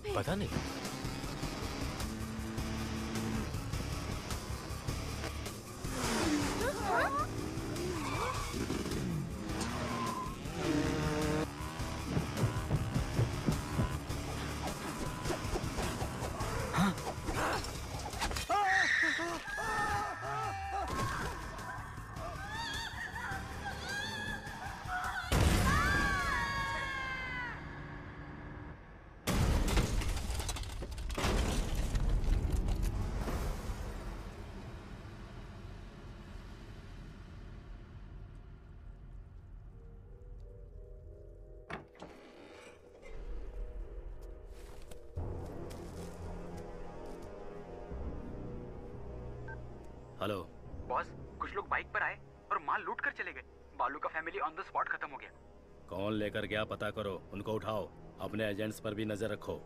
अजीब है। पता नहीं। हेलो बॉस, कुछ लोग बाइक पर आए और माल लूट कर चले गए। बालू का फैमिली ऑन द स्पॉट खत्म हो गया। कौन लेकर गया पता करो, उनको उठाओ। अपने एजेंट्स पर भी नजर रखो।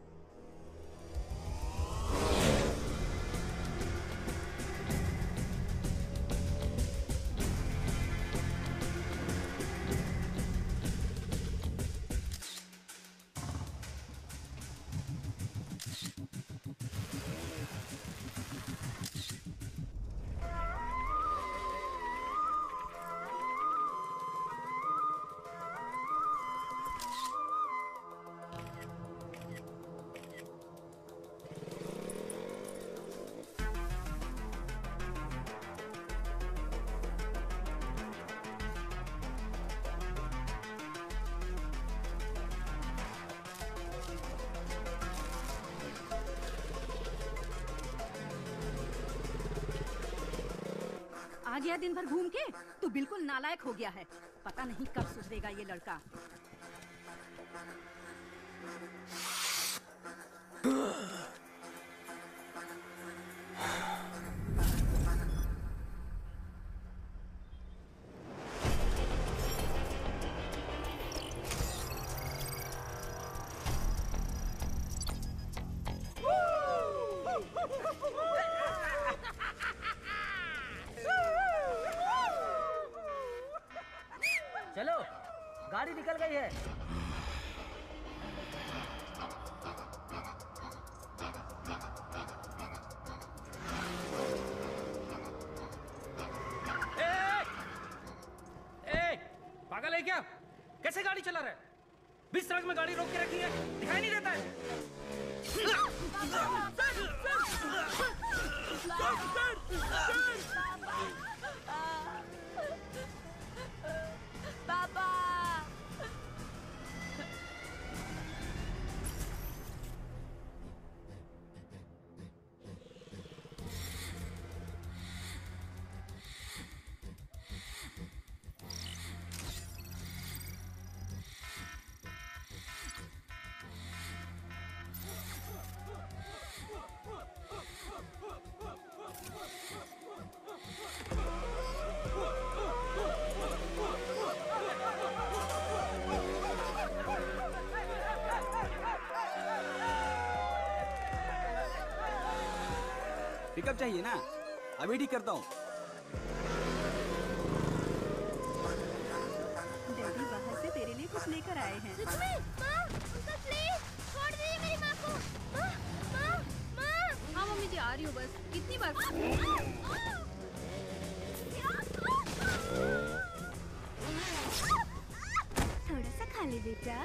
आ गया दिन भर घूम के, तू बिल्कुल नालायक हो गया है। पता नहीं कब सुधरेगा ये लड़का। चलो, गाड़ी निकल गई है। पागल है क्या? कैसे गाड़ी चला रहा है? बीच सड़क में गाड़ी रोक के रखी है, दिखाई नहीं देता है? पापा। पिकअप चाहिए ना? अभी ठीक करता हूँ। डैडी बाहर से तेरे लिए कुछ लेकर आए हैं। सच में? माँ, उनका स्लीव छोड़ दीजिए मेरी माँ को। माँ, माँ, माँ। हाँ मम्मी जी, आ रही हूँ बस। कितनी बार? थोड़ा सा खा ले बेटा।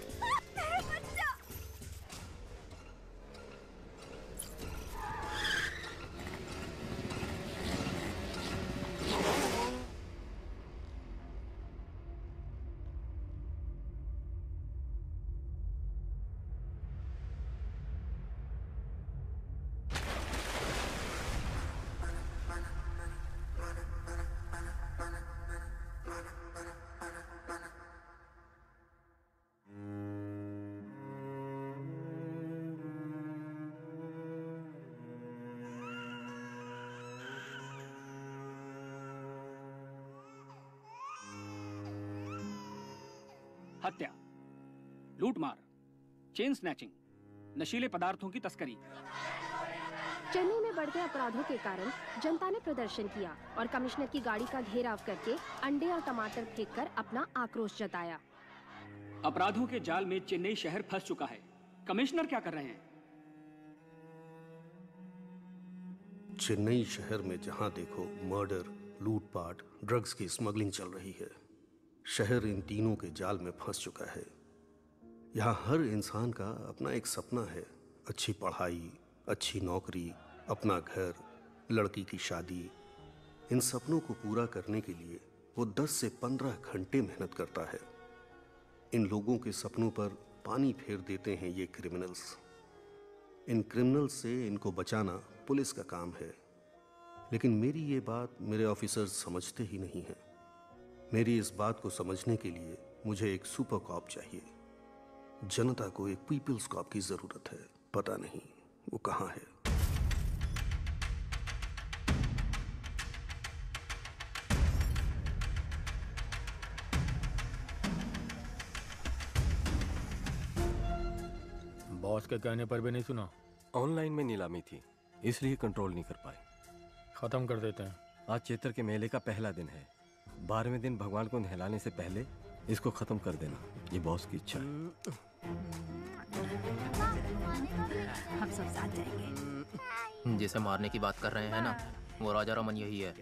हत्या, लूटमार, चेन स्नैचिंग, नशीले पदार्थों की तस्करी। चेन्नई में बढ़ते अपराधों के कारण जनता ने प्रदर्शन किया और कमिश्नर की गाड़ी का घेराव करके अंडे और टमाटर फेंककर अपना आक्रोश जताया। अपराधों के जाल में चेन्नई शहर फंस चुका है। कमिश्नर क्या कर रहे हैं? चेन्नई शहर में जहां देखो मर्डर, लूटपाट, ड्रग्स की स्मगलिंग चल रही है। शहर इन तीनों के जाल में फंस चुका है। यहाँ हर इंसान का अपना एक सपना है, अच्छी पढ़ाई, अच्छी नौकरी, अपना घर, लड़की की शादी। इन सपनों को पूरा करने के लिए वो 10 से 15 घंटे मेहनत करता है। इन लोगों के सपनों पर पानी फेर देते हैं ये क्रिमिनल्स। इन क्रिमिनल्स से इनको बचाना पुलिस का काम है, लेकिन मेरी ये बात मेरे ऑफिसर्स समझते ही नहीं हैं। मेरी इस बात को समझने के लिए मुझे एक सुपर कॉप चाहिए। जनता को एक पीपल्स कॉप की जरूरत है। पता नहीं वो कहाँ है। बॉस के कहने पर भी नहीं सुना। ऑनलाइन में नीलामी थी, इसलिए कंट्रोल नहीं कर पाए। खत्म कर देते हैं। आज चैत्र के मेले का पहला दिन है। 12वें दिन भगवान को नहलाने से पहले इसको खत्म कर देना, ये बॉस की इच्छा है। हम सब साथ जाएंगे। जिसे मारने की बात कर रहे हैं ना, वो राजा रमन यही है।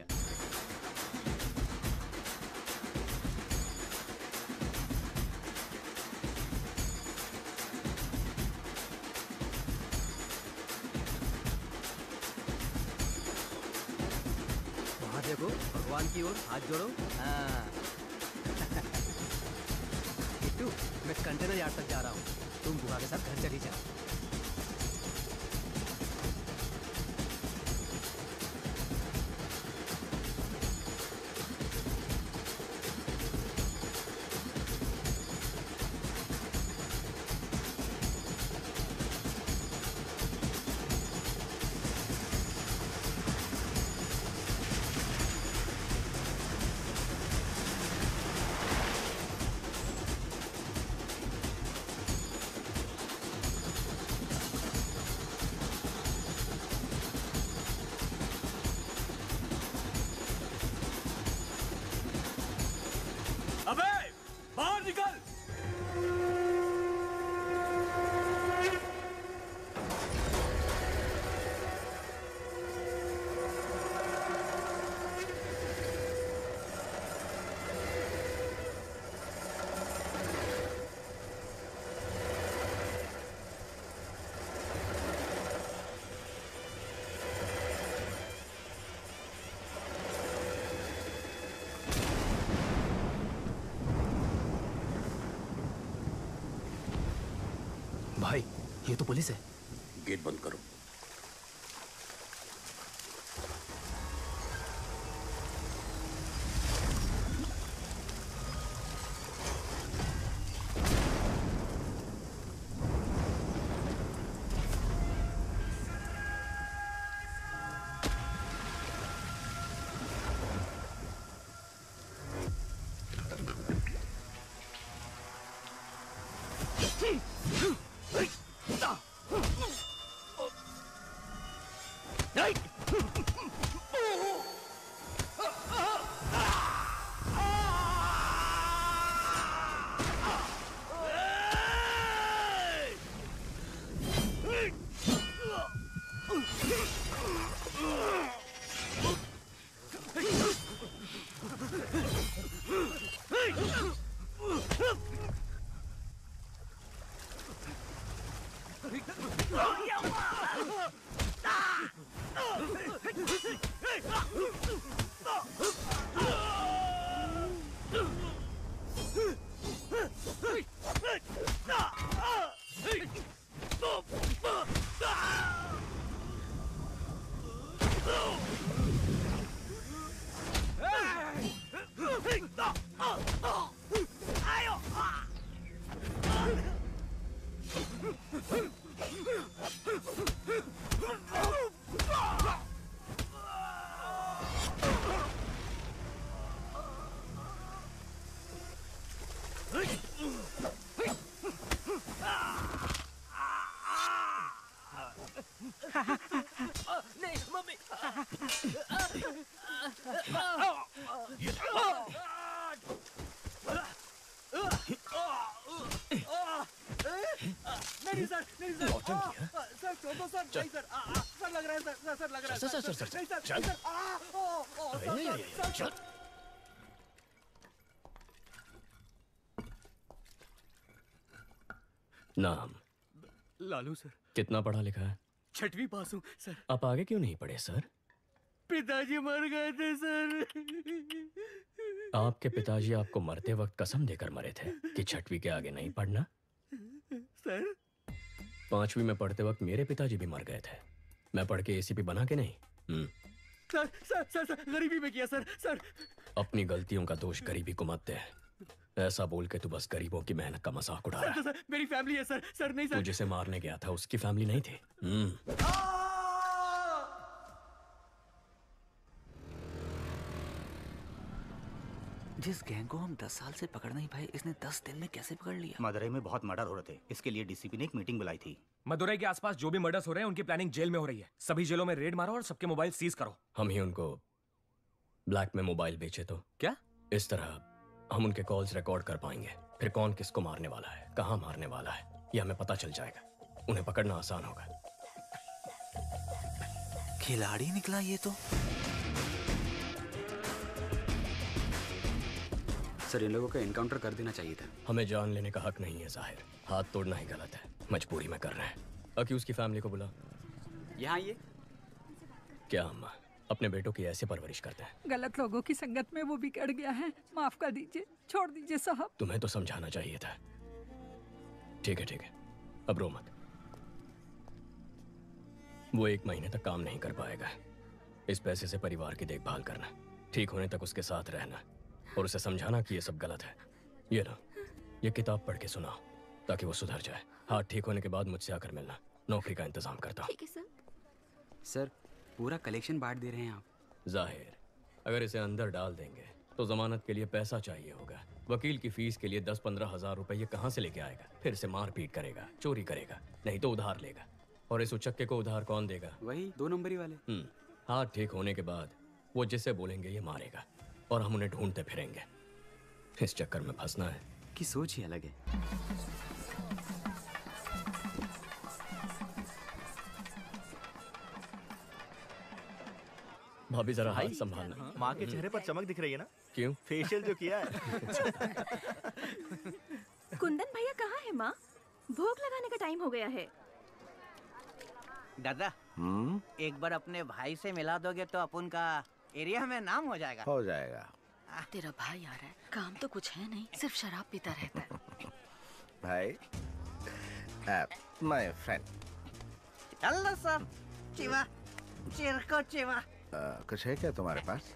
देखो, भगवान की ओर हाथ जोड़ो। हाँ। किट्टू, मैं कंटेनर यार्ड तक जा रहा हूँ, तुम बुआ के साथ घर चली जाओ। अबे बाहर निकल। भाई, ये तो पुलिस है। गेट बंद करो। नौटंकी है? सर छोड़ दो सर, नहीं सर, सर लग रहा है सर, सर लग रहा है सर, सर, सर, नहीं सर, चल। नहीं सर, नहीं, चल। नाम? लालू सर। कितना पढ़ा लिखा है? 6वीं पास हूँ सर। आप आगे क्यों नहीं पढ़े सर? पिताजी मर गए थे सर। आपके पिताजी आपको मरते वक्त कसम देकर मरे थे कि 6वीं के आगे नहीं पढ़ना। सर 5वीं में पढ़ते वक्त मेरे पिताजी भी मर गए थे। मैं पढ़ के एसीपी बना के नहीं। सर सर सर सर गरीबी में किया सर। सर अपनी गलतियों का दोष गरीबी को मत दे। ऐसा बोल के तू बस गरीबों की मेहनत का मजाक उड़ा रहा है। सर मेरी फैमिली है सर। सर नहीं तू सर। जिसे मारने गया था उसकी फैमिली नहीं थी। जिस गैंग को हम 10 साल से पकड़ नहीं पाए, इसने 10 दिन में कैसे पकड़ लिया? मदुरई में बहुत मर्डर हो रहे थे, इसके लिए डीसीपी ने एक मीटिंग बुलाई थी। मदुरई के आसपास जो भी मर्डर्स हो रहे हैं उनकी प्लानिंग जेल में हो रही है। सभी जेलों में रेड मारो और सबके मोबाइल सीज करो। हम ही उनको ब्लैक में मोबाइल बेचे तो क्या? इस तरह हम उनके कॉल्स रिकॉर्ड कर पाएंगे। फिर कौन किसको मारने वाला है, कहाँ मारने वाला है, ये हमें पता चल जाएगा। उन्हें पकड़ना आसान होगा। खिलाड़ी निकला ये तो। सर इन लोगों का एनकाउंटर कर देना चाहिए था। हमें जान लेने का हक नहीं है जाहिर। हाथ तोड़ना ही गलत है। मजबूरी में कर रहे हैं। अक्यूज की फैमिली को बुला। यहाँ ये क्या अम्मा अपने बेटों की ऐसे परवरिश करते हैं? गलत लोगों की संगत में वो बिगड़ गया है। माफ कर दीजिए, छोड़ दीजिए साहब। तुम्हें तो समझाना चाहिए था। ठीक है, अब रो मत। वो 1 महीने तक काम नहीं कर पाएगा। इस पैसे से परिवार की देखभाल करना, ठीक होने तक उसके साथ रहना और उसे समझाना कि ये सब गलत है। ये लो, ये किताब पढ़ के सुनाओ ताकि वो सुधर जाए। हाथ ठीक होने के बाद मुझसे आकर मिलना। नौकरी का इंतजाम करता हूँ। ठीक है सर। सर पूरा कलेक्शन बांट दे रहे हैं आप। जाहिर, अगर इसे अंदर डाल देंगे तो जमानत के लिए पैसा चाहिए होगा। वकील की फीस के लिए 10-15 हजार रुपए ये कहाँ से लेके आएगा? फिर से मारपीट करेगा, चोरी करेगा, नहीं तो उधार लेगा। और इस उचक्के को उधार कौन देगा? वही 2 नंबरी वाले। हाथ ठीक होने के बाद वो जिसे बोलेंगे ये मारेगा और हम उन्हें ढूंढते फिरेंगे। इस चक्कर में फंसना है की सोच ही अलग है। भाभी जरा हाथ संभालना। माँ के चेहरे पर चमक दिख रही है ना? क्यों? फेशियल जो किया है। कुंदन भैया कहाँ है माँ? भोग लगाने का टाइम हो गया है। दादा एक बार अपने भाई से मिला दोगे तो अपन का एरिया में नाम हो जाएगा। हो जाएगा। तेरा भाई आ रहा है, काम तो कुछ है नहीं, सिर्फ शराब पीता रहता है। भाई माय फ्रेंड। Hello sir. चिवा चिरको चिवा। कुछ है क्या तुम्हारे पास?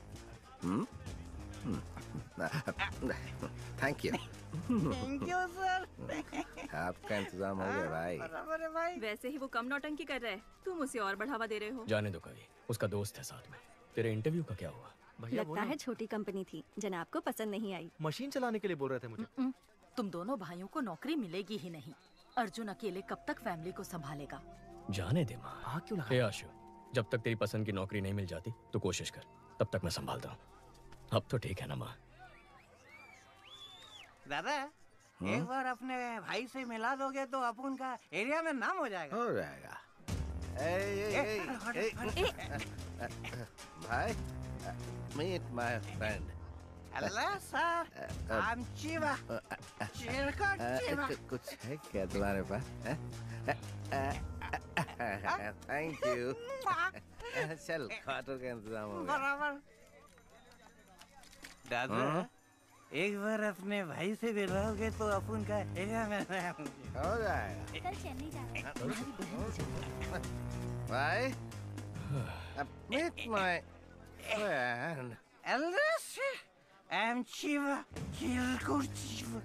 Thank you. Thank you sir. आपका इंतजाम हो गया भाई। बराबर है भाई। वैसे ही वो कम नौटंकी कर रहा है, तुम उसे और बढ़ावा दे रहे हो। जाने दो कभी, उसका दोस्त है साथ में। तेरे इंटरव्यू का क्या हुआ? लगता है छोटी कंपनी थी, जनाब को पसंद नहीं आई। मशीन चलाने के लिए बोल रहे थे मुझे। तुम दोनों भाइयों को नौकरी मिलेगी ही नहीं। अर्जुन अकेले कब तक फैमिली को संभालेगा? जाने दे माँ। आग क्यों लगा? हे आशु, जब तक तेरी पसंद की नौकरी नहीं मिल जाती तो कोशिश कर, तब तक मैं संभालता हूँ। अब तो ठीक है ना माँ? दादा एक बार अपने भाई से मिला दोगे तो अपन का एरिया में नाम हो जाएगा। हो जाएगा। भाई meet my friend. Hello sir, I'm Chiva. चिरको चिवा। कुछ है क्या तुम्हारे पास? Thank you. चल खाटो का इंतजाम हो गया। बराबर। दादा एक बार अपने भाई से मिलोगे तो अपन का एरिया में हो जाएगा। कल चेन्नई जा रहे हैं। भाई meet my friend. Alice, I'm Chiva. चिरको चिवा।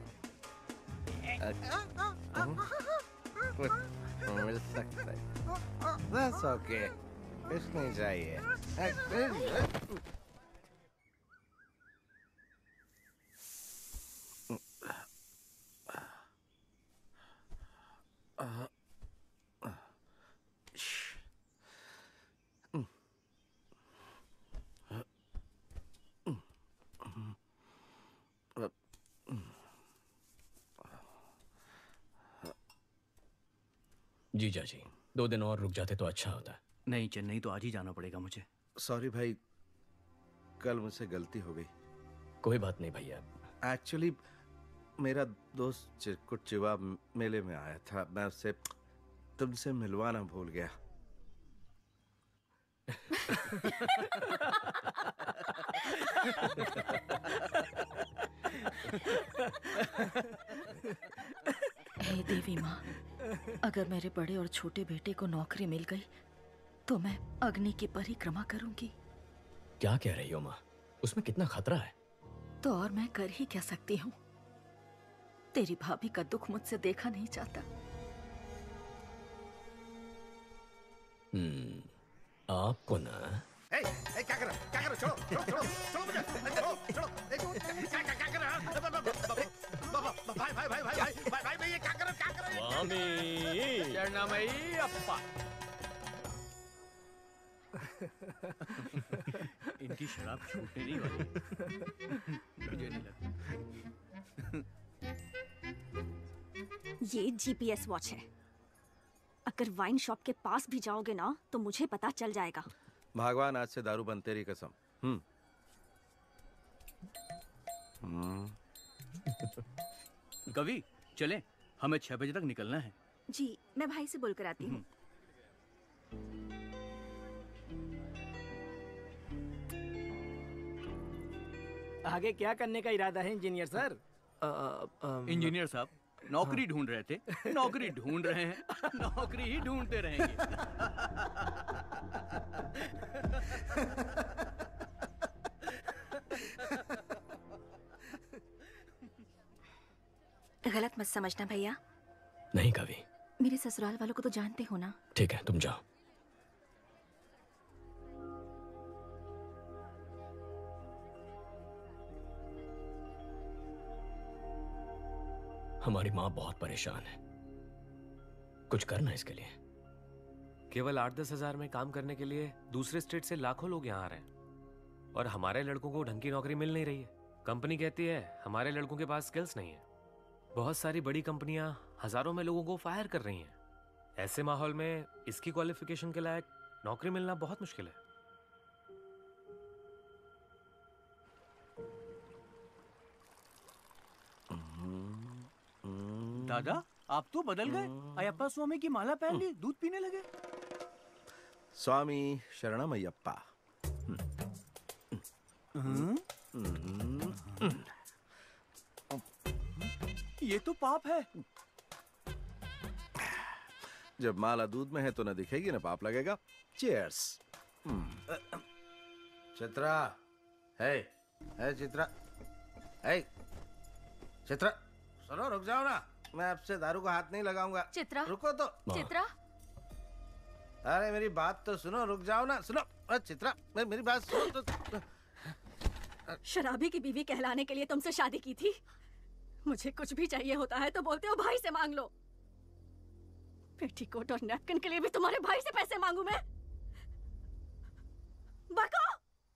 मिल सकता है। That's okay. कुछ नहीं चाहिए। जीजा जी 2 दिन और रुक जाते तो अच्छा होता। नहीं, चेन्नई तो आज ही जाना पड़ेगा मुझे। सॉरी भाई, कल मुझसे गलती हो गई। कोई बात नहीं भैया। एक्चुअली मेरा दोस्त चिरकुट चिवा मेले में आया था, मैं उससे तुमसे मिलवाना भूल गया। हे देवी माँ, अगर मेरे बड़े और छोटे बेटे को नौकरी मिल गई तो मैं अग्नि की परिक्रमा करूंगी। क्या कह रही हो माँ? उसमें कितना खतरा है। तो और मैं कर ही क्या सकती हूँ? तेरी भाभी का दुख मुझसे देखा नहीं जाता। आपको ना क्या कर रहा? छोड़ो छोड़ो छोड़ो छोड़ो मुझे, छोड़ो क्या कर रहा? भाई भाई भाई भाई भाई भाई भाई ये क्या कर रहा? स्वामी शरणमयी अप्पा। इनकी शराब छूटने नहीं वाली। मुझे नहीं लगता। ये जीपीएस वॉच है। अगर वाइन शॉप के पास भी जाओगे ना तो मुझे पता चल जाएगा। भगवान आज से दारू बंद, तेरी कसम। कवि चलें, हमें 6 बजे तक निकलना है। जी मैं भाई से बोलकर आती हूँ। आगे क्या करने का इरादा है इंजीनियर सर? इंजीनियर साहब नौकरी ढूंढ रहे थे, नौकरी ढूंढ रहे हैं, नौकरी ही ढूंढते रहेंगे। गलत मत समझना भैया। नहीं कवि। मेरे ससुराल वालों को तो जानते हो ना। ठीक है तुम जाओ। हमारी माँ बहुत परेशान है, कुछ करना इसके लिए। केवल 8-10 हजार में काम करने के लिए दूसरे स्टेट से लाखों लोग यहाँ आ रहे हैं और हमारे लड़कों को ढंग की नौकरी मिल नहीं रही है। कंपनी कहती है हमारे लड़कों के पास स्किल्स नहीं है। बहुत सारी बड़ी कंपनियां हजारों में लोगों को फायर कर रही हैं। ऐसे माहौल में इसकी क्वालिफिकेशन के लायक नौकरी मिलना बहुत मुश्किल है। दादा आप तो बदल गए। अयप्पा स्वामी की माला पहन ली, दूध पीने लगे। स्वामी शरणमयप्पा। ये तो पाप है। जब माला दूध में है तो न दिखेगी न पाप लगेगा। चीयर्स। चित्रा, है चित्रा, है चित्रा, सुनो रुक जाओ ना, मैं आपसे दारू को हाथ नहीं लगाऊंगा। चित्रा रुको तो। चित्रा अरे मेरी बात तो सुनो, रुक जाओ ना। सुनो चित्रा, मेरी बात सुनो तो। शराबी की बीवी कहलाने के लिए तुमसे शादी की थी। मुझे कुछ भी चाहिए होता है तो बोलते हो भाई से मांग लो। पेटीकोट और नैपकिन के लिए भी तुम्हारे भाई से पैसे मांगू मैं? बको!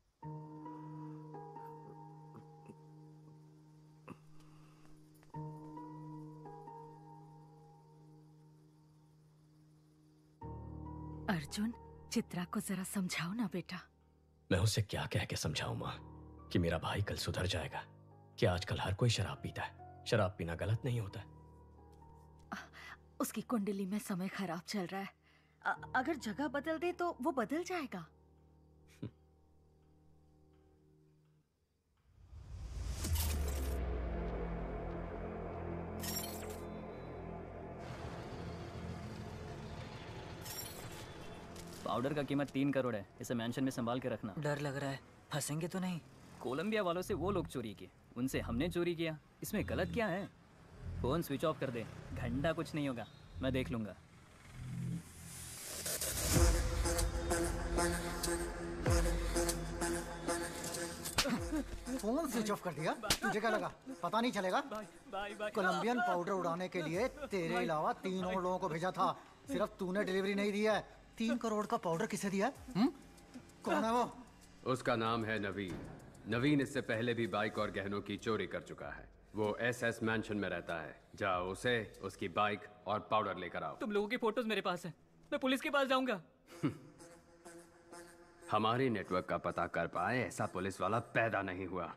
अर्जुन, चित्रा को जरा समझाओ ना बेटा। मैं उसे क्या कह के समझाऊं माँ कि मेरा भाई कल सुधर जाएगा? कि आजकल हर कोई शराब पीता है, शराब पीना गलत नहीं होता। उसकी कुंडली में समय खराब चल रहा है। अगर जगह बदल दे तो वो बदल जाएगा। पाउडर का कीमत 3 करोड़ है। इसे मेंशन में संभाल के रखना। डर लग रहा है, फंसेंगे तो नहीं? कोलंबिया वालों से वो लोग चोरी किए, उनसे हमने चोरी किया। इसमें गलत क्या है? फोन स्विच ऑफ कर दे, घंटा कुछ नहीं होगा, मैं देख लूंगा। फोन स्विच ऑफ कर दिया? तुझे क्या लगा पता नहीं चलेगा? कोलंबियन पाउडर उड़ाने के लिए तेरे अलावा 3 और लोगों को भेजा था, सिर्फ तूने डिलीवरी नहीं दी है। 3 करोड़ का पाउडर किसे दिया? कौन है वो? उसका नाम है नवीन। नवीन इससे पहले भी बाइक और गहनों की चोरी कर चुका है। वो SS मैंशन में रहता है। जाओ उसे, उसकी बाइक और पाउडर लेकर आओ। तुम लोगों की फोटोज मेरे पास है, मैं पुलिस के पास जाऊंगा। हमारी नेटवर्क का पता कर पाए ऐसा पुलिस वाला पैदा नहीं हुआ।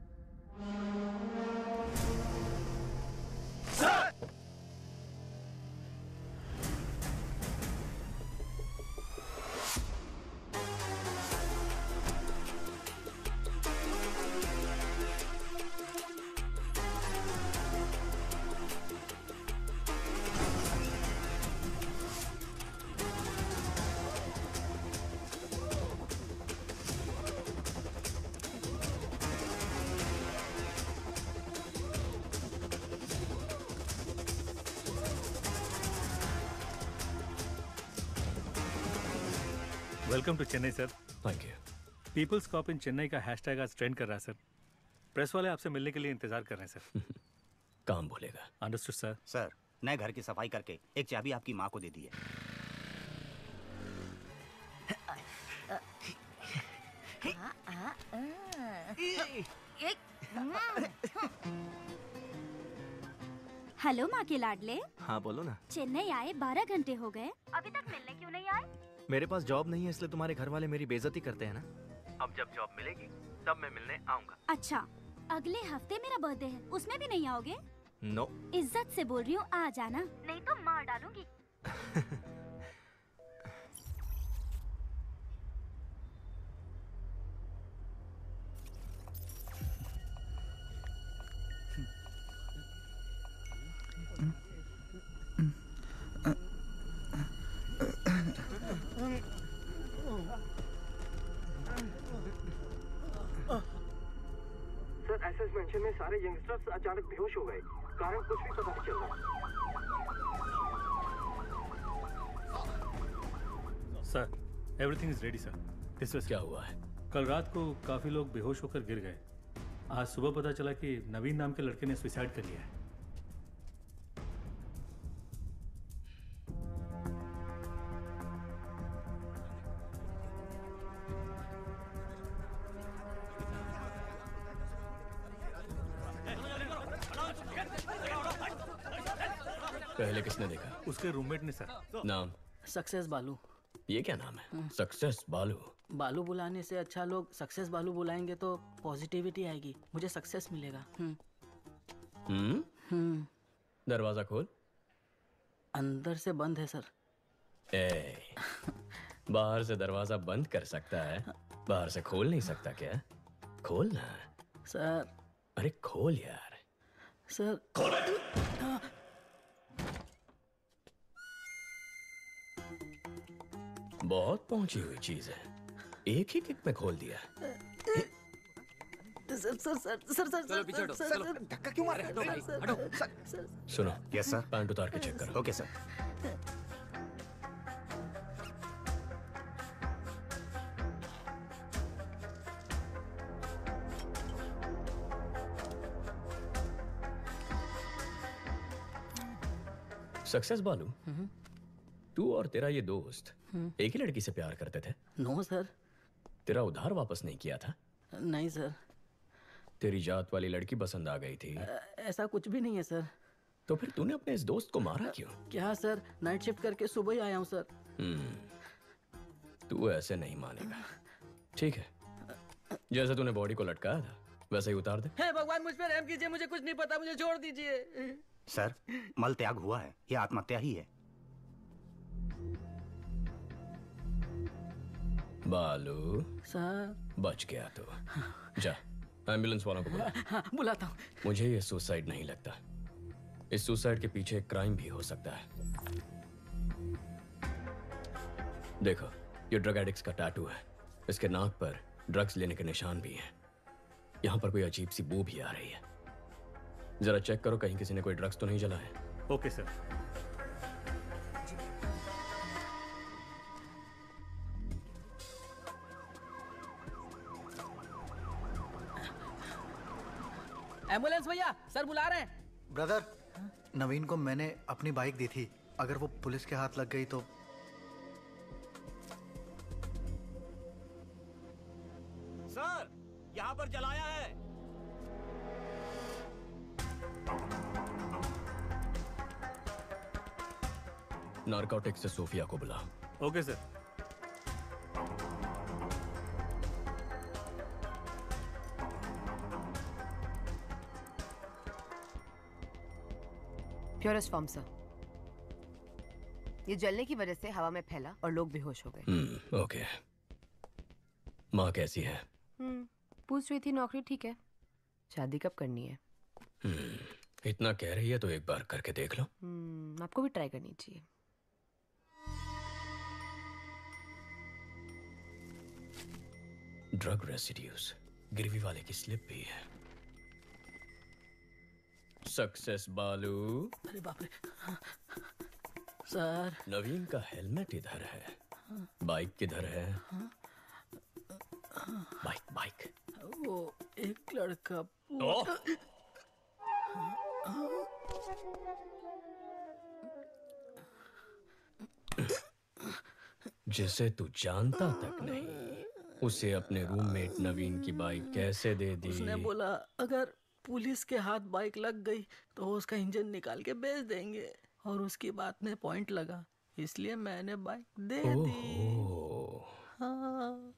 Welcome to Chennai sir. Thank you. Peoples cop in Chennai का हैशटैग आज ट्रेंड कर रहा है सर। प्रेस वाले आपसे मिलने के लिए इंतजार कर रहे हैं सर। काम बोलेगा। Understood sir. सर, नए घर की सफाई करके एक चाबी आपकी माँ को दे दी है। हेलो माँ के लाडले। हाँ बोलो ना। चेन्नई आए 12 घंटे हो गए, अभी तक मिलने क्यों नहीं आए? मेरे पास जॉब नहीं है इसलिए तुम्हारे घर वाले मेरी बेइज्जती करते हैं ना। अब जब जॉब मिलेगी तब मैं मिलने आऊंगा। अच्छा, अगले हफ्ते मेरा बर्थडे है, उसमें भी नहीं आओगे? नो। इज्जत से बोल रही हूँ, आ जाना, नहीं तो मार डालूंगी। सर, एसएस मेंशन में सारे यंगस्टर्स अचानक बेहोश हो गए। कारण कुछ भी पता नहीं चल रहा। Sir, everything is ready sir. This was क्या हुआ है? कल रात को काफी लोग बेहोश होकर गिर गए। आज सुबह पता चला कि नवीन नाम के लड़के ने सुसाइड कर लिया है। पहले किसने देखा? उसके रूममेट ने सर। नाम? सक्सेस बालू। ये क्या नाम है? सक्सेस बालू। बालू बुलाने से अच्छा लोग सक्सेस बालू बुलाएंगे तो पॉजिटिविटी आएगी, मुझे सक्सेस मिलेगा। दरवाजा खोल। अंदर से बंद है सर। बाहर से दरवाजा बंद कर सकता है, बाहर से खोल नहीं सकता क्या? खोल ना सर। अरे खोल यार। सर खोल। बहुत पहुंची हुई चीज है, एक ही किक में खोल दिया। Sir sir sir sir sir चलो पीछे हटो, चलो। धक्का क्यों मार रहे हो? हटो। सुनो। Yes sir. पैंट उतार के चेक करो। Okay sir. सक्सेस बालू, तू और तेरा ये दोस्त एक ही लड़की से प्यार करते थे? No sir. तेरा उधार वापस नहीं किया था? नहीं सर। तेरी जात वाली लड़की पसंद आ गई थी? ऐसा कुछ भी नहीं है सर। तो फिर तूने अपने इस दोस्त को मारा क्यों? क्या सर, नाइट शिफ्ट करके सुबह ही आया हूँ सर। तू ऐसे नहीं मानेगा। ठीक है, जैसे तूने बॉडी को लटकाया था वैसे ही उतार दे। हे भगवान, मुझ पर रहम कीजिए, मुझे कुछ नहीं पता, मुझे छोड़ दीजिए। सर, मल त्याग हुआ है, ये आत्महत्या ही है। बालू सर। बच गया तो जा एम्बुलेंस वालों को बुला। हाँ, बुलाता हूँ। मुझे ये सुसाइड नहीं लगता, इस सुसाइड के पीछे एक क्राइम भी हो सकता है। देखो, ये ड्रग एडिक्ट्स का टैटू है, इसके नाक पर ड्रग्स लेने के निशान भी हैं। यहाँ पर कोई अजीब सी बू भी आ रही है, जरा चेक करो कहीं किसी ने कोई ड्रग्स तो नहीं जलाए। Okay sir. एम्बुलेंस भैया, सर बुला रहे हैं। ब्रदर, नवीन को मैंने अपनी बाइक दी थी, अगर वो पुलिस के हाथ लग गई तो। सर, यहाँ पर जलाया है। नारकोटिक्स से सोफिया को बुला। Okay sir. Purest form sir. ये जलने की वजह से हवा में फैला और लोग बेहोश हो गए। ओके। माँ कैसी है? पूछ रही थी नौकरी ठीक है, शादी कब करनी है? इतना कह रही है तो एक बार करके देख लो। आपको भी ट्राई करनी चाहिए। ड्रग रेसिड्यूज, गिरवी वाले की स्लिप भी है। सक्सेस बालू। अरे बाप रे सर। नवीन का हेलमेट इधर है, बाइक किधर है? Bike bike. वो एक लड़का जिसे तू जानता तक नहीं, उसे अपने रूममेट नवीन की बाइक कैसे दे दी? उसने बोला अगर पुलिस के हाथ बाइक लग गई तो वो उसका इंजन निकाल के बेच देंगे, और उसकी बात में पॉइंट लगा, इसलिए मैंने बाइक दे दी। हाँ।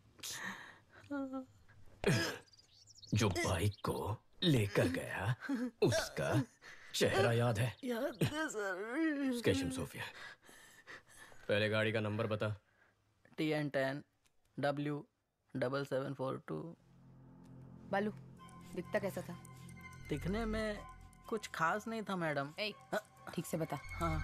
जो बाइक को लेकर गया उसका चेहरा याद है? याद है सर। स्केशम सोफिया, पहले गाड़ी का नंबर बता। TN10 W7742। बालू दिखता कैसा था? दिखने में कुछ खास नहीं था मैडम। ठीक से बता। हाँ।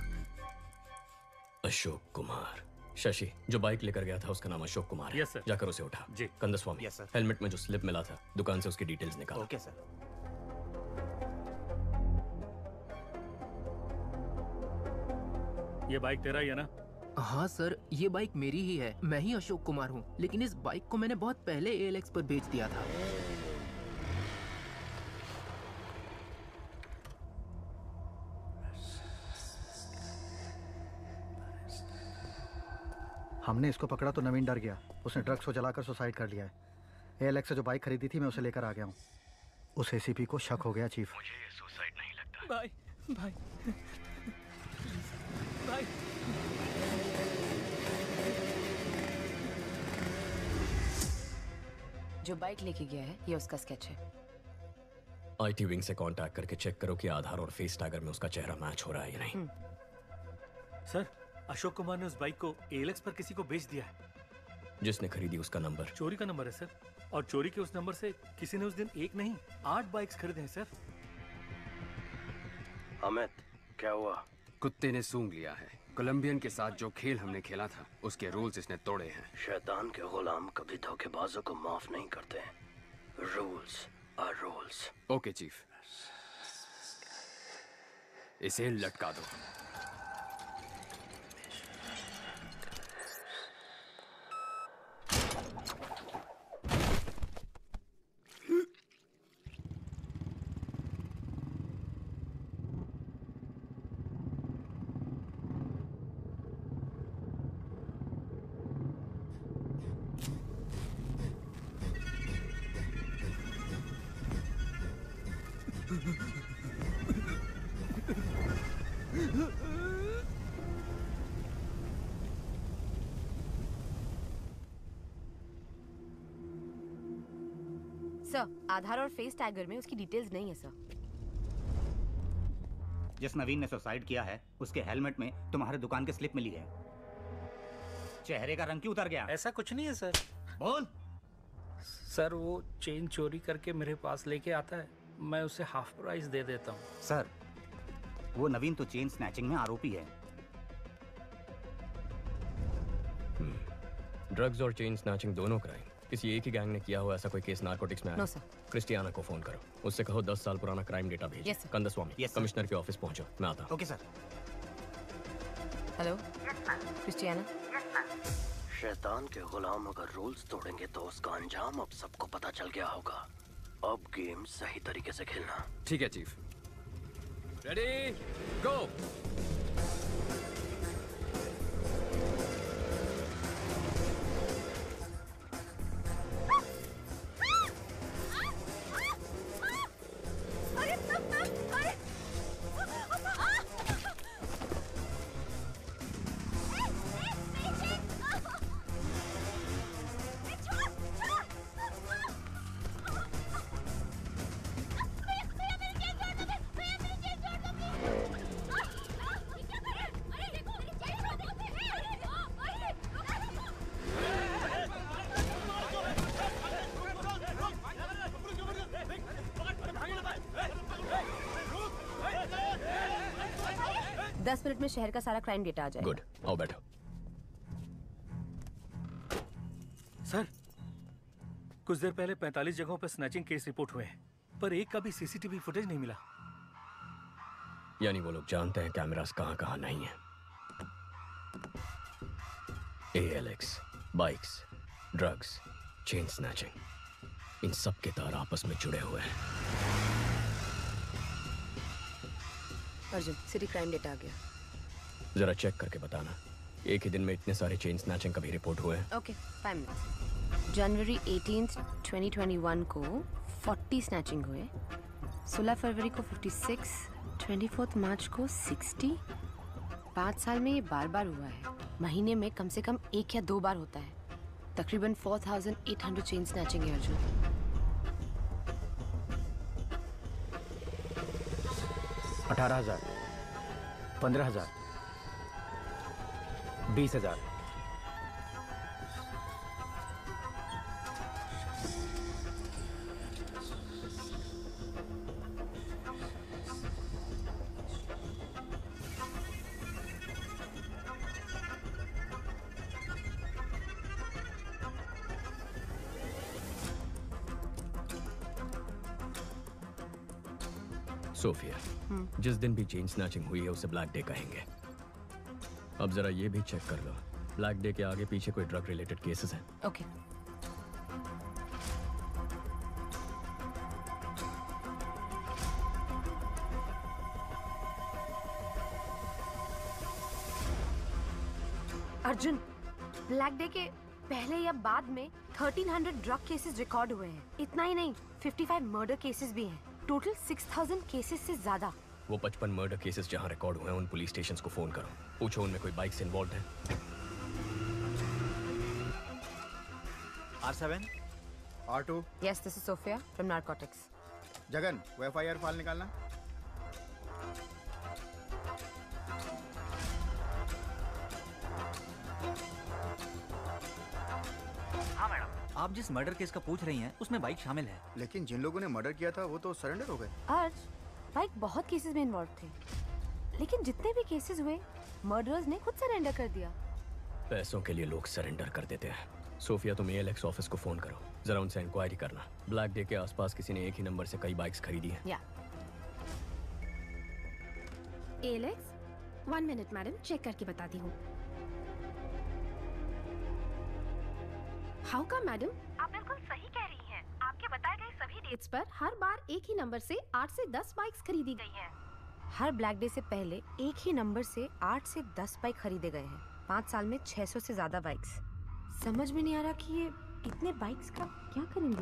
अशोक कुमार। शशि, जो बाइक लेकर गया था उसका नाम अशोक कुमार है। Yes sir. जाकर उसे उठा। जी। Kandaswamy, yes sir. हेलमेट में जो स्लिप मिला था दुकान से उसकी डिटेल्स निकाल। Okay sir. ये बाइक तेरा ही है ना? हाँ सर, ये बाइक मेरी ही है। मैं ही अशोक कुमार हूँ, लेकिन इस बाइक को मैंने बहुत पहले ALX पर बेच दिया था। हमने इसको पकड़ा तो नवीन डर गया, उसने ड्रग्स को जलाकर सुसाइड कर लिया है। ALX से जो बाइक खरीदी थी मैं उसे लेकर आ गया हूँ। उस ACP को शक हो गया चीफ। मुझे ये सुसाइड नहीं लगता। भाई भाई भाई। जो बाइक लेके गया है ये उसका स्केच है। IT विंग से कांटेक्ट करके चेक करो कि आधार और फेस टैगर में उसका चेहरा मैच हो रहा है या नहीं। सर, अशोक कुमार ने उस बाइक को ALX पर किसी को बेच दिया है। जिसने खरीदी उसका नंबर? चोरी का नंबर है सर, और चोरी के उस नंबर से किसी ने उस दिन एक नहीं 8 बाइक्स खरीदे हैं सर। अमित, क्या हुआ? कुत्ते ने सूंघ लिया है। कोलंबियन के साथ जो खेल हमने खेला था उसके रूल्स इसने तोड़े हैं। शैतान के गुलाम कभी धोखेबाजों को माफ नहीं करते। Rules are rules. Okay chief, इसे लटका दो। सर, आधार और फेस टैगर में उसकी डिटेल्स नहीं है सर। जिस नवीन ने सुसाइड किया है उसके हेलमेट में तुम्हारे दुकान की स्लिप मिली है। चेहरे का रंग क्यों उतर गया? ऐसा कुछ नहीं है सर। बोल। सर, वो चेन चोरी करके मेरे पास लेके आता है, मैं उसे हाफ प्राइस दे देता हूँ। सर, वो नवीन तो चेन स्नैचिंग में आरोपी है। ड्रग्स और चेन स्नैचिंग दोनों क्राइम किसी एक ही गैंग ने किया हो, ऐसा कोई केस नारकोटिक्स में आया? No sir. क्रिस्टियाना को फोन करो, उससे कहो 10 साल पुराना क्राइम डेटा भेजो। Yes, sir. कंदस्वामी, कमिश्नर के ऑफिस पहुंचो, मैं आता हूं। Okay sir. Hello Christiana. शैतान के गुलाम अगर रूल्स तोड़ेंगे तो उसका अंजाम अब सबको पता चल गया होगा। अब गेम सही तरीके से खेलना। ठीक है चीफ। रेडी, गो। 10 मिनट में शहर का सारा क्राइम डेटा आ जाएगा। गुड, आओ बैठो। सर, कुछ देर पहले 45 जगहों पर स्नैचिंग केस रिपोर्ट हुए हैं, पर एक का भी सीसीटीवी फुटेज नहीं मिला। यानी वो लोग जानते हैं कैमरास कहां कहां नहीं है। ALX, bikes, drugs, chain snatching, इन सब के तार आपस में जुड़े हुए हैं। अर्जुन, सिटी क्राइम डेटा आ गया। जरा चेक करके बताना, एक ही दिन में इतने सारे चेन स्नैचिंग कभी रिपोर्ट हुए हैं? Okay, 5 minutes. जनवरी 18, 2021 को 40 स्नैचिंग हुए, 16 फरवरी को 56, 24 मार्च को 60। 5 साल में ये बार बार हुआ है। महीने में कम से कम 1 या 2 बार होता है। तकरीबन 4800 चेन स्नैचिंग है अर्जुन। 18,000, 15,000, 20,000। सोफिया, जिस दिन भी चेन स्नैचिंग हुई है उसे ब्लैक डे कहेंगे। अब जरा ये भी चेक कर लो, ब्लैक डे के आगे पीछे कोई ड्रग रिलेटेड केसेस हैं? ओके। अर्जुन, ब्लैक डे के पहले या बाद में 1300 ड्रग केसेस रिकॉर्ड हुए हैं। इतना ही नहीं, 55 मर्डर केसेस भी हैं। टोटल 6000 केसेस से ज्यादा। वो 55 मर्डर केसेस जहां रिकॉर्ड हुए हैं उन पुलिस स्टेशंस को फोन करो, पूछो उनमें कोई बाइक से इन्वॉल्व है। R7, R2। Yes, this is Sophia from Narcotics. Jagan, वो FIR फाइल निकालना। हाँ मैडम। आप जिस मर्डर केस का पूछ रही हैं उसमें बाइक शामिल है। लेकिन जिन लोगों ने मर्डर किया था वो तो सरेंडर हो गए। अर्ज, बाइक बहुत केसेस में इन्वॉल्व थे, लेकिन जितने भी केसेस हुए मर्डरर्स ने खुद सरेंडर कर दिया। पैसों के लिए लोग सरेंडर कर देते हैं। सोफिया, तुम ALX ऑफिस को फोन करो, जरा उनसे इंक्वायरी करना। ब्लैक डे के आसपास किसी ने एक ही नंबर से कई बाइक्स खरीदी हैं। या ALX, 1 मिनट मैडम, चेक करके बताती हूँ। हाउ का मैडम? आप बिल्कुल सही कह रही हैं। आपके बताए गए सभी डेट्स पर हर बार एक ही नंबर से 8 से 10 बाइक्स खरीदी गई हैं। हर ब्लैक डे से पहले एक ही नंबर से 8 से 10 बाइक खरीदे गए हैं। 5 साल में 600 से ज्यादा बाइक्स। समझ में नहीं आ रहा कि ये इतने बाइक्स का क्या करेंगे।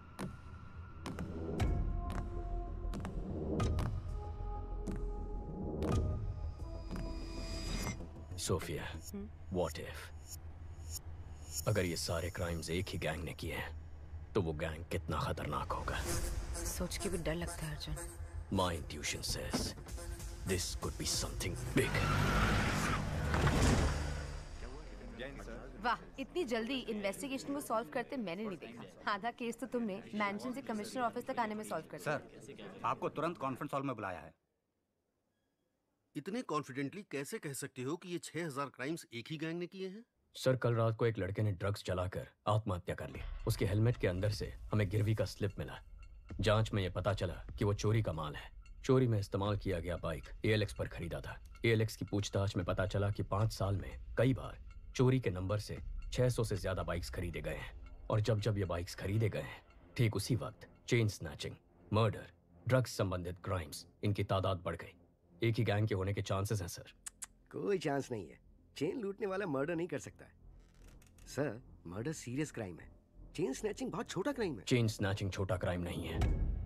सोफिया, व्हाट इफ अगर ये सारे क्राइम्स एक ही गैंग ने किए हैं तो वो गैंग कितना खतरनाक होगा। सोच के भी डर लगता है Arjun. My intuition says this could be something big. वाह, इतनी जल्दी इन्वेस्टिगेशन को सॉल्व करते मैंने नहीं देखा। आधा केस तो तुमने मैंशन से कमिश्नर ऑफिस तक आने में सॉल्व कर दिया। सर, आपको तुरंत कॉन्फ्रेंस हॉल में बुलाया है। इतने कॉन्फिडेंटली कैसे कह सकते हो कि ये 6000 क्राइम्स एक ही गैंग ने किए हैं? सर, कल रात को एक लड़के ने ड्रग्स चलाकर आत्महत्या कर ली। उसके हेलमेट के अंदर से हमें गिरवी का स्लिप मिला। जांच में यह पता चला कि वो चोरी का माल है। चोरी में इस्तेमाल किया गया बाइक ALX पर खरीदा था। ALX की पूछताछ में पता चला कि 5 साल में कई बार चोरी के नंबर से 600 से ज्यादा बाइक्स खरीदे गए हैं। और जब जब ये बाइक्स खरीदे गए हैं, ठीक उसी वक्त चेन स्नैचिंग, मर्डर, ड्रग्स संबंधित क्राइम्स, इनकी तादाद बढ़ गई। एक ही गैंग के होने के चांसेस हैं सर। कोई चांस नहीं है। चेन लूटने वाला मर्डर नहीं कर सकता सर। मर्डर सीरियस क्राइम है। चेन स्नैचिंग बहुत छोटा क्राइम है। चेन स्नैचिंग छोटा क्राइम नहीं है।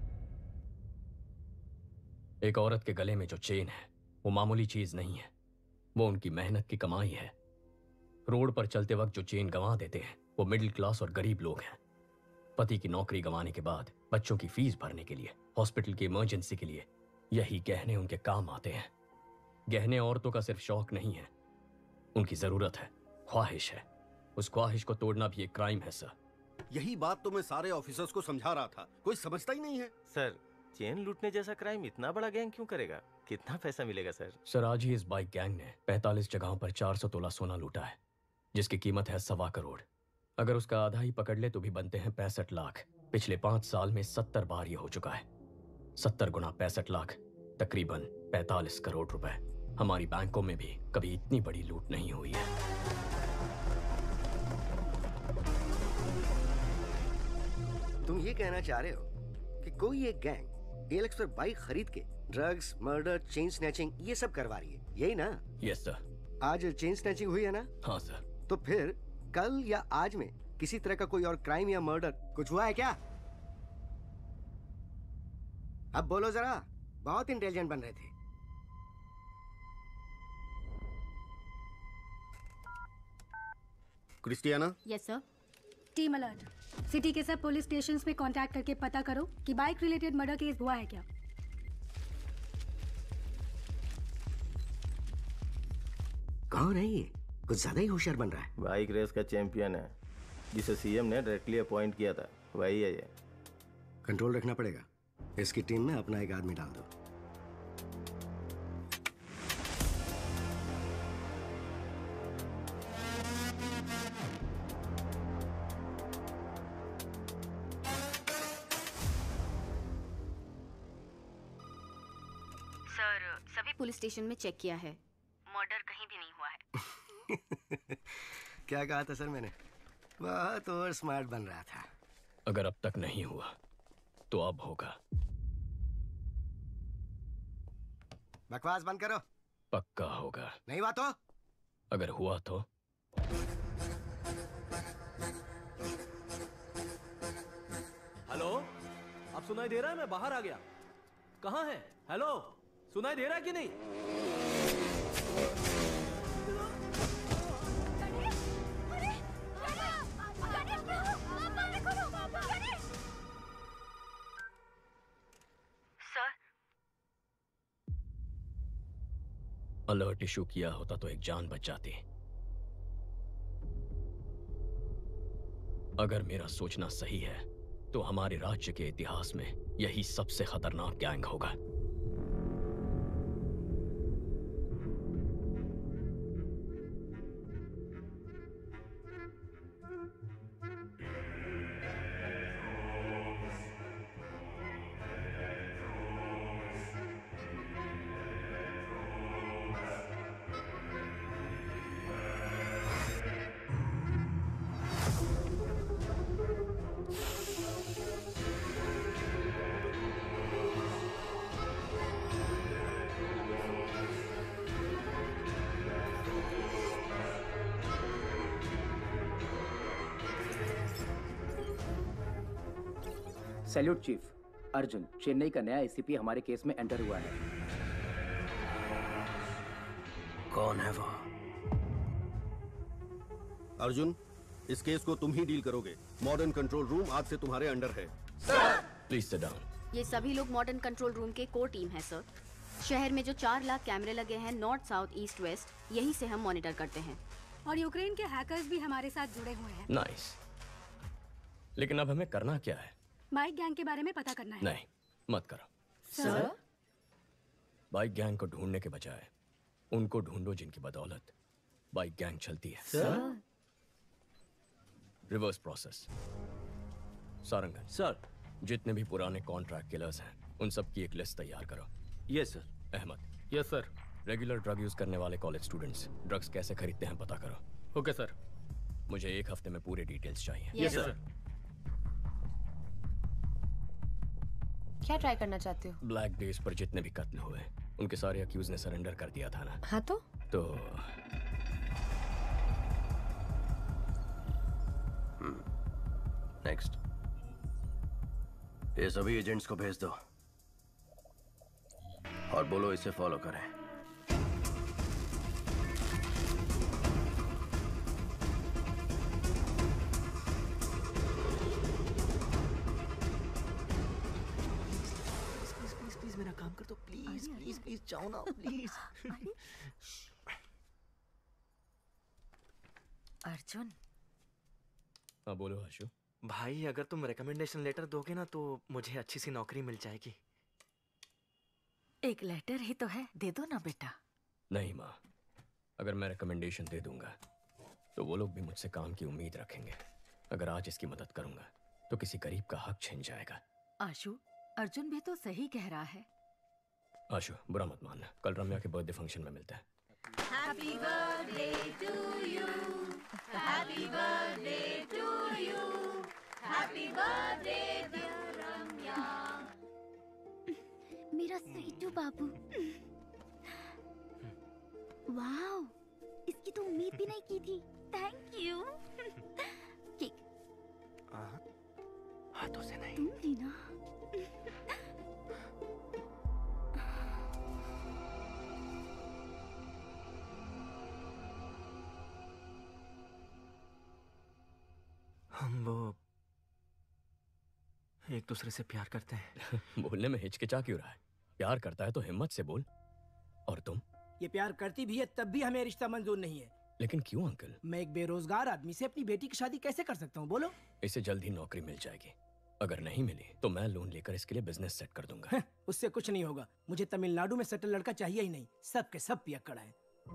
एक औरत के गले में जो चेन है वो मामूली चीज नहीं है, वो उनकी मेहनत की कमाई है। रोड पर चलते वक्त जो चेन गंवा देते हैं वो मिडिल क्लास और गरीब लोग हैं। पति की नौकरी गंवाने के बाद बच्चों की फीस भरने के लिए, हॉस्पिटल की इमरजेंसी के लिए यही गहने उनके काम आते हैं। गहने औरतों का सिर्फ शौक नहीं है, उनकी जरूरत है, ख्वाहिश है। उस ख्वाहिश को तोड़ना भी एक क्राइम है सर। यही बात तो मैं सारे ऑफिसर्स को समझा रहा था, कोई समझता ही नहीं है। सर, चेन लूटने जैसा क्राइम इतना बड़ा गैंग क्यों करेगा? कितना पैसा मिलेगा सर? सर आज ही इस बाइक गैंग ने 45 जगहों पर 400 तोला सोना लूटा है, जिसकी कीमत है 1.25 करोड़। अगर उसका आधा ही पकड़ ले तो भी बनते हैं 65 लाख। पिछले 5 साल में 70 बार ये हो चुका है। 70 गुना 65 लाख, तकरीबन 45 करोड़ रुपए। हमारी बैंकों में भी कभी इतनी बड़ी लूट नहीं हुई है। तुम ये कहना चाह रहे हो कि कोई एक गैंग एलेक्स पर बाइक खरीद के ड्रग्स, मर्डर, चेन स्नैचिंग ये सब करवा रही है, यही ना? Yes sir. आज चेन स्नैचिंग हुई है ना? हाँ सर। तो फिर कल या आज में किसी तरह का कोई और क्राइम या मर्डर कुछ हुआ है क्या? अब बोलो जरा, बहुत इंटेलिजेंट बन रहे थे। Christiana? Yes sir. Team alert, city के सब पुलिस स्टेशंस में कांटेक्ट करके पता करो कि बाइक रिलेटेड मर्डर केस हुआ है क्या। कौन है ये? कुछ ज्यादा ही होशियार बन रहा है। बाइक रेस का चैंपियन है, जिसे सीएम ने डायरेक्टली अपॉइंट किया था, वही है ये। कंट्रोल रखना पड़ेगा। इसकी टीम में अपना एक आदमी डाल दो। सर सभी पुलिस स्टेशन में चेक किया है, मर्डर कहीं भी नहीं हुआ है। क्या कहा था सर मैंने? बहुत ओवर स्मार्ट बन रहा था। अगर अब तक नहीं हुआ तो अब होगा। बकवास बंद करो। पक्का होगा। नहीं हुआ तो? अगर हुआ तो? हेलो, अब सुनाई दे रहा है? मैं बाहर आ गया। कहाँ है? हेलो, सुनाई दे रहा है कि नहीं? अलर्ट इशू किया होता तो एक जान बच जाती। अगर मेरा सोचना सही है तो हमारे राज्य के इतिहास में यही सबसे खतरनाक गैंग होगा। Salute chief. अर्जुन, चेन्नई का नया एसीपी हमारे केस में एंटर हुआ है। कौन है वो? अर्जुन, इस केस को तुम ही डील करोगे। मॉडर्न कंट्रोल रूम आज से तुम्हारे अंडर है। Please sit down. ये सभी लोग मॉडर्न कंट्रोल रूम के कोर टीम है सर। शहर में जो 4 लाख कैमरे लगे हैं नॉर्थ, साउथ, ईस्ट, वेस्ट, यही से हम मॉनिटर करते हैं। और यूक्रेन के हैकर्स भी हमारे साथ जुड़े हुए हैं। नाइस। लेकिन अब हमें करना क्या है? बाइक गैंग के बारे में पता करना है। नहीं, मत करो। सर? बाइक गैंग को ढूंढने के बजाय उनको ढूंढो जिनकी बदौलत बाइक गैंग चलती है। Sir? Reverse process. Sarangan sir, जितने भी पुराने कॉन्ट्रैक्ट किलर्स हैं उन सब की एक लिस्ट तैयार करो। Yes sir. Ahmed. Yes sir. Regular drug use करने वाले कॉलेज स्टूडेंट्स ड्रग्स कैसे खरीदते हैं पता करो। Okay sir. मुझे 1 हफ्ते में पूरे डिटेल्स चाहिए। Yes sir. क्या ट्राई करना चाहते हो? ब्लैक डेज पर जितने भी कत्ल हुए उनके सारे अक्यूज ने सरेंडर कर दिया था ना। हाँ तो नेक्स्ट। ये सभी एजेंट्स को भेज दो और बोलो इसे फॉलो करें। मेरा काम कर दो प्लीज प्लीज प्लीज, जाओ ना प्लीज। अर्जुन। हाँ बोलो आशु। भाई अगर तुम रिकमेंडेशन लेटर दोगे ना तो मुझे अच्छी सी नौकरी मिल जाएगी। एक लेटर ही तो है, दे दो ना बेटा। नहीं माँ, अगर मैं रिकमेंडेशन दे दूंगा तो वो लोग भी मुझसे काम की उम्मीद रखेंगे। अगर आज इसकी मदद करूंगा तो किसी गरीब का हक छिन जाएगा। आशु, अर्जुन भी तो सही कह रहा है। आशु, बुरा मत मानना, कल रम्या के बर्थडे फंक्शन में मिलते हैं। Happy birthday to you. Happy birthday to you. Happy birthday dear Ramya. मेरा स्वीटू बाबू। वाओ, इसकी तो उम्मीद भी नहीं की थी। Thank you. केक हाथों से नहीं। तुम भी ना। हम वो एक दूसरे से प्यार करते हैं। बोलने में हिचकिचा क्यों रहा है? प्यार करता है तो हिम्मत से बोल। और तुम? ये प्यार करती भी है तब भी हमें रिश्ता मंजूर नहीं है। लेकिन क्यों अंकल? मैं एक बेरोजगार आदमी से अपनी बेटी की शादी कैसे कर सकता हूँ बोलो? इसे जल्द ही नौकरी मिल जाएगी। अगर नहीं मिली तो मैं लोन लेकर इसके लिए बिजनेस सेट कर दूंगा। उससे कुछ नहीं होगा। मुझे तमिलनाडु में सेटल लड़का चाहिए ही नहीं। सब के सब पियक्कड़ हैं।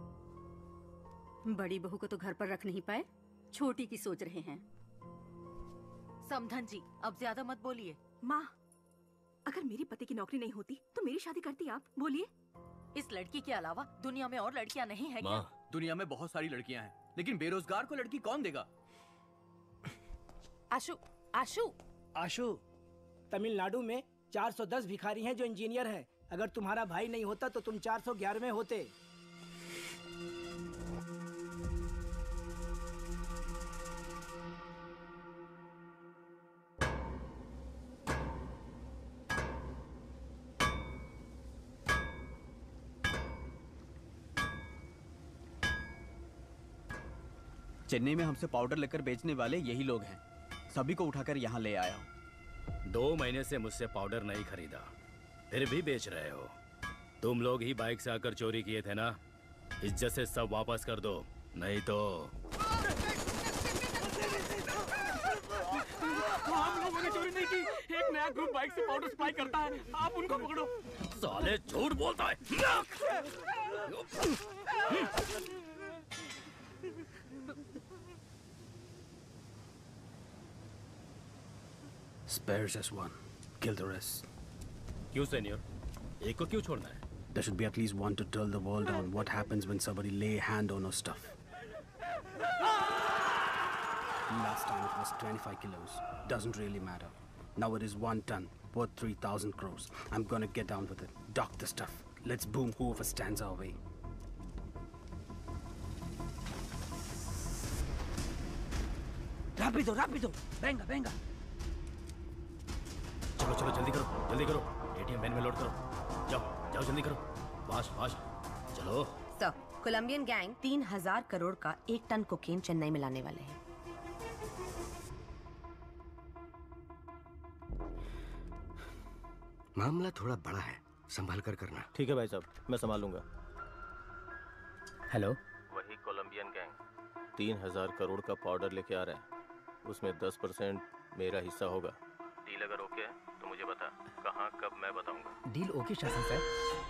बड़ी बहू को तो घर पर रख नहीं पाए, छोटी की सोच रहे हैं। समधन जी, अब ज्यादा मत बोलिए। माँ, अगर मेरी पति की नौकरी नहीं होती तो मेरी शादी करती आप? बोलिए। इस लड़की के अलावा दुनिया में और लड़कियां नहीं है क्या? दुनिया में बहुत सारी लड़कियां हैं, लेकिन बेरोजगार को लड़की कौन देगा? आशु, आशु, आशु, तमिलनाडु में 410 भिखारी हैं जो इंजीनियर हैं। अगर तुम्हारा भाई नहीं होता तो तुम 411वें होते। चेन्नई में हमसे पाउडर लेकर बेचने वाले यही लोग हैं। सभी को उठाकर यहाँ ले आया हूँ। 2 महीने से मुझसे पाउडर नहीं खरीदा, फिर भी बेच रहे हो। तुम लोग ही बाइक से आकर चोरी किए थे ना? इज्जत से सब वापस कर दो, नहीं तो। हम लोगों ने चोरी नहीं की। एक नया ग्रुप बाइक से पाउडर सप्लाई करता है, आप उनको पकड़ो। साले झूठ बोलता है। Spares as one, kill the rest. क्यों सीनियर? एक को क्यों छोड़ना है? There should be at least one to tell the world on what happens when somebody lay hand on our stuff. Last time it was 25 kilos. Doesn't really matter. Now it is 1 ton, worth 3,000 crores. I'm gonna get down with it. Dock the stuff. Let's boom whoever stands our way. Rápido, venga. चलो जल्दी करो। ATM van में load करो। जाओ जल्दी करो। Fast चलो। तो कोलंबियन गैंग 3000 करोड़ का 1 टन कोकेन चेन्नई में लाने वाले हैं। मामला थोड़ा बड़ा है, संभाल कर करना। ठीक है भाई साहब, मैं संभाल लूंगा। हेलो, वही कोलंबियन गैंग 3000 करोड़ का पाउडर लेके आ रहा है। उसमें 10% मेरा हिस्सा होगा। डील अगर ओके है तो मुझे बता, कहाँ कब मैं बताऊंगा। डील ओके शासन sir.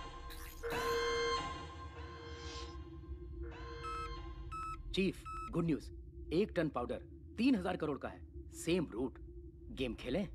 Chief, good news. 1 ton powder 3000 crore का है। Same root. गेम खेलें?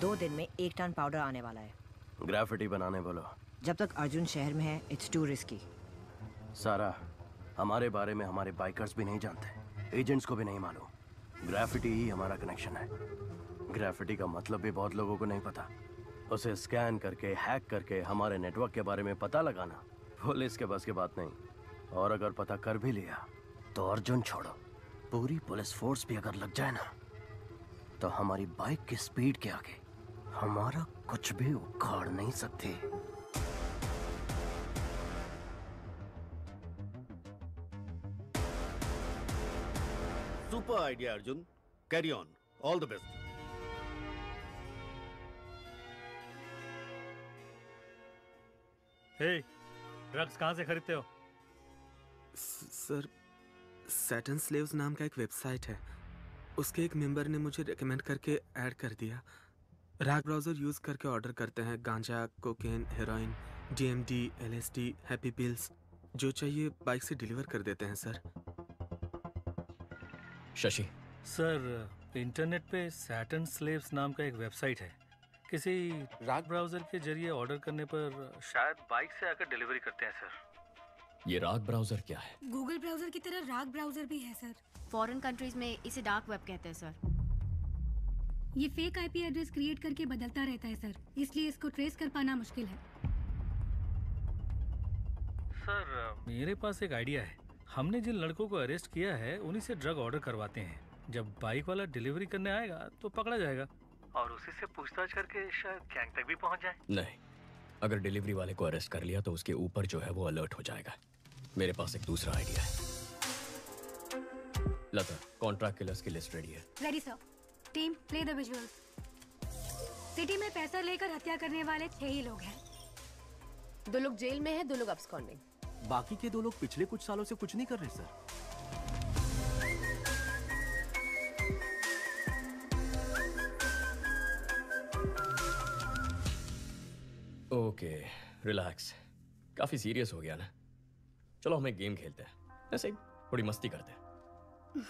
2 दिन में 1 टन पाउडर आने वाला है। ग्राफिटी बनाने बोलो। जब तक अर्जुन शहर में है, इट्स टू रिस्की। सारा, हमारे बारे में हमारे बाइकर्स भी नहीं जानते, एजेंट्स को भी नहीं मालूम। ग्राफिटी ही हमारा कनेक्शन है। ग्राफिटी का मतलब भी बहुत लोगों को नहीं पता। उसे स्कैन करके, हैक करके हमारे नेटवर्क के बारे में पता लगाना पुलिस के बस की बात नहीं। और अगर पता कर भी लिया तो अर्जुन छोड़ो, पूरी पुलिस फोर्स भी अगर लग जाए ना, तो हमारी बाइक की स्पीड के आगे हमारा कुछ भी उखाड़ नहीं सकती। Super idea Arjun, carry on, all the best. Hey, drugs कहाँ से खरीदते हो? सर, सैटर्न स्लेव्स नाम का एक वेबसाइट है, उसके एक मेंबर ने मुझे रेकमेंड करके ऐड कर दिया। रैग ब्राउजर यूज करके ऑर्डर करते हैं गांजा, cocaine, heroin, DMD, LSD, happy pills, जो चाहिए बाइक से डिलीवर कर देते हैं सर। शशि सर, इंटरनेट पे सैटर्न स्लेव्स नाम का एक वेबसाइट है। किसी रैग ब्राउजर के जरिए ऑर्डर करने पर शायद बाइक से आकर डिलीवरी करते हैं सर। ये राग ब्राउजर क्या है? गूगल ब्राउजर की तरह राग ब्राउजर भी है सर। फॉरेन कंट्रीज में इसे डार्क वेब कहते हैं सर। ये फेक IP एड्रेस क्रिएट करके बदलता रहता है सर, इसलिए इसको ट्रेस कर पाना मुश्किल है। सर, मेरे पास एक आइडिया है। हमने जिन लड़कों को अरेस्ट किया है उन्हीं से ड्रग ऑर्डर करवाते हैं। जब बाइक वाला डिलीवरी करने आएगा तो पकड़ा जाएगा और उसी से पूछताछ करके शायद गैंग तक भी पहुंच जाए। नहीं, अगर डिलीवरी वाले को अरेस्ट कर लिया तो उसके ऊपर जो है वो अलर्ट हो जाएगा। मेरे पास एक दूसरा आइडिया है। लता, कॉन्ट्रैक्ट किलर्स की लिस्ट रेडी है। Ready sir. Team, play the visuals. City में पैसा लेकर हत्या करने वाले 6 ही लोग हैं। 2 लोग जेल में हैं, 2 लोग अब्सकॉन्डिंग। बाकी के 2 लोग पिछले कुछ सालों से कुछ नहीं कर रहे सर। Okay, relax. काफी सीरियस हो गया ना? चलो हम एक गेम खेलते हैं, ऐसे ही थोड़ी मस्ती करते हैं।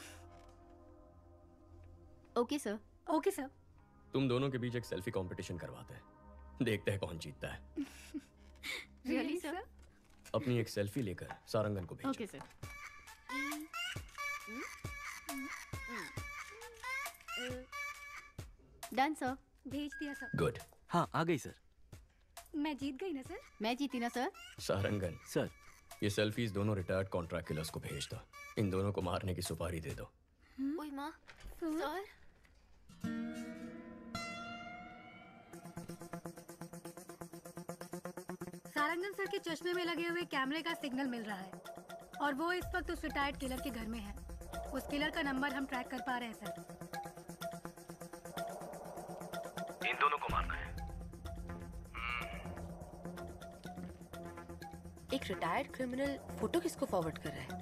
Okay sir. Okay sir. तुम दोनों के बीच एक सेल्फी कंपटीशन करवाते हैं, देखते हैं कौन जीतता है। Really sir? अपनी एक सेल्फी लेकर सारंगन को भेजो। Okay sir. Done sir. भेज दिया सर। गुड। हाँ, आ गई सर। मैं जीत गई ना सर? मैं जीती ना सर? सारंगन सर, ये सेल्फीज दोनों रिटायर्ड कॉन्ट्रैक्ट किलर्स को भेज दो। इन दोनों को मारने की सुपारी दे दो। ओए माँ, सर। सारंगन सर के चश्मे में लगे हुए कैमरे का सिग्नल मिल रहा है और वो इस वक्त उस रिटायर्ड किलर के घर में है। उस किलर का नंबर हम ट्रैक कर पा रहे हैं सर। इन दोनों को मारना है। एक रिटायर्ड क्रिमिनल फोटो किसको फॉरवर्ड कर रहा है?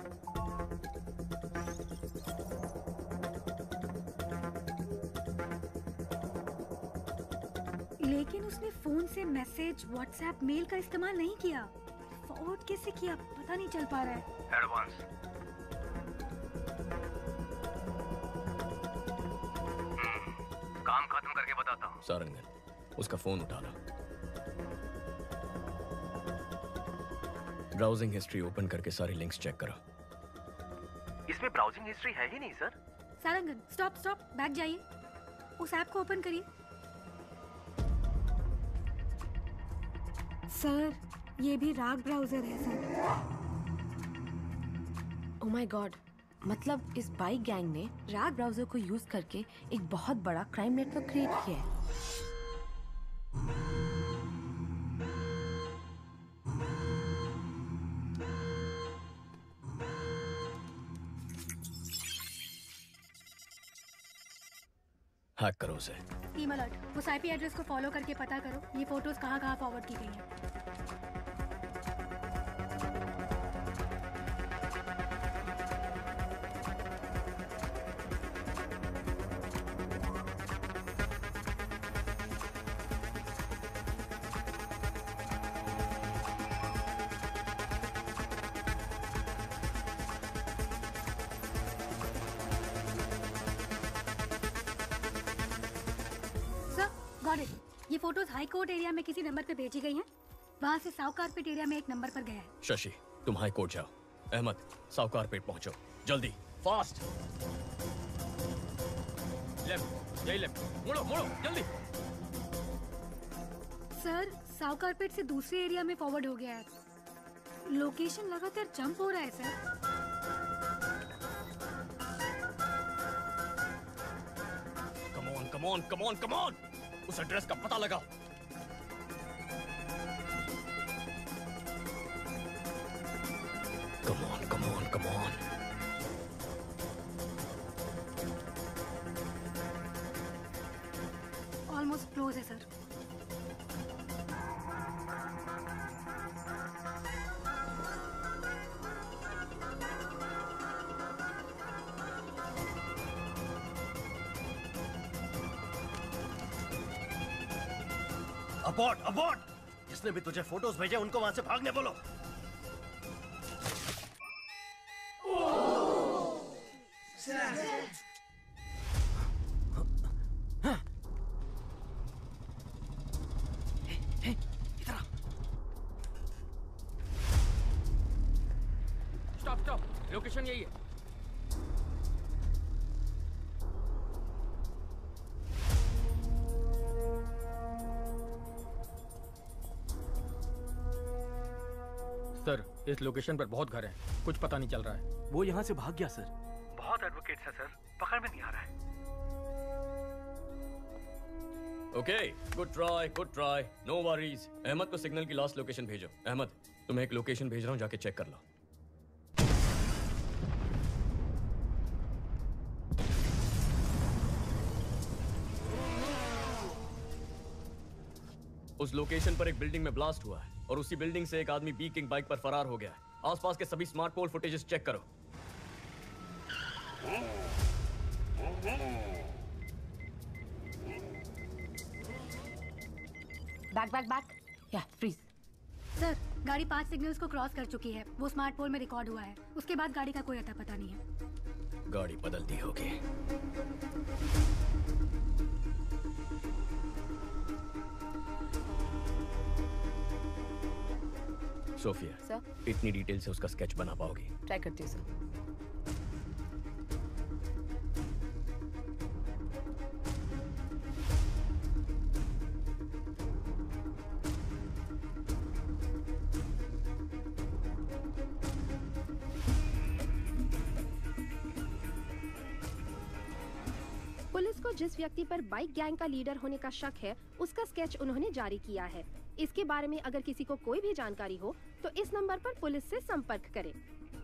लेकिन उसने फोन से मैसेज, व्हाट्सएप, मेल का इस्तेमाल नहीं किया। फॉरवर्ड कैसे किया पता नहीं चल पा रहा है। एडवांस। काम खत्म करके बताता हूँ। सारंगन, उसका फोन उठा लो। ब्राउजिंग हिस्ट्री ओपन करके सारी लिंक्स चेक करो। इसमें ब्राउजिंग हिस्ट्री है ही नहीं sir. Sarangan, stop stop, back जाइए। उस ऐप को ओपन करिए। सर, ये भी राग ब्राउजर है सर। ओह माय गॉड, मतलब इस बाइक गैंग ने राग ब्राउजर को यूज करके एक बहुत बड़ा क्राइम नेटवर्क क्रिएट किया है। हैक करो उसे। टीम अलर्ट, उस IP एड्रेस को फॉलो करके पता करो ये फोटोज कहाँ कहाँ फॉरवर्ड की गई हैं। Got it. Photos high court area में किसी नंबर पे भेजी गई हैं। वहाँ से साउथ कारपेट एरिया में एक नंबर पर गया है। शशि, तुम हाई कोर्ट जाओ। अहमद, साउथ कारपेट पहुंचो, जल्दी, फास्ट। लेफ्ट, यही लेफ्ट, मुड़ो मुड़ो जल्दी। सर, साउथ कारपेट से दूसरे एरिया में फॉरवर्ड हो गया है। लोकेशन लगातार जंप हो रहा है सर। कम ऑन, उस एड्रेस का पता लगाओ। Come on. ऑलमोस्ट क्लोज है सर। अबॉर्ट! जिसने भी तुझे फोटोज भेजे उनको वहां से भागने बोलो। स्टॉप, लोकेशन यही है। सर, इस लोकेशन पर बहुत घर हैं, कुछ पता नहीं चल रहा है। वो यहाँ से भाग गया सर। बहुत एडवोकेट्स हैं सर, पकड़ में नहीं आ रहा है। Okay, good try, no worries. Ahmed को सिग्नल की लास्ट लोकेशन भेजो। अहमद, तुम्हें एक लोकेशन भेज रहा हूँ, जाके चेक कर लो। उस लोकेशन पर एक बिल्डिंग में ब्लास्ट हुआ है और उसी बिल्डिंग से एक आदमी बी किंग बाइक पर फरार हो गया है। आसपास के सभी स्मार्ट पोल फुटेजेस चेक करो। बैक या फ्रीज। सर, गाड़ी 5 सिग्नल्स को क्रॉस कर चुकी है। वो स्मार्ट पोल में रिकॉर्ड हुआ है। उसके बाद गाड़ी का कोई अता पता नहीं है। गाड़ी बदलती होगी। सोफिया सर, इतनी डिटेल से उसका स्केच बना पाओगी? ट्राई करती हूँ सर। पुलिस को जिस व्यक्ति पर बाइक गैंग का लीडर होने का शक है, उसका स्केच उन्होंने जारी किया है। इसके बारे में अगर किसी को कोई भी जानकारी हो तो इस नंबर पर पुलिस से संपर्क करें।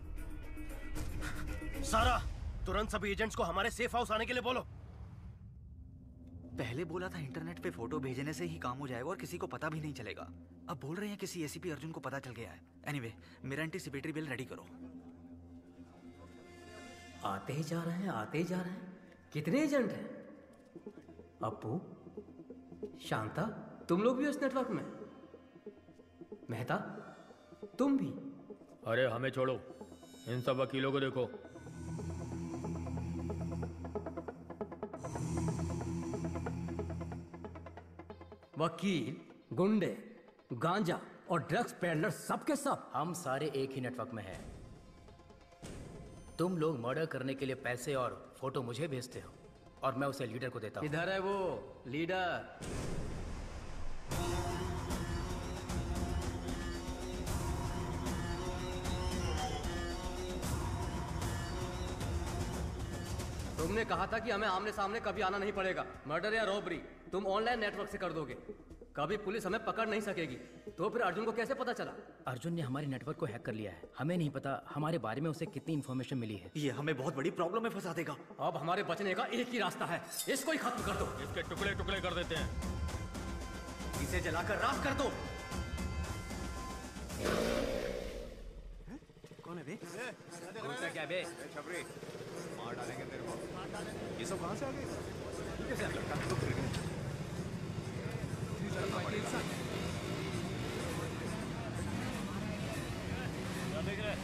सारा, तुरंत सभी एजेंट्स को हमारे सेफ हाउस आने के लिए बोलो। पहले बोला था इंटरनेट पे फोटो भेजने से ही काम हो जाएगा और किसी को पता भी नहीं चलेगा। अब बोल रहे हैं किसी एसीपी अर्जुन को पता चल गया है। एनीवे, मेरा एंटीसिपेटरी बिल रेडी करो। आते ही जा रहे हैं। कितने एजेंट हैं? अप्पू, शांता, तुम लोग भी उस नेटवर्क में? मेहता, तुम भी? अरे हमें छोड़ो, इन सब वकीलों को देखो। वकील, गुंडे, गांजा और ड्रग्स पेडलर सब के सब हम सारे एक ही नेटवर्क में हैं। तुम लोग मर्डर करने के लिए पैसे और फोटो मुझे भेजते हो और मैं उसे लीडर को देता हूँ। इधर है वो लीडर। तुमने कहा था कि हमें आमने सामने कभी आना नहीं पड़ेगा। मर्डर या रॉबरी तुम ऑनलाइन नेटवर्क से कर दोगे, कभी पुलिस हमें पकड़ नहीं सकेगी। तो फिर अर्जुन को कैसे पता चला? अर्जुन ने हमारे नेटवर्क को हैक कर लिया है। हमें नहीं पता हमारे बारे में उसे कितनी इन्फॉर्मेशन मिली है। ये हमें बहुत बड़ी प्रॉब्लम में फंसा देगा। अब हमारे बचने का एक ही रास्ता है, इसको ही खत्म कर दो। इसके टुकड़े टुकड़े कर देते हैं। इसे जलाकर राख कर दो। कौन है बे? क्या बे? छपरी, मार डालेंगे तेरे को। ये सब कहाँ से आ गए? कैसे आ गए?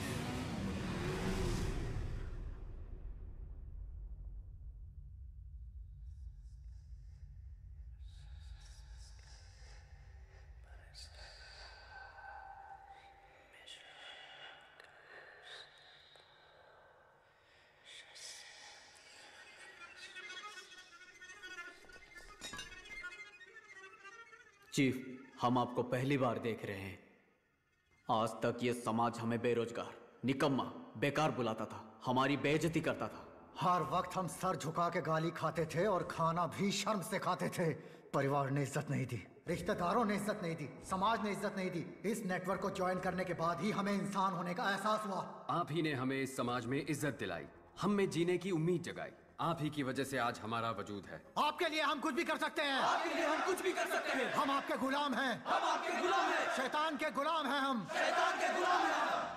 चीफ, हम आपको पहली बार देख रहे हैं। आज तक ये समाज हमें बेरोजगार, निकम्मा, बेकार बुलाता था, हमारी बेइज्जती करता था। हर वक्त हम सर झुका के गाली खाते थे और खाना भी शर्म से खाते थे। परिवार ने इज्जत नहीं दी, रिश्तेदारों ने इज्जत नहीं दी, समाज ने इज्जत नहीं दी। इस नेटवर्क को ज्वाइन करने के बाद ही हमें इंसान होने का एहसास हुआ। आप ही ने हमें इस समाज में इज्जत दिलाई, हम में जीने की उम्मीद जगाई। आप ही की वजह से आज हमारा वजूद है। आपके लिए हम कुछ भी कर सकते हैं। आपके लिए हम कुछ भी कर सकते हैं। हम आपके गुलाम हैं। हम आपके गुलाम हैं। शैतान के गुलाम हैं हम। शैतान के गुलाम हैं हम।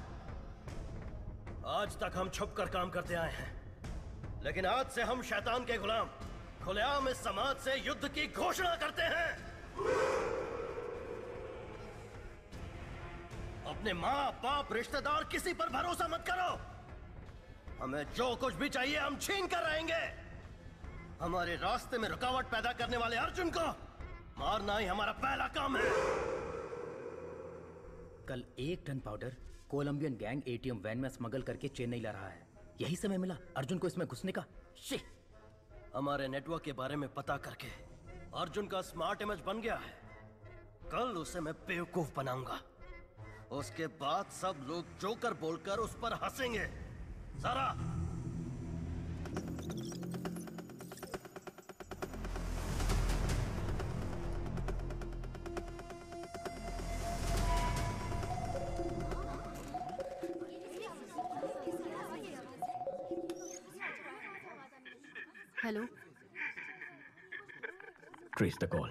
आज तक हम छुप कर काम करते आए हैं, लेकिन आज से हम शैतान के गुलाम खुलेआम इस समाज से युद्ध की घोषणा करते हैं। अपने माँ बाप रिश्तेदार किसी पर भरोसा मत करो। हमें जो कुछ भी चाहिए हम छीन कर रहेंगे। हमारे रास्ते में रुकावट पैदा करने वाले अर्जुन को मारना ही हमारा पहला काम है। कल 1 ton powder Colombian gang ATM van में स्मगल करके चेन्नई ला रहा है। यही समय मिला अर्जुन को इसमें घुसने का। हमारे नेटवर्क के बारे में पता करके अर्जुन का स्मार्ट इमेज बन गया है। कल उसे मैं बेवकूफ बनाऊंगा। उसके बाद सब लोग जोकर बोलकर उस पर हंसेंगे। सारा हेलो, ट्रेस द कॉल।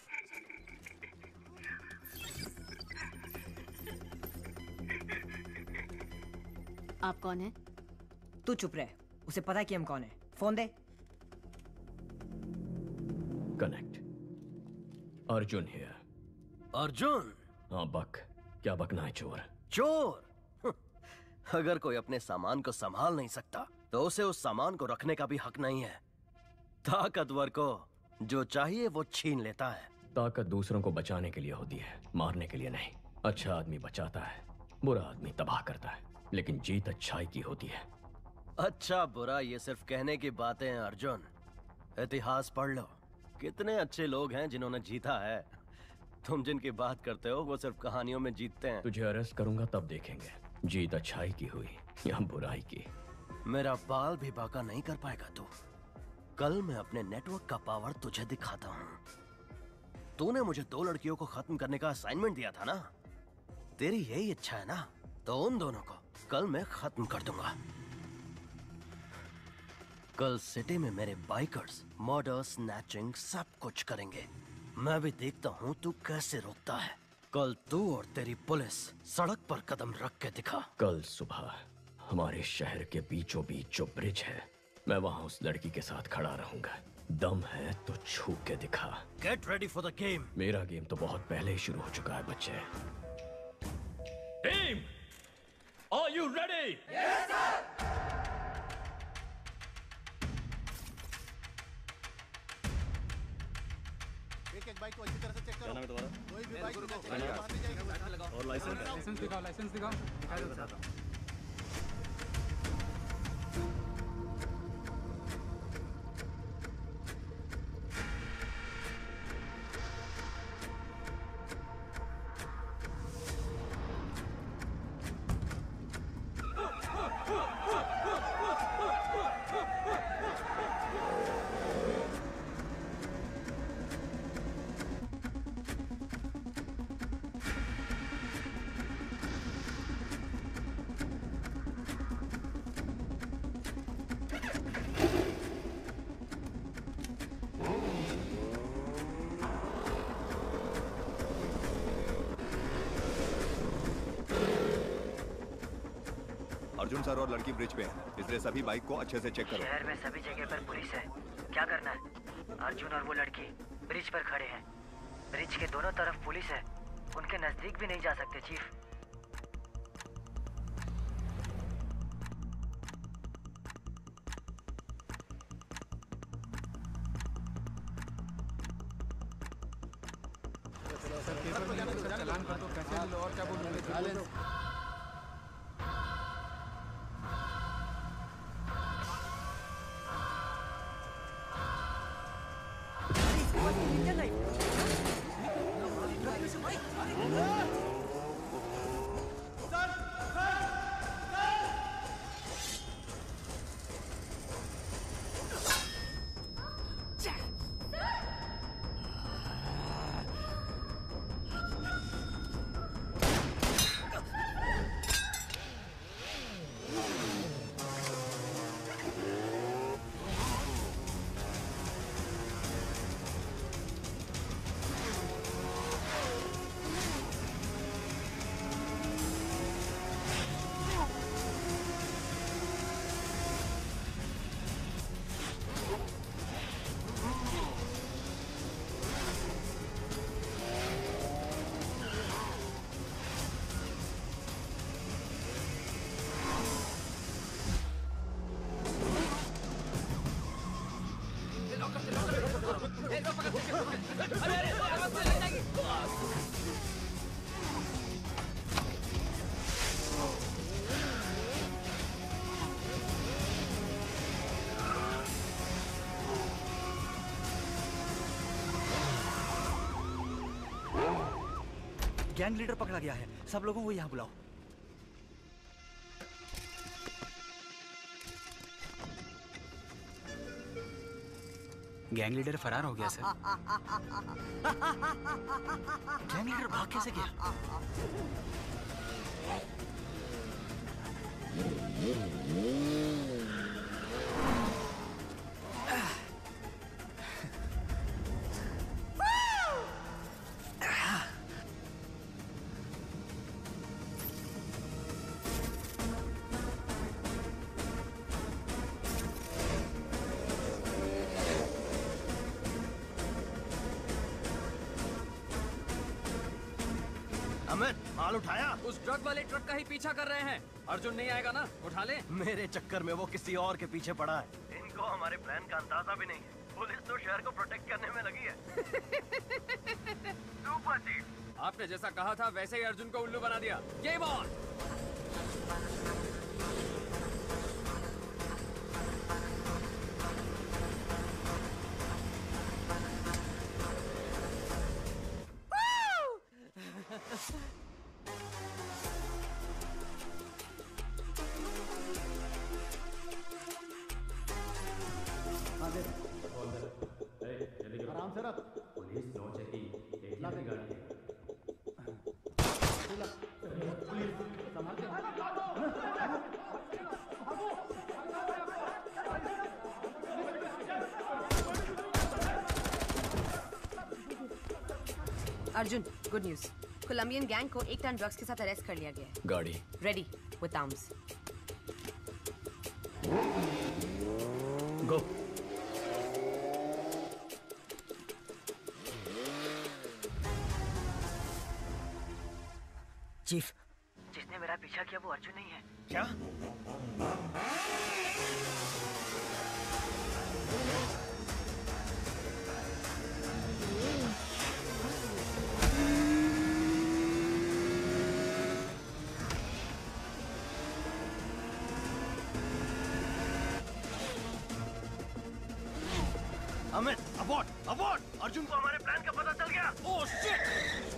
आप कौन है? तू चुप रहे, उसे पता है कि हम कौन है। फोन दे। कनेक्ट। अर्जुन हियर। अर्जुन? हाँ बक। क्या बकना है चोर? चोर? अगर कोई अपने सामान को संभाल नहीं सकता तो उसे उस सामान को रखने का भी हक नहीं है। ताकतवर को जो चाहिए वो छीन लेता है। ताकत दूसरों को बचाने के लिए होती है, मारने के लिए नहीं। अच्छा आदमी बचाता है, बुरा आदमी तबाह करता है, लेकिन जीत अच्छाई की होती है। अच्छा बुरा ये सिर्फ कहने की बातें हैं अर्जुन। इतिहास पढ़ लो, कितने अच्छे लोग हैं जिन्होंने जीता है। तुम जिनकी बात करते हो वो सिर्फ कहानियों में जीतते हैं। तुझे अरेस्ट करूंगा तब देखेंगे जीत अच्छाई की हुई या बुराई की। मेरा बाल भी बाका नहीं कर पाएगा तू। कल मैं अपने नेटवर्क का पावर तुझे दिखाता हूँ। तूने मुझे 2 लड़कियों को खत्म करने का असाइनमेंट दिया था ना? तेरी यही इच्छा है ना? तो उन दोनों को कल मैं खत्म कर दूंगा। कल सिटी में मेरे बाइकर्स मर्डर, स्नैचिंग सब कुछ करेंगे। मैं भी देखता हूँ तू कैसे रोकता है। कल तू और तेरी पुलिस सड़क पर कदम रख के दिखा। कल सुबह हमारे शहर के बीचों बीच जो ब्रिज है, मैं वहाँ उस लड़की के साथ खड़ा रहूंगा। दम है तो छू के दिखा। Get ready for the game. मेरा गेम तो बहुत पहले ही शुरू हो चुका है बच्चे। Team, are you ready? Yes sir. एक बाइक को अच्छी तरह से चेक करो। कोई भी बाइक और लाइसेंस दिखाओ, लाइसेंस दिखाओ। अर्जुन सर और लड़की ब्रिज पे हैं, इसलिए सभी बाइक को अच्छे से चेक करो। शहर में सभी जगह पर पुलिस है, क्या करना है? अर्जुन और वो लड़की ब्रिज पर खड़े हैं। ब्रिज के दोनों तरफ पुलिस है, उनके नजदीक भी नहीं जा सकते चीफ। चलान कर दो, पैसे लो और क्या बोल। गैंग लीडर पकड़ा गया है। सब लोगों को यहाँ बुलाओ। गैंग लीडर फरार हो गया सर। गैंग लीडर भाग कैसे गया? माल उठाया? उस ट्रक वाले ट्रक का ही पीछा कर रहे हैं। अर्जुन नहीं आएगा ना? उठा ले। मेरे चक्कर में वो किसी और के पीछे पड़ा है। इनको हमारे प्लान का अंदाजा भी नहीं है। पुलिस तो शहर को प्रोटेक्ट करने में लगी है। सुपर चीफ, आपने जैसा कहा था वैसे ही अर्जुन को उल्लू बना दिया। Game on. आराम से रख। पुलिस नौ चेकी एक लाख गाड़ी है। Arjun, good news. Colombian gang को 1 टन ड्रग्स के साथ अरेस्ट कर लिया गया है। गाड़ी ready with arms. Go. Chief, जिसने मेरा पीछा किया वो अर्जुन नहीं है। क्या? Amit, abort, abort! अर्जुन को हमारे प्लान का पता चल गया। Oh shit!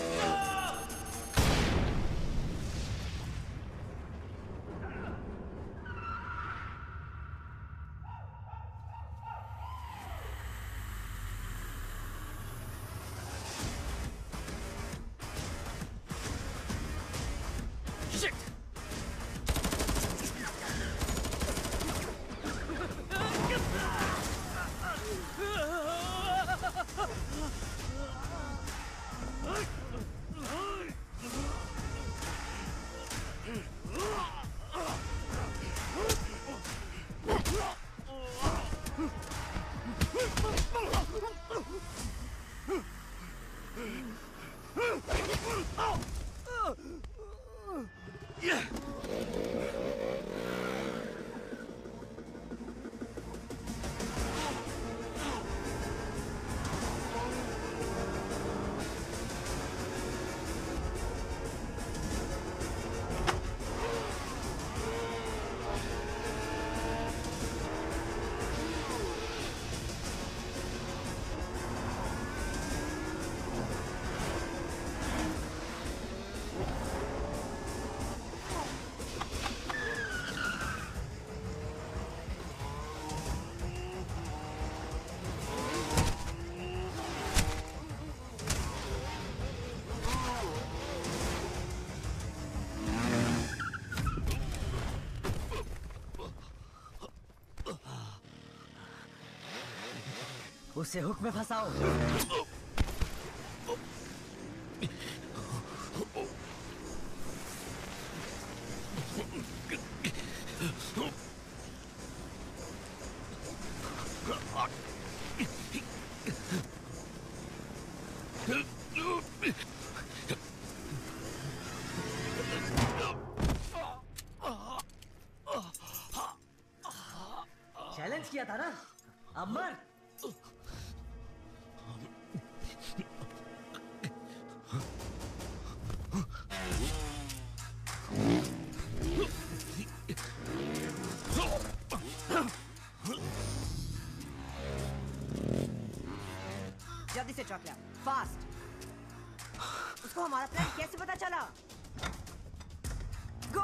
उसे हुक में फंसाओ। चैलेंज किया था ना, अमर। जल्दी से ट्रक ले, फास्ट। उसको हमारे हमारा प्लान कैसे पता चला? Go!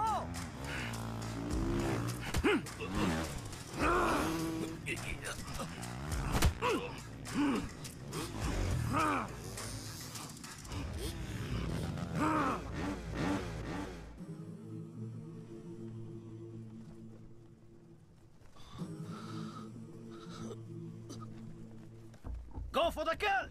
Go for the kill!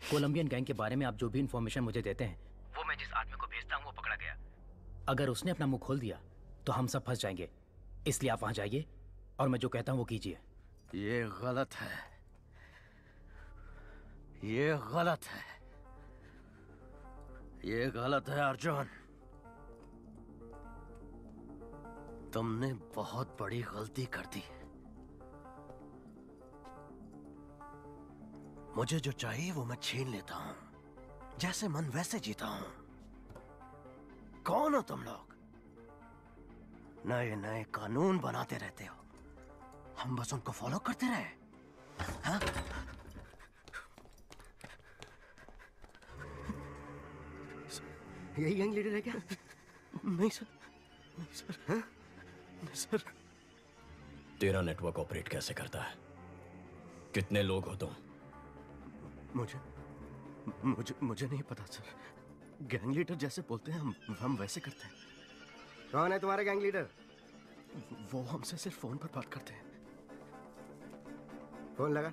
Colombian gang के बारे में आप जो भी इंफॉर्मेशन मुझे देते हैं वो मैं जिस आदमी को भेजता हूँ वो पकड़ा गया। अगर उसने अपना मुंह खोल दिया तो हम सब फंस जाएंगे, इसलिए आप वहां जाइए और मैं जो कहता हूँ वो कीजिए। ये गलत है, ये गलत है, ये गलत है अर्जुन। तुमने बहुत बड़ी गलती कर दी। मुझे जो चाहिए वो मैं छीन लेता हूं, जैसे मन वैसे जीता हूं। कौन हो तुम लोग? नए नए कानून बनाते रहते हो, हम बस उनको फॉलो करते रहे। हाँ? यही गैंग लीडर है क्या? नहीं सर, नहीं सर। हाँ? नहीं सर। तेरा नेटवर्क ऑपरेट कैसे करता है? कितने लोग हो तुम? मुझे नहीं पता सर। गैंग लीडर जैसे बोलते हैं हम वैसे करते हैं। कौन है तुम्हारा गैंग लीडर? वो हमसे सिर्फ फोन पर बात करते हैं। फोन लगा।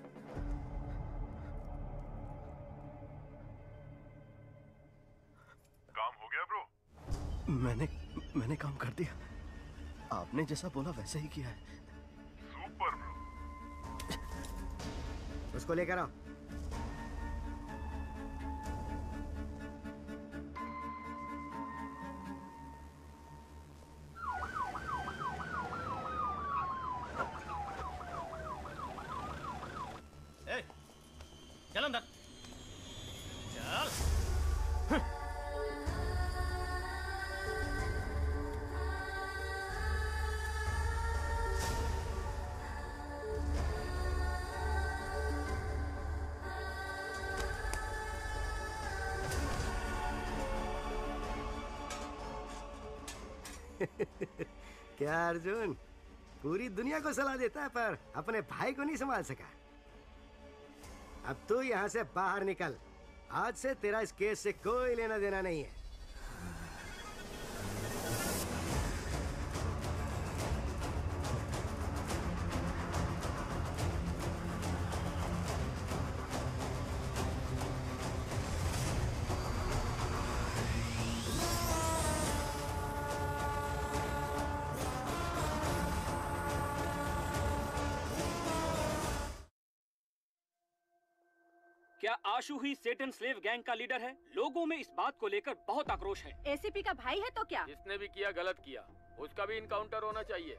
काम हो गया ब्रो? मैंने काम कर दिया। आपने जैसा बोला वैसे ही किया है। Super bro. उसको लेकर आओ। चल अंदर चल। क्या अर्जुन, पूरी दुनिया को सलाह देता है पर अपने भाई को नहीं संभाल सका। अब तू यहाँ से बाहर निकल। आज से तेरा इस केस से कोई लेना देना नहीं है। क्या आशु ही सेटन स्लेव गैंग का लीडर है? लोगों में इस बात को लेकर बहुत आक्रोश है। एसीपी का भाई है तो क्या? जिसने भी किया गलत किया, उसका भी इनकाउंटर होना चाहिए।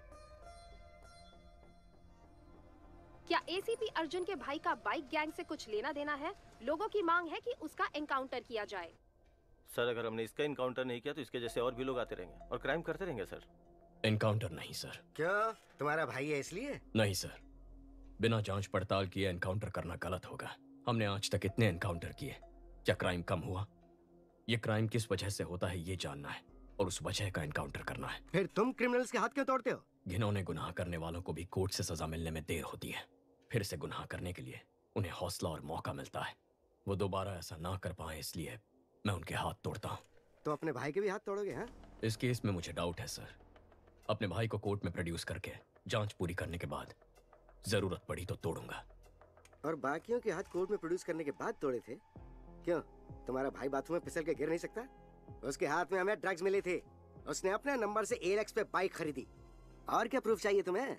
क्या एसीपी अर्जुन के भाई का बाइक गैंग से कुछ लेना देना है? लोगों की मांग है कि उसका एनकाउंटर किया जाए। सर, अगर हमने इसका इनकाउंटर नहीं किया तो इसके जैसे और भी लोग आते रहेंगे और क्राइम करते रहेंगे सर। एनकाउंटर नहीं सर। क्यों? तुम्हारा भाई है इसलिए? नहीं सर, बिना जांच पड़ताल किए एनकाउंटर करना गलत होगा। हमने आज तक इतने एनकाउंटर किए, क्या क्राइम कम हुआ? ये क्राइम किस वजह से होता है ये जानना है और उस वजह का एनकाउंटर करना है। फिर तुम क्रिमिनल्स के हाथ क्यों तोड़ते हो? घिनौने गुनाह करने वालों को भी कोर्ट से सजा मिलने में देर होती है। फिर से गुनाह करने के लिए उन्हें हौसला और मौका मिलता है। वो दोबारा ऐसा ना कर पाए इसलिए मैं उनके हाथ तोड़ता हूँ। तो अपने भाई के भी हाथ तोड़ोगे? हाँ? इस केस में मुझे डाउट है सर। अपने भाई को कोर्ट में प्रोड्यूस करके जांच पूरी करने के बाद जरूरत पड़ी तो तोड़ूंगा। और बाकियों के हाथ कोर्ट में प्रोड्यूस करने के बाद तोड़े थे? क्यों? तुम्हारा भाई बाथरूम में फिसल के गिर नहीं सकता? उसके हाथ में हमें ड्रग्स मिले थे। उसने अपने नंबर से एलेक्स पे बाइक खरीदी। और क्या प्रूफ चाहिए तुम्हें?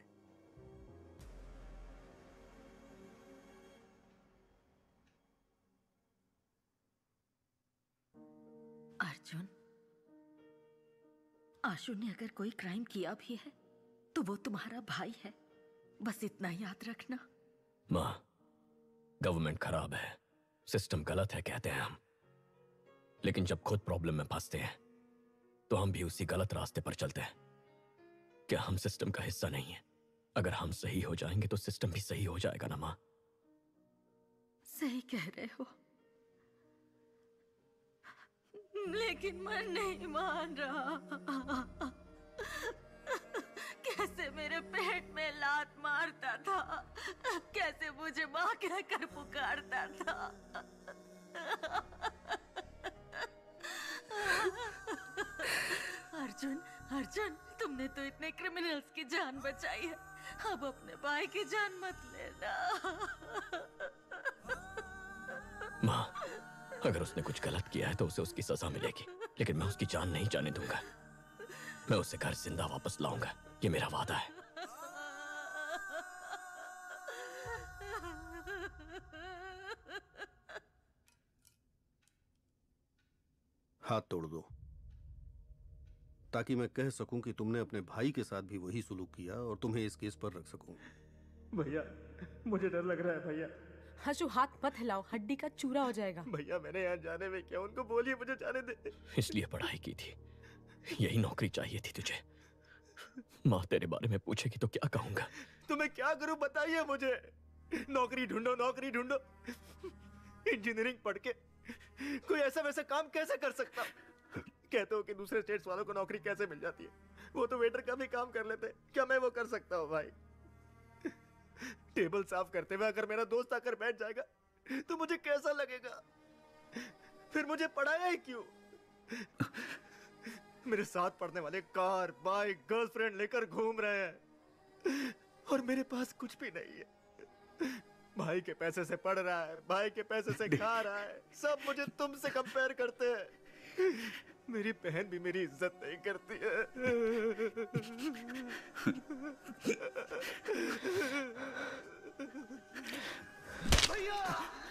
अर्जुन, आशु ने अगर कोई क्राइम किया भी है तो वो तुम्हारा भाई है, बस इतना याद रखना। माँ, गवर्नमेंट खराब है, सिस्टम गलत है कहते हैं हम, लेकिन जब खुद प्रॉब्लम में फंसते हैं तो हम भी उसी गलत रास्ते पर चलते हैं। क्या हम सिस्टम का हिस्सा नहीं है? अगर हम सही हो जाएंगे तो सिस्टम भी सही हो जाएगा ना माँ? सही कह रहे हो, लेकिन मैं नहीं मान रहा। कैसे मेरे पेट में लात मारता था, कैसे मुझे माँ कहकर पुकारता था। अर्जुन, अर्जुन, तुमने तो इतने क्रिमिनल्स की जान बचाई है, अब अपने भाई की जान मत लेना। माँ, अगर उसने कुछ गलत किया है तो उसे उसकी सजा मिलेगी, लेकिन मैं उसकी जान नहीं जाने दूंगा। मैं उसे घर जिंदा वापस लाऊंगा, ये मेरा वादा है। हाथ तोड़ दो, ताकि मैं कह सकूं कि तुमने अपने भाई के साथ भी वही सुलूक किया और तुम्हें इस केस पर रख सकूं। भैया मुझे डर लग रहा है भैया। हशु हाथ मत हिलाओ, हड्डी का चूरा हो जाएगा। भैया मैंने यहाँ जाने में क्या, उनको बोलिए मुझे जाने दे। इसलिए पढ़ाई की थी, यही नौकरी चाहिए थी तुझे। माँ तेरे बारे में पूछेगी तो क्या कहूंगा? तो मैं क्या करूं बताइए मुझे। नौकरी ढूंढो, नौकरी ढूंढो। इंजीनियरिंग पढ़ के कोई ऐसा वैसा काम कैसे कर सकता? कहते हो कि दूसरे स्टेट्स वालों को नौकरी कैसे मिल जाती है, वो तो वेटर का भी काम कर लेते, क्या मैं वो कर सकता हूँ भाई? टेबल साफ करते हुए अगर मेरा दोस्त आकर बैठ जाएगा तो मुझे कैसा लगेगा? फिर मुझे पढ़ाया ही क्यों? मेरे साथ पढ़ने वाले कार, बाइक, गर्लफ्रेंड लेकर घूम रहे हैं और मेरे पास कुछ भी नहीं है। भाई के पैसे से पढ़ रहा है, भाई के पैसे से खा रहा है, सब मुझे तुमसे कंपेयर करते हैं। मेरी बहन भी मेरी इज्जत नहीं करती है। भैया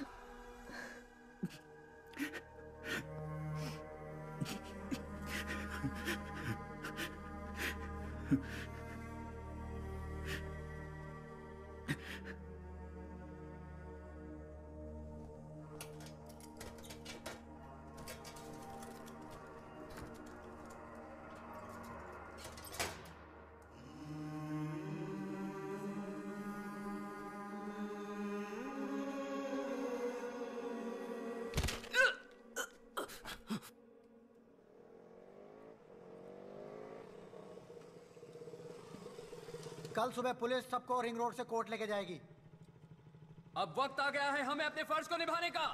कल सुबह पुलिस सबको रिंग रोड से कोर्ट लेके जाएगी। अब वक्त आ गया है हमें अपने फर्ज को निभाने का।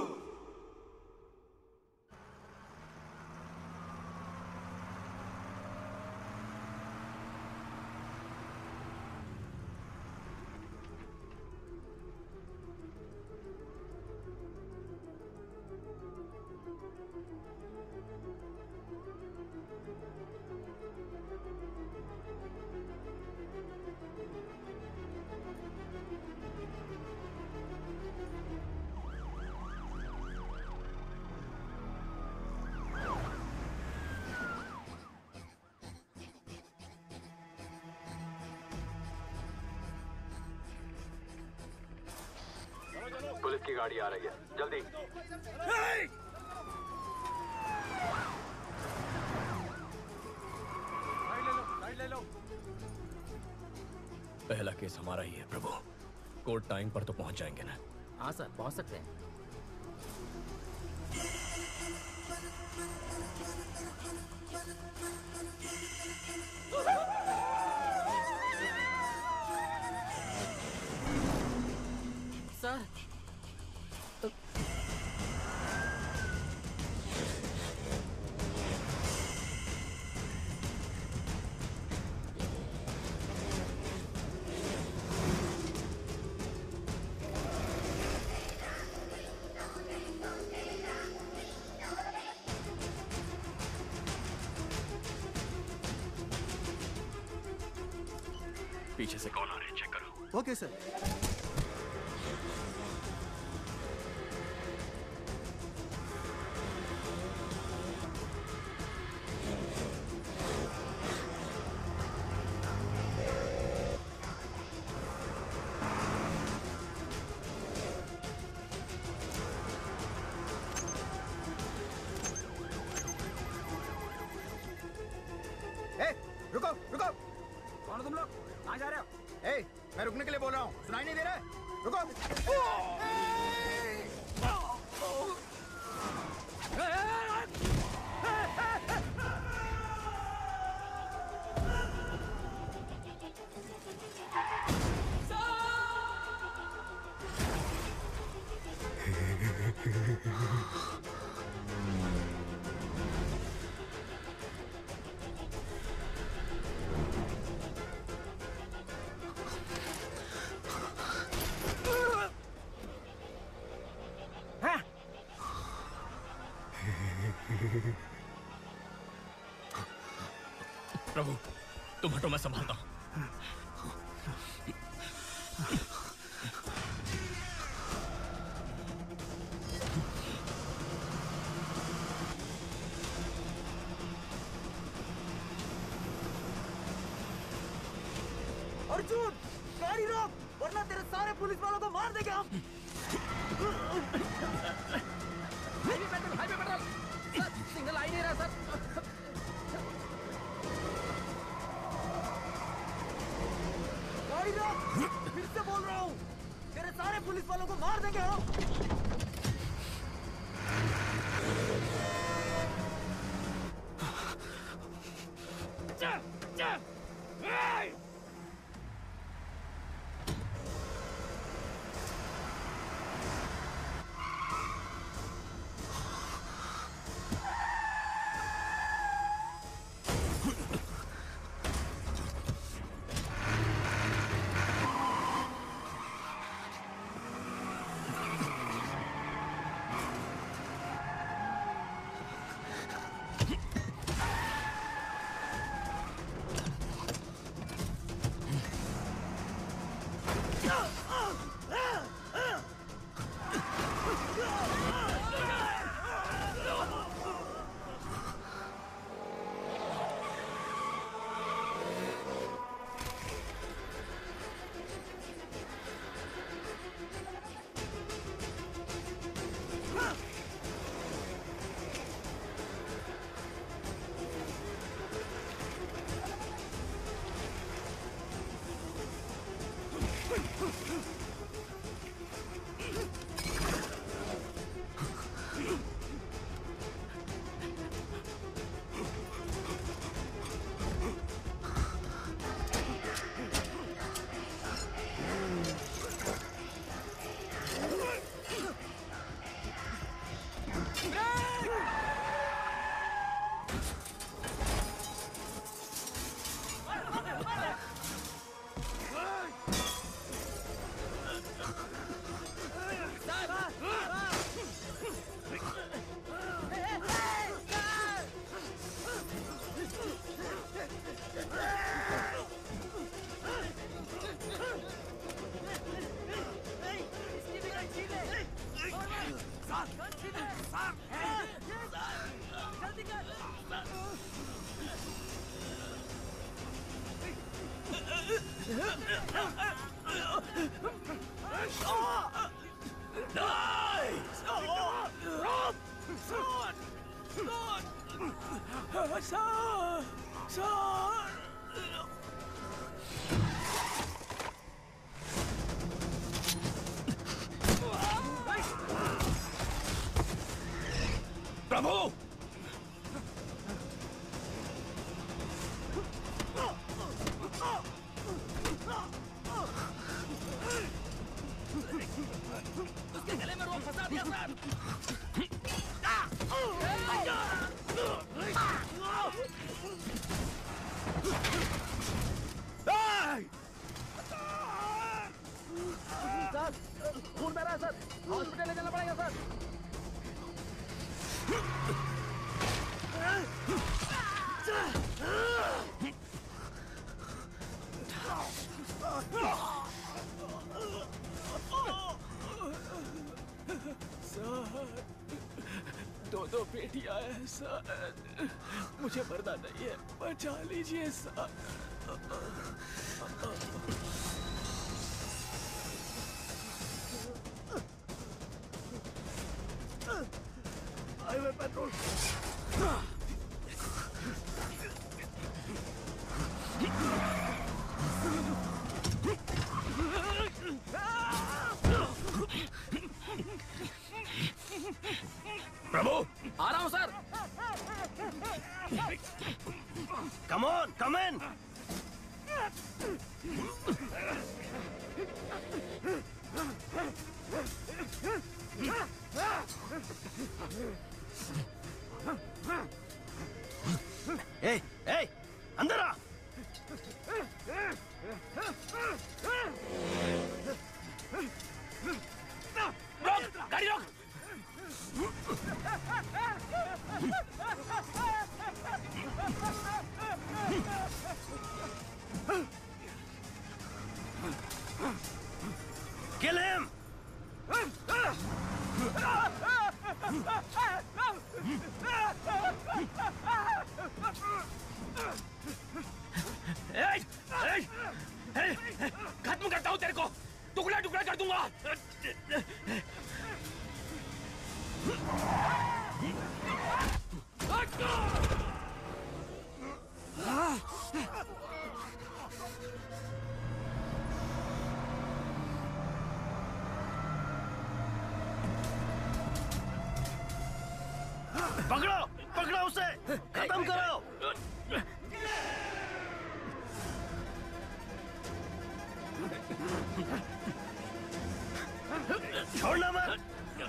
पुलिस की गाड़ी आ रही है, जल्दी। ले लो। पहला केस हमारा ही है प्रभु। कोर्ट टाइम पर तो पहुंच जाएंगे ना? हाँ सर, पहुंच सकते हैं। सर पीछे से कौन आ रहे हैं, चेक करो। Okay sir. रुको रुको, कौन हो तुम लोग? कहाँ जा रहे हो? मैं रुकने के लिए बोल रहा हूँ, सुनाई नहीं दे रहा है? रुको। प्रभु तुम हटो, मैं संभालता हूँ। अर्जुन, गाड़ी रोक, वरना तेरे सारे पुलिस वालों को मार देंगे हम। हाईवे पेट्रोल सर, सिग्नल आ ही नहीं रहा सर। गाड़ी रोक, फिर से बोल रहा हूँ, तेरे सारे पुलिस वालों को मार देंगे हम। प्रभु उसके गले में रोक फंसा दिया सर। सर, खून बह रहा है सर, हॉस्पिटल ले जाना पड़ेगा सर। सर, दो बेटियां हैं सर, मुझे मरना नहीं है, बचा लीजिए सर। Highway patrol. प्रभु आ रहा हूँ सर। कम ऑन, कम इन। ए, ए, अंदर आ। रोक, गाड़ी रोक। पकड़ो पकड़ो उसे, खत्म करो। छोड़ना मत।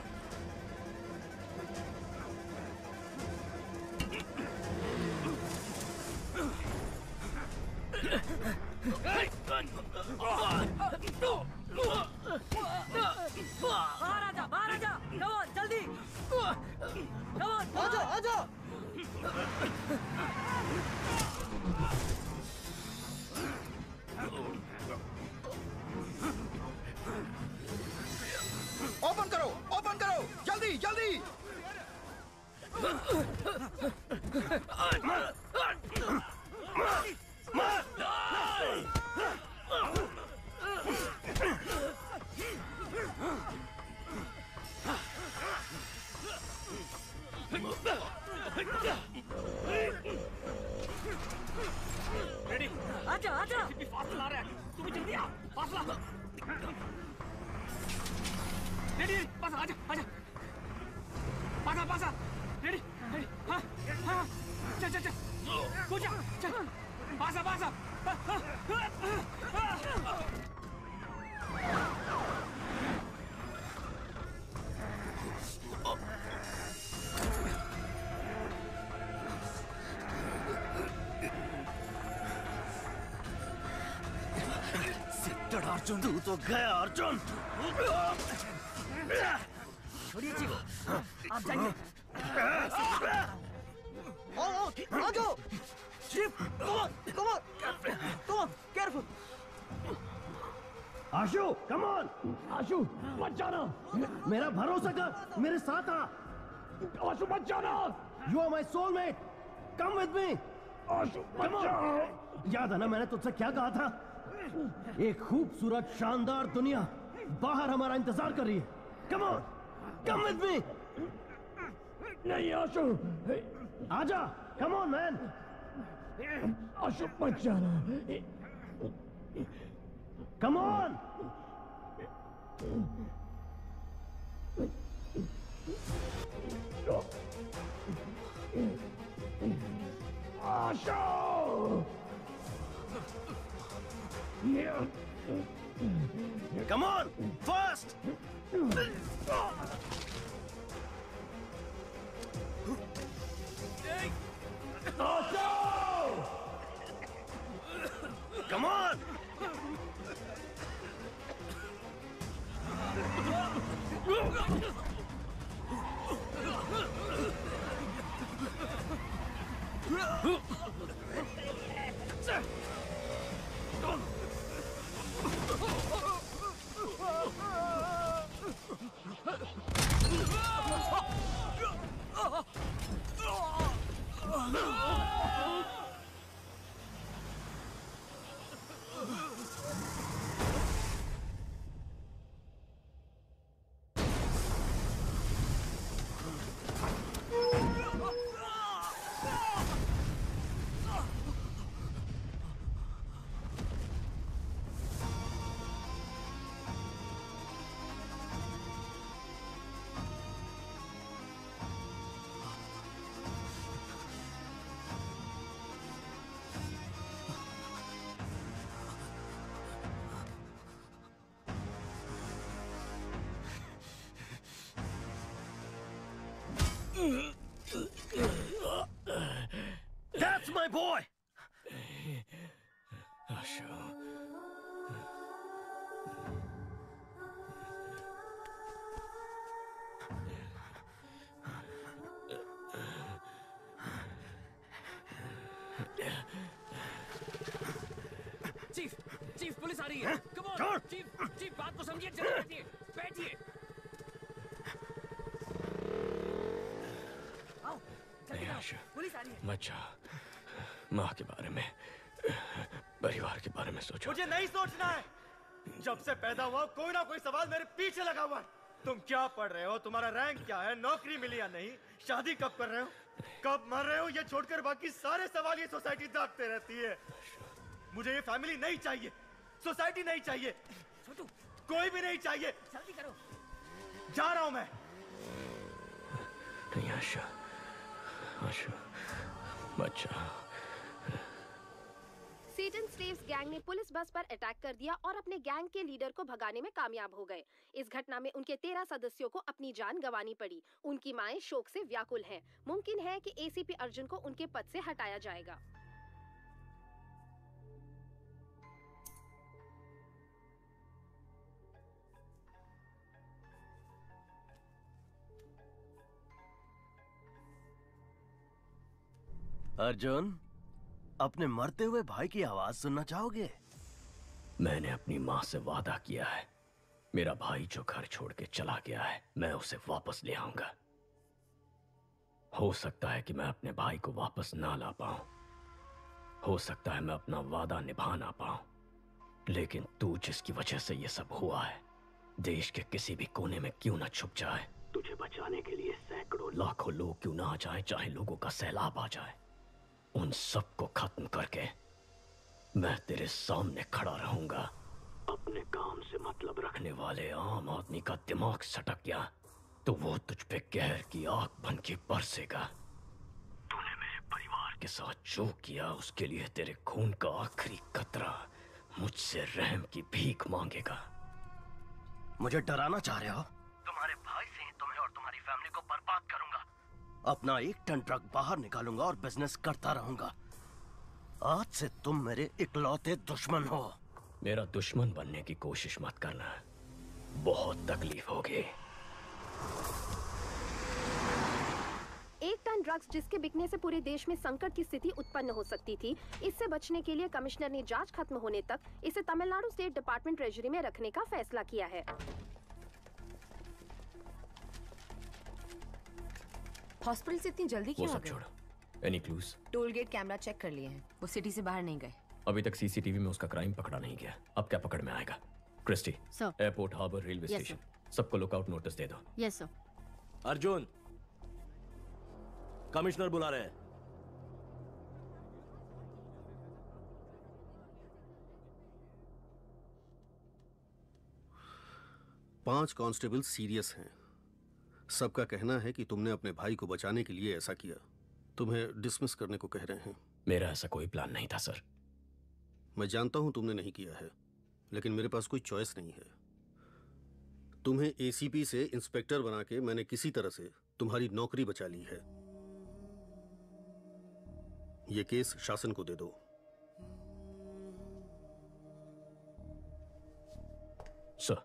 बाहर आ जा, come on, जल्दी, come on, आ जाओ। ओपन करो, जल्दी जल्दी। रेडी, आजा आजा। फासला आ रहा है, तुम जल्दी आओ, फासला। रेडी, पास आजा आजा, पासा रेडी, हाँ हाँ, चल कूद जा, चल पासा। अर्जुन, तू तो गया अर्जुन। छोड़िए चीफ, आप जाइए। आ जाओ chief, come on, careful। Ashu, come on, Ashu, मत जाना, मेरा भरोसा कर, मेरे साथ आ। आशु मत जाना, you are my soulmate, come with me। आशु मत जाओ। याद है ना मैंने तुझसे क्या कहा था? एक खूबसूरत शानदार दुनिया बाहर हमारा इंतजार कर रही है। Come on, come with me। नहीं आशु, आजा, come on man। आशु मत जाना, come on। Ashu, come on, fast। Come on! That's my boy! Ashu. Chief police आ रही है। कम ऑन चीफ बात को समझिए, चलिए बैठिए। पुलिस आ रही है। मत जा, माँ के बारे में, परिवार के बारे में सोचो। मुझे नहीं सोचना है। जब से पैदा हुआ कोई ना कोई सवाल मेरे पीछे लगा हुआ है। तुम क्या पढ़ रहे हो, तुम्हारा रैंक क्या है, नौकरी मिली या नहीं, शादी कब कर रहे हो? कब मर रहे हो ये छोड़कर बाकी सारे सवाल ये सोसाइटी दागते रहती है। मुझे ये फैमिली नहीं चाहिए, सोसाइटी नहीं चाहिए, कोई भी नहीं चाहिए। जल्दी करो। जा रहा हूं मैं। नहीं आशु, आशु बच्चा। सेटन स्लेव्स गैंग ने पुलिस बस पर अटैक कर दिया और अपने गैंग के लीडर को भगाने में कामयाब हो गए। इस घटना में उनके 13 सदस्यों को अपनी जान गंवानी पड़ी। उनकी माएं शोक से व्याकुल हैं। मुमकिन है कि एसीपी अर्जुन को उनके पद से हटाया जाएगा। अर्जुन, अपने मरते हुए भाई की आवाज सुनना चाहोगे? मैंने अपनी माँ से वादा किया है, मेरा भाई जो घर छोड़ के चला गया है मैं उसे वापस ले आऊंगा। हो सकता है कि मैं अपने भाई को वापस ना ला पाऊं, हो सकता है मैं अपना वादा निभा ना पाऊं, लेकिन तू जिसकी वजह से ये सब हुआ है देश के किसी भी कोने में क्यों ना छुप जाए, तुझे बचाने के लिए सैकड़ों लाखों लोग क्यों ना आ जाए, चाहे लोगों का सैलाब आ जाए, उन सब को खत्म करके मैं तेरे सामने खड़ा रहूंगा। अपने काम से मतलब रखने वाले आम आदमी का दिमाग सटक गया तो वो तुझ पे कहर की आग बन के बरसेगा। तूने मेरे परिवार के साथ जो किया उसके लिए तेरे खून का आखिरी कतरा मुझसे रहम की भीख मांगेगा। मुझे डराना चाह रहे हो? तुम्हारे भाई से तुम्हें और तुम्हारी फैमिली को बर्बाद करूंगा। अपना 1 टन ट्रक बाहर निकालूंगा और बिजनेस करता रहूंगा। आज से तुम मेरे इकलौते दुश्मन हो। मेरा दुश्मन बनने की कोशिश मत करना, बहुत तकलीफ होगी। 1 टन ड्रग्स जिसके बिकने से पूरे देश में संकट की स्थिति उत्पन्न हो सकती थी, इससे बचने के लिए कमिश्नर ने जांच खत्म होने तक इसे तमिलनाडु स्टेट डिपार्टमेंट ट्रेजरी में रखने का फैसला किया है। हॉस्पिटल से इतनी जल्दी क्यों आ गए? Any clues? Toll gate camera check कर लिए हैं, वो सिटी से बाहर नहीं गए। अभी तक सीसीटीवी में उसका क्राइम पकड़ा नहीं गया, अब क्या पकड़ में आएगा? Christy, airport, harbour, railway station, सबको लुकआउट नोटिस दे दो। Yes sir. अर्जुन, कमिश्नर बुला रहे हैं। पांच कांस्टेबल सीरियस हैं। सबका कहना है कि तुमने अपने भाई को बचाने के लिए ऐसा किया। तुम्हें डिसमिस करने को कह रहे हैं। मेरा ऐसा कोई प्लान नहीं था सर। मैं जानता हूं तुमने नहीं किया है, लेकिन मेरे पास कोई चॉइस नहीं है। तुम्हें एसीपी से इंस्पेक्टर बना के मैंने किसी तरह से तुम्हारी नौकरी बचा ली है। यह केस शासन को दे दो। सर।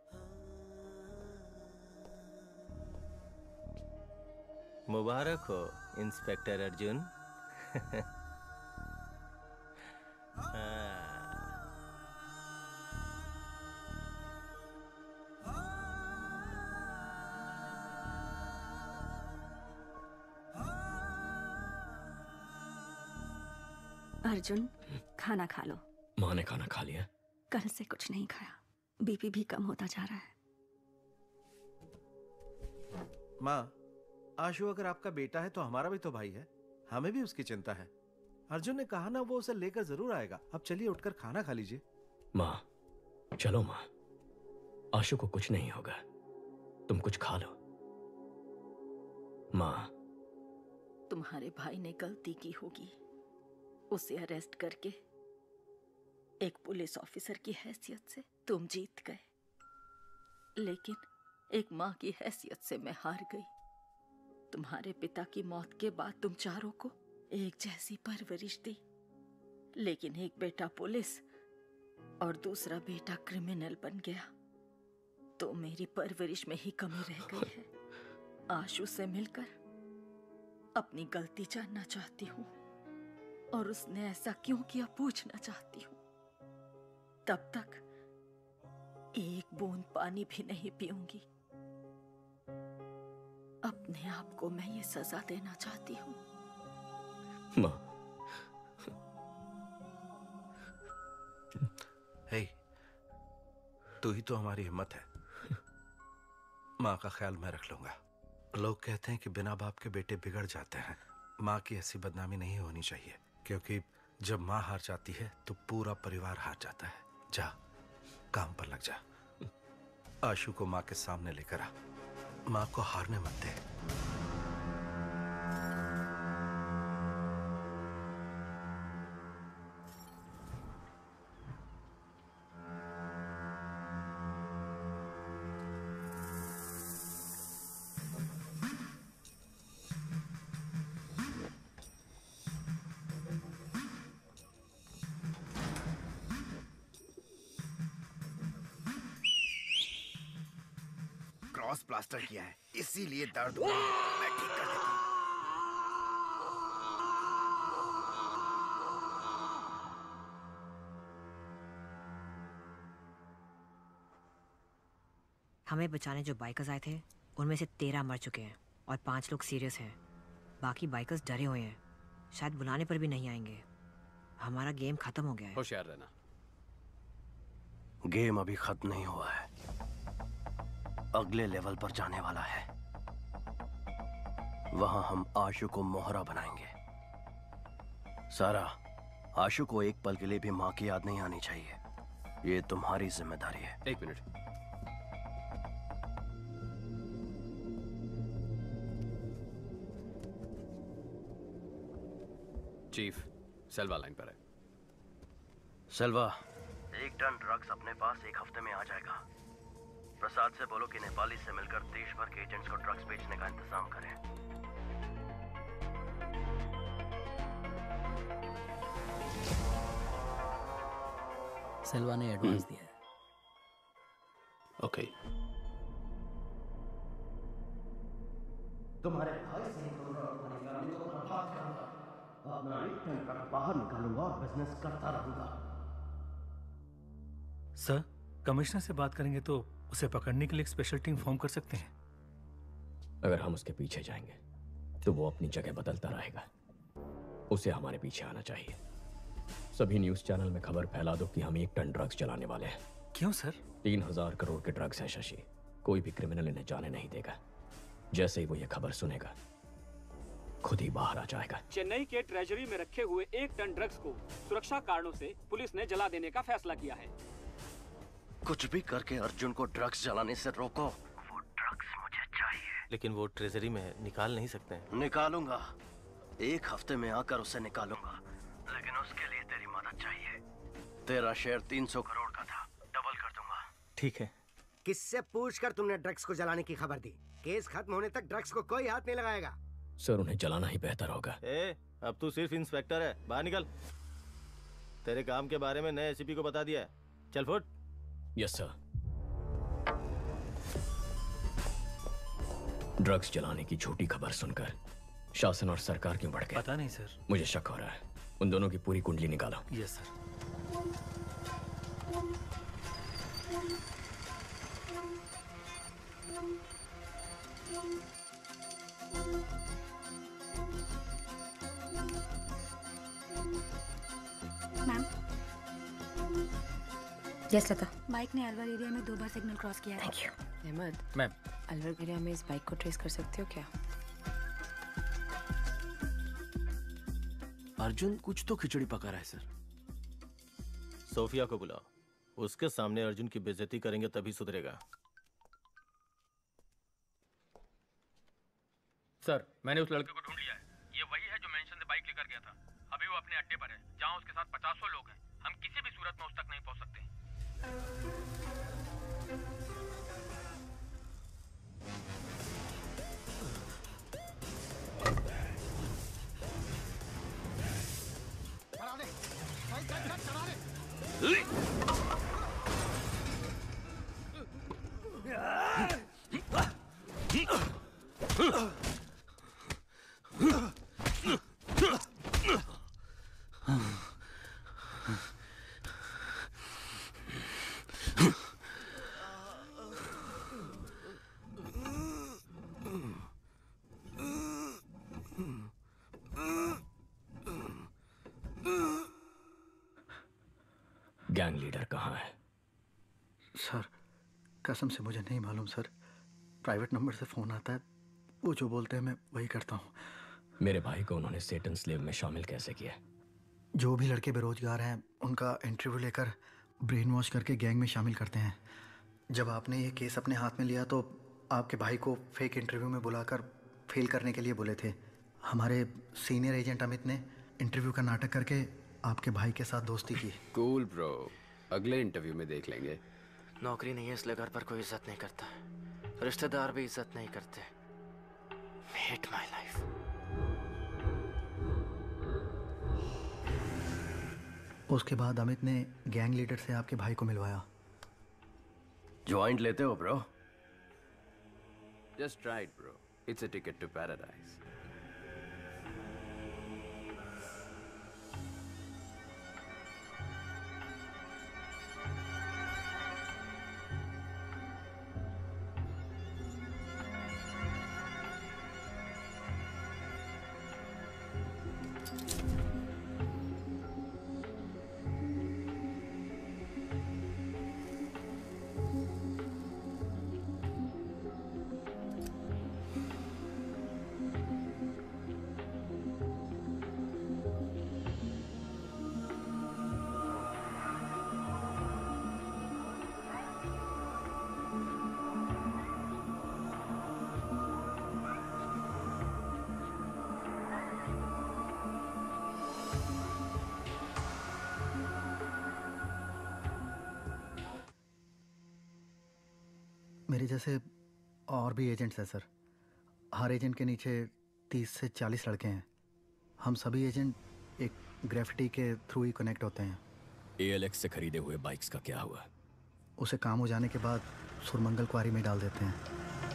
मुबारक हो इंस्पेक्टर अर्जुन। अर्जुन, खाना खा लो। माँ ने खाना खा लिया? कल से कुछ नहीं खाया, बीपी भी कम होता जा रहा है। माँ, आशु अगर आपका बेटा है तो हमारा भी तो भाई है, हमें भी उसकी चिंता है। अर्जुन ने कहा ना वो उसे लेकर जरूर आएगा। अब चलिए उठकर खाना खा लीजिए। माँ, चलो माँ, आशु को कुछ नहीं होगा, तुम कुछ खा लो। माँ, तुम्हारे भाई ने गलती की होगी, उसे अरेस्ट करके एक पुलिस ऑफिसर की हैसियत से तुम जीत गए, लेकिन एक माँ की हैसियत से मैं हार गई। तुम्हारे पिता की मौत के बाद तुम चारों को एक जैसी परवरिश दी, लेकिन एक बेटा पुलिस और दूसरा बेटा क्रिमिनल बन गया, तो मेरी परवरिश में ही कमी रह गई है। आशु से मिलकर अपनी गलती जानना चाहती हूँ और उसने ऐसा क्यों किया पूछना चाहती हूँ। तब तक एक बूंद पानी भी नहीं पीऊंगी। अपने आप को मैं ये सजा देना चाहती हूँ। माँ। हे, तू ही तो हमारी हिम्मत है। माँ का ख्याल मैं रख लूंगा। लोग कहते हैं कि बिना बाप के बेटे बिगड़ जाते हैं, माँ की ऐसी बदनामी नहीं होनी चाहिए, क्योंकि जब माँ हार जाती है तो पूरा परिवार हार जाता है। जा, काम पर लग जा। आशु को माँ के सामने लेकर आ। माँ को हारने मत दे। क्रॉस प्लास्टर किया है, इसीलिए दर्द हो रहा है। मैं ठीक कर देता हूँ। हमें बचाने जो बाइकर्स आए थे उनमें से 13 मर चुके हैं और 5 लोग सीरियस हैं। बाकी बाइकर्स डरे हुए हैं, शायद बुलाने पर भी नहीं आएंगे। हमारा गेम खत्म हो गया है। होशियार रहना। गेम अभी खत्म नहीं हुआ है, अगले लेवल पर जाने वाला है। वहां हम आशु को मोहरा बनाएंगे। सारा, आशु को एक पल के लिए भी मां की याद नहीं आनी चाहिए। ये तुम्हारी जिम्मेदारी है। 1 मिनट। चीफ, सेल्वा लाइन पर है। सेल्वा, 1 टन ड्रग्स अपने पास 1 हफ्ते में आ जाएगा। प्रसाद से बोलो कि नेपाली से मिलकर देश भर के एजेंट्स को ड्रग्स बेचने का इंतजाम करें। सेल्वा ने एडवांस दिया है। ओके। तुम्हारे भाई से तुम्हारी फैमिली को बर्बाद करूंगा। अपना 1 टन ट्रक बाहर निकालूंगा और बिजनेस करता रहूंगा। सर, कमिश्नर से बात करेंगे तो उसे पकड़ने के लिए एक स्पेशल टीम फॉर्म कर सकते हैं। अगर हम उसके पीछे जाएंगे तो वो अपनी जगह बदलता रहेगा। उसे हमारे पीछे आना चाहिए। सभी न्यूज चैनल में खबर फैला दो कि हम 1 टन ड्रग्स चलाने वाले हैं। क्यों सर? 3000 करोड़ के ड्रग्स हैं शशि। कोई भी क्रिमिनल इन्हें जाने नहीं देगा। जैसे ही वो ये खबर सुनेगा खुद ही बाहर आ जाएगा। चेन्नई के ट्रेजरी में रखे हुए 1 टन ड्रग्स को सुरक्षा कारणों से पुलिस ने जला देने का फैसला किया है। कुछ भी करके अर्जुन को ड्रग्स जलाने से रोको। वो ड्रग्स मुझे चाहिए। लेकिन वो ट्रेजरी में है, निकाल नहीं सकते हैं। निकालूंगा, 1 हफ्ते में आकर उसे निकालूंगा, लेकिन उसके लिए तेरी मदद चाहिए। तेरा शेयर 300 करोड़ का था, डबल कर दूंगा। ठीक है। किससे पूछकर तुमने ड्रग्स को जलाने की खबर दी? केस खत्म होने तक ड्रग्स को कोई हाथ नहीं लगाएगा। सर, उन्हें जलाना ही बेहतर होगा। अब तू सिर्फ इंस्पेक्टर है, बाहर निकल। तेरे काम के बारे में नए एसीपी को बता दिया है। चल फुट। Yes sir. ड्रग्स जलाने की झूठी खबर सुनकर शासन और सरकार क्यों बढ़ गए? पता नहीं सर, मुझे शक हो रहा है। उन दोनों की पूरी कुंडली निकालो। Yes sir. Ma'am, yes Lata. Bike ने अलवर एरिया में 2 बार सिग्नल क्रॉस किया है। Thank you. Ahmed, ma'am, Alwar area में इस बाइक को ट्रेस कर सकते हो क्या? अर्जुन कुछ तो खिचड़ी पका रहा है सर। सोफिया को बुलाओ। उसके सामने अर्जुन की बेइज्जती करेंगे तभी सुधरेगा। सर, मैंने उस लड़के को ढूंढ लिया है। ये वही है जो मेंशन से बाइक लेकर गया था। अभी वो अपने अड्डे पर है, जहाँ उसके साथ 50 लोग हैं। हम किसी भी सूरत में उस तक नहीं पहुंच सकते। गैंग लीडर कहाँ है? सर, कसम से मुझे नहीं मालूम सर। प्राइवेट नंबर से फोन आता है, वो जो बोलते हैं मैं वही करता हूँ। मेरे भाई को उन्होंने सेटन स्लेव में शामिल कैसे किया? जो भी लड़के बेरोजगार हैं उनका इंटरव्यू लेकर ब्रेन वॉश करके गैंग में शामिल करते हैं। जब आपने ये केस अपने हाथ में लिया तो आपके भाई को फेक इंटरव्यू में बुलाकर फेल करने के लिए बोले थे। हमारे सीनियर एजेंट अमित ने इंटरव्यू का नाटक करके आपके भाई के साथ दोस्ती की। कूल ब्रो, अगले इंटरव्यू में देख लेंगे। नौकरी नहीं है इसलिए घर पर कोई इज्जत नहीं करता, रिश्तेदार भी इज्जत नहीं करते। Hate my life. उसके बाद अमित ने गैंग लीडर से आपके भाई को मिलवाया। ज्वाइंट लेते हो bro? Just try it, bro. It's a ticket to paradise. मेरे जैसे और भी एजेंट्स हैं सर। हर एजेंट के नीचे 30 से 40 लड़के हैं। हम सभी एजेंट एक ग्रेफिटी के थ्रू ही कनेक्ट होते हैं। ALX से खरीदे हुए बाइक्स का क्या हुआ? उसे काम हो जाने के बाद सुरमंगल क्वारी में डाल देते हैं।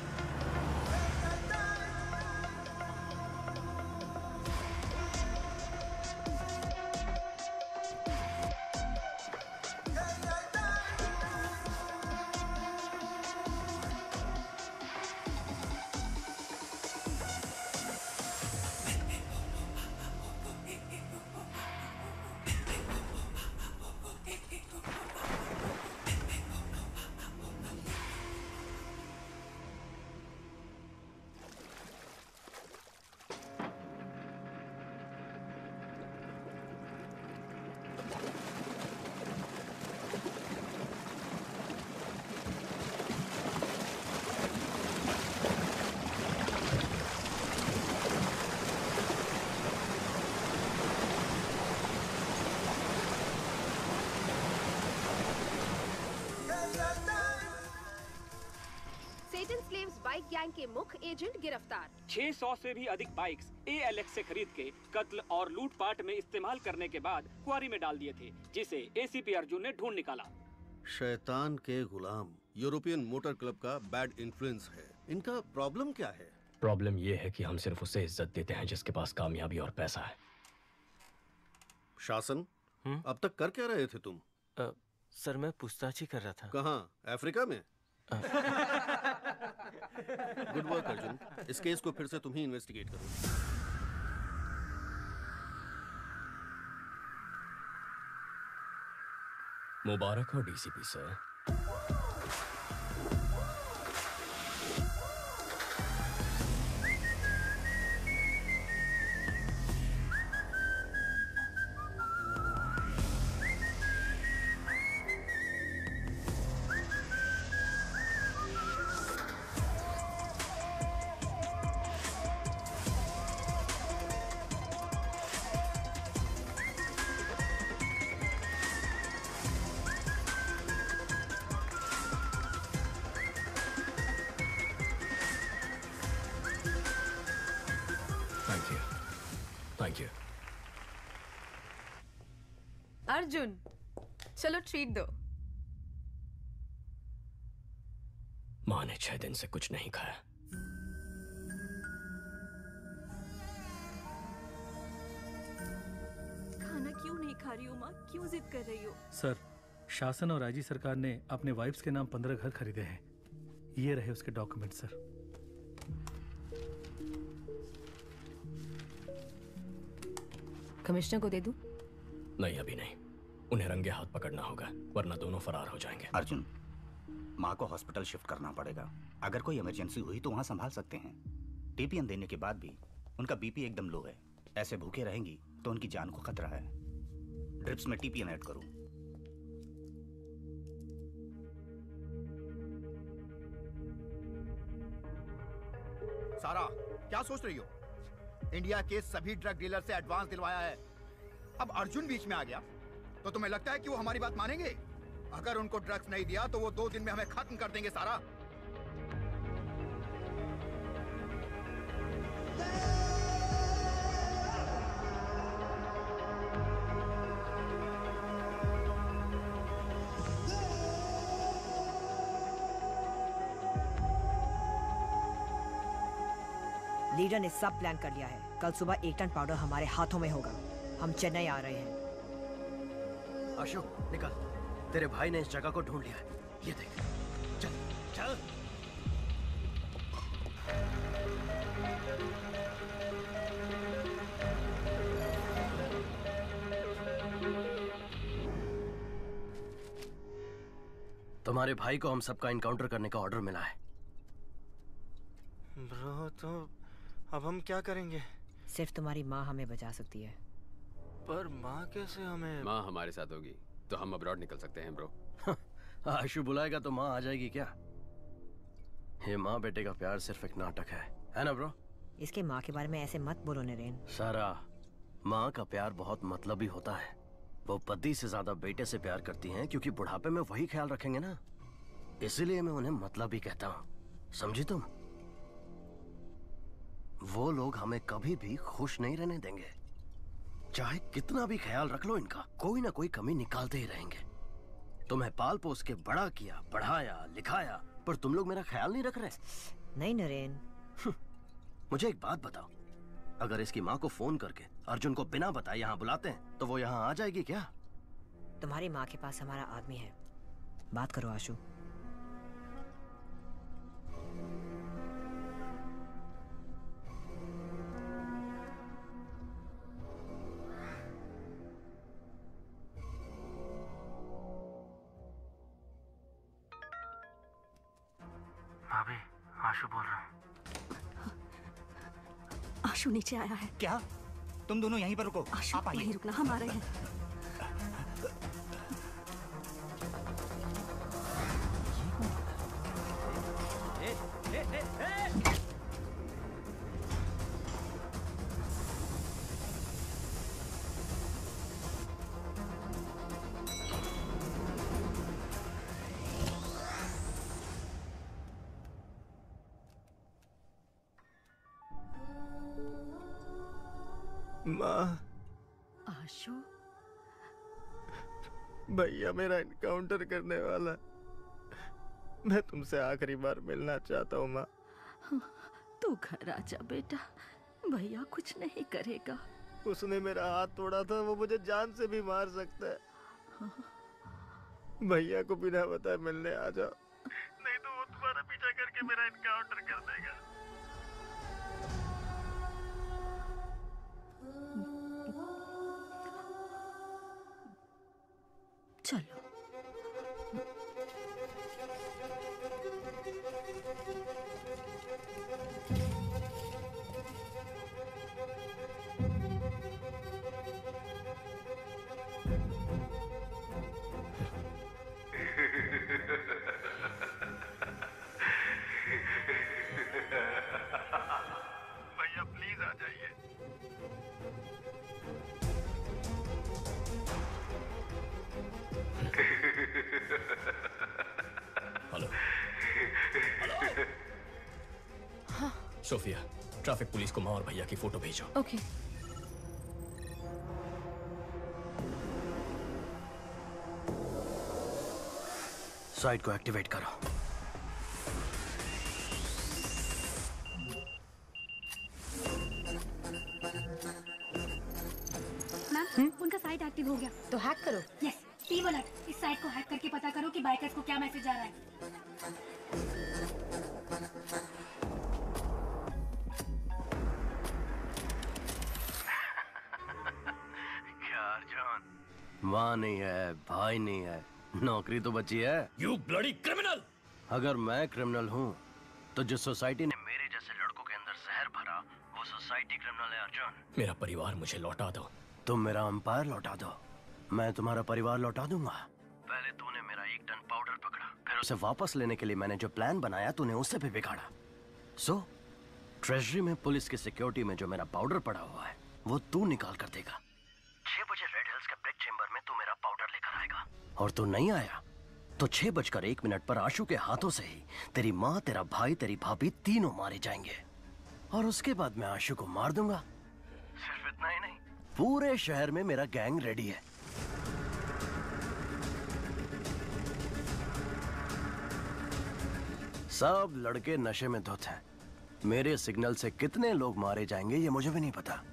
सेटन स्लेव्स बाइक गैंग के मुख्य एजेंट गिरफ्तार। 600 से भी अधिक बाइक्स ALX से खरीद के कत्ल और लूटपाट में इस्तेमाल करने के बाद क्वारी में डाल दिए थे, जिसे ACP अर्जुन ने ढूंढ निकाला। शैतान के गुलाम यूरोपियन मोटर क्लब का बैड इन्फ्लुएंस है। इनका प्रॉब्लम क्या है? प्रॉब्लम ये है कि हम सिर्फ उसे इज्जत देते हैं जिसके पास कामयाबी और पैसा है। शासन, अब तक कर क्या रहे थे तुम? सर मैं पूछताछ ही कर रहा था। कहाँ? अफ्रीका में? Good work Arjun. इस केस को फिर से तुम ही इन्वेस्टिगेट करो। मुबारक हो DCP सर। अर्जुन, चलो ट्रीट दो। माँ ने 6 दिन से कुछ नहीं खाया। खाना क्यों नहीं खा रही हो माँ? क्यों जिद कर रही हो? सर, शासन और IG सरकार ने अपने वाइफ्स के नाम 15 घर खरीदे हैं। ये रहे उसके डॉक्यूमेंट सर। कमिश्नर को दे दूं? नहीं, अभी नहीं। उन्हें रंगे हाथ पकड़ना होगा, वरना दोनों फरार हो जाएंगे। अर्जुन, माँ को हॉस्पिटल शिफ्ट करना पड़ेगा। अगर कोई इमरजेंसी हुई तो वहाँ संभाल सकते हैं। TPN देने के बाद भी उनका बीपी एकदम लो है। ऐसे भूखे रहेंगी तो उनकी जान को खतरा है। ड्रिप्स में टीपीएन ऐड करूं। सारा, क्या सोच रही हो? इंडिया के सभी ड्रग डीलर से एडवांस दिलवाया है। अब अर्जुन बीच में आ गया तो तुम्हें लगता है कि वो हमारी बात मानेंगे? अगर उनको ड्रग्स नहीं दिया तो वो 2 दिन में हमें खत्म कर देंगे। सारा, लीडर ने सब प्लान कर लिया है। कल सुबह 1 टन पाउडर हमारे हाथों में होगा। हम चेन्नई आ रहे हैं। आशु, निकल। तेरे भाई ने इस जगह को ढूंढ लिया है। ये देख। चल चल। तुम्हारे भाई को हम सबका इनकाउंटर करने का ऑर्डर मिला है। ब्रो, तो अब हम क्या करेंगे? सिर्फ तुम्हारी माँ हमें बचा सकती है। पर माँ कैसे हमें? माँ हमारे साथ होगी तो हम अब्रॉड निकल सकते हैं ब्रो। आशु बुलाएगा तो माँ आ जाएगी क्या? ये माँ बेटे का प्यार सिर्फ एक नाटक है ना ब्रो? इसके माँ के बारे में ऐसे मत बोलो नरेन। सारा, माँ का प्यार बहुत मतलबी होता है। वो पति से ज्यादा बेटे से प्यार करती हैं क्योंकि बुढ़ापे में वही ख्याल रखेंगे ना। इसीलिए मैं उन्हें मतलबी कहता हूँ, समझी तुम? वो लोग हमें कभी भी खुश नहीं रहने देंगे। चाहे कितना भी ख्याल रख लो इनका, कोई ना कोई कमी निकालते ही रहेंगे। तुम्हें पाल पोस के बड़ा किया, पढ़ाया, लिखाया, पर तुम लोग मेरा ख्याल नहीं रख रहे। नहीं नरेन। मुझे एक बात बताओ, अगर इसकी माँ को फोन करके अर्जुन को बिना बताए यहाँ बुलाते हैं तो वो यहाँ आ जाएगी क्या? तुम्हारी माँ के पास हमारा आदमी है, बात करो आशु। भाभी, आशु बोल रहा हूँ। आशु नीचे आया है। क्या? तुम दोनों यहीं पर रुको। आशु, आप आइए। यहीं रुकना, हम आ रहे हैं। माँ, आशु, भैया मेरा इनकाउंटर करने वाला। मैं तुमसे आखिरी बार मिलना चाहता हूँ माँ। तू घर आ जा बेटा, भैया कुछ नहीं करेगा। उसने मेरा हाथ तोड़ा था, वो मुझे जान से भी मार सकता है। भैया को बिना बताए मिलने आ जाओ, नहीं तो वो तुम्हारा पीछा करके मेरा इनकाउंटर कर देगा। चलो। भैया प्लीज आ जाइए। हेलो। सोफिया, ट्रैफिक पुलिस को माँ और भैया की फोटो भेजो। ओके। साइट को एक्टिवेट करो। मैम, उनका साइट एक्टिव हो गया। तो हैक करो। Yes, team alert. इस साइट को हैक करके पता करो कि बाइकर्स को क्या मैसेज आ रहा है। क्या अर्जुन? माँ नहीं है, भाई नहीं है, नौकरी तो बची है। You bloody criminal! अगर मैं क्रिमिनल हूँ तो जिस सोसाइटी ने मेरे जैसे लड़कों के अंदर जहर भरा, वो सोसाइटी मेरा परिवार मुझे लौटा दो। तुम मेरा अंपायर लौटा दो, मैं तुम्हारा परिवार लौटा दूंगा। पहले तूने मेरा 1 टन पाउडर पकड़ा, फिर उसे वापस लेने के लिए मैंने जो प्लान बनाया तूने उससे भी बिगाड़ा। सो ट्रेजरी में पुलिस की सिक्योरिटी में जो मेरा पाउडर पड़ा हुआ है वो तू निकाल कर देगा। 6 बजे रेड हिल्स के ब्रेक चेंबर में तू मेरा पाउडर लेकर आएगा, और तू नहीं आया तो 6:01 पर आशु के हाथों से ही तेरी माँ, तेरा भाई, तेरी भाभी तीनों मारे जाएंगे, और उसके बाद मैं आशु को मार दूंगा। सिर्फ इतना ही नहीं, पूरे शहर में मेरा गैंग रेडी है। सब लड़के नशे में धुत हैं। मेरे सिग्नल से कितने लोग मारे जाएंगे ये मुझे भी नहीं पता।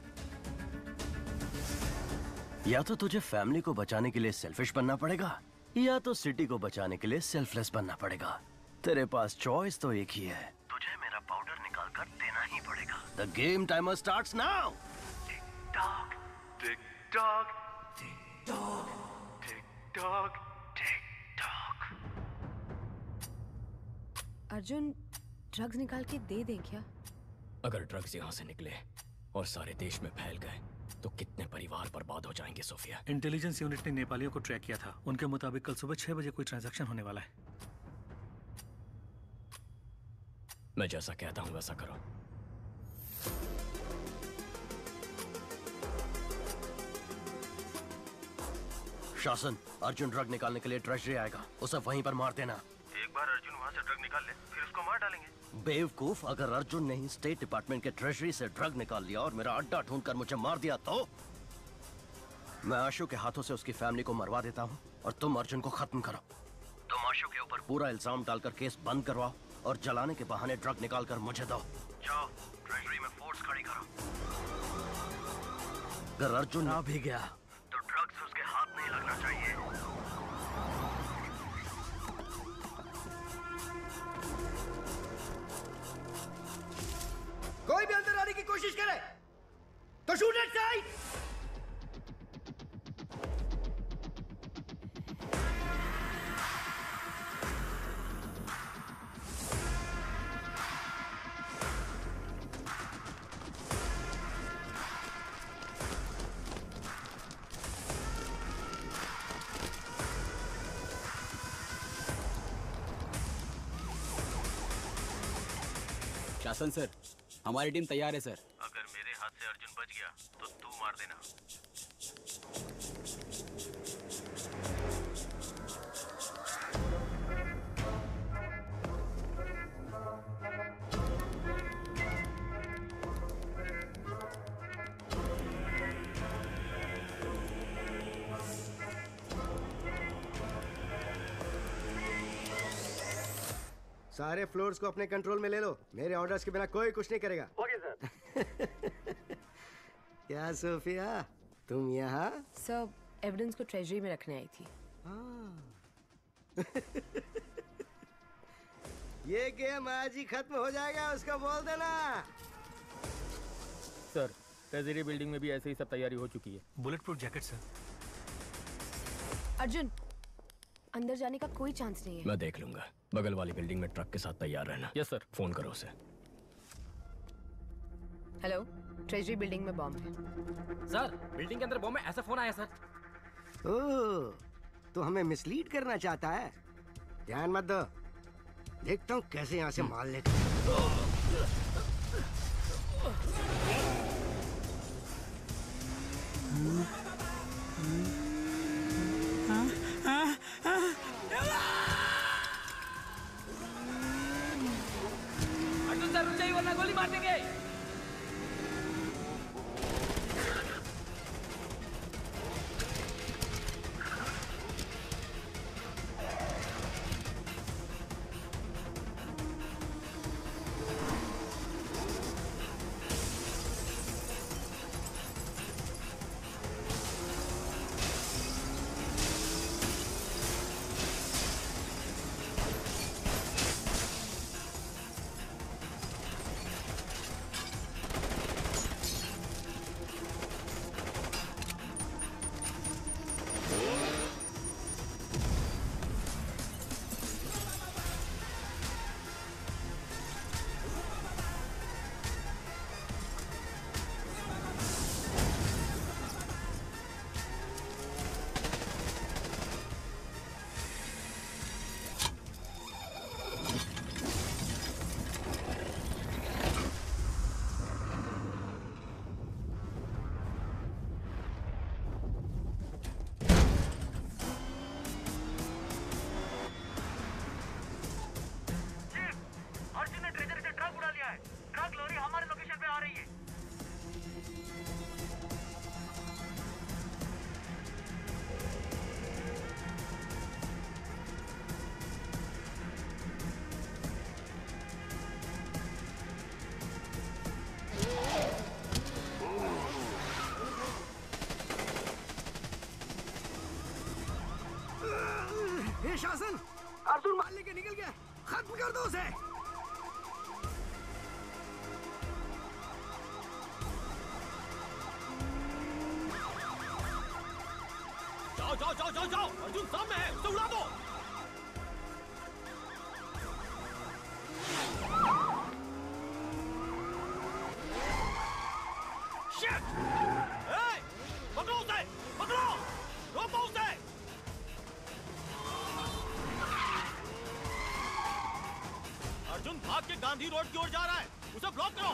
या तो तुझे फैमिली को बचाने के लिए सेल्फिश बनना पड़ेगा, या तो सिटी को बचाने के लिए सेल्फलेस बनना पड़ेगा। तेरे पास चॉइस तो एक ही है, तुझे मेरा पाउडर निकाल कर देना ही पड़ेगा। The game timer starts now. Tick tock tick tock tick tock tick tock tick tock. Arjun, drugs निकाल के दे दें क्या? अगर ड्रग्स यहाँ से निकले और सारे देश में फैल गए तो कितने परिवार बर्बाद हो जाएंगे सोफिया। इंटेलिजेंस यूनिट ने नेपालियों को ट्रैक किया था। उनके मुताबिक कल सुबह 6 बजे कोई ट्रांजैक्शन होने वाला है। मैं जैसा कहता हूँ वैसा करो। शासन, अर्जुन ड्रग निकालने के लिए ट्रेजरी आएगा, उसे वहीं पर मार देना। एक बार अर्जुन वहाँ से ड्रग निकाल ले, फिर उसको मार डालेंगे। बेवकूफ, अगर अर्जुन ने ही स्टेट डिपार्टमेंट के ट्रेजरी से ड्रग निकाल लिया और मेरा अड्डा ढूंढकर मुझे मार दिया तो मैं आशु के हाथों से उसकी फैमिली को मरवा देता हूँ और तुम अर्जुन को खत्म करो। तुम आशु के ऊपर पूरा इल्जाम डालकर केस बंद करवाओ और जलाने के बहाने ड्रग निकाल कर मुझे दो। जाओ ट्रेजरी में फोर्स खड़ी करो। अगर अर्जुन आ भी गया तो ड्रग्स उसके हाथ नहीं लगना चाहिए। कोई भी अंदर आने की कोशिश करे तो शूट एट साइड। शासन सर, हमारी टीम तैयार है सर। अगर मेरे हाथ से अर्जुन बच गया तो तू मार देना। सारे फ्लोर्स को अपने कंट्रोल में ले लो। मेरे ऑर्डर्स के बिना कोई कुछ नहीं करेगा। Okay sir. क्या सोफिया, तुम यहाँ? सर, एविडेंस को ट्रेजरी में रखने आई थी। ये गेम आज ही खत्म हो जाएगा, उसको बोल देना। सर, ट्रेजरी बिल्डिंग में भी ऐसे ही सब तैयारी हो चुकी है। Bullet proof jacket sir. Arjun, अंदर जाने का कोई चांस नहीं है। मैं देख लूंगा। बगल वाली बिल्डिंग में ट्रक के साथ तैयार रहना। Yes sir. फोन करो उसे। हेलो, ट्रेजरी बिल्डिंग में बॉम्ब है। सर, बिल्डिंग के अंदर बॉम्ब है, ऐसा फोन आया सर। ओह, तो हमें मिसलीड करना चाहता है। ध्यान मत दो, देखता हूँ कैसे यहाँ से माल लेकर। अर्जुन सर, रुक जाइए वरना गोली मार देंगे। शासन, अर्जुन मार लेके निकल गया, खत्म कर दो उसे। जाओ जाओ जाओ जाओ जाओ, अर्जुन सामने है, उसे उड़ा दो। Shit! Hey! पकड़ो उसे! पकड़ो! रोको उसे! अर्जुन भाग के गांधी रोड की ओर जा रहा है, उसे ब्लॉक करो।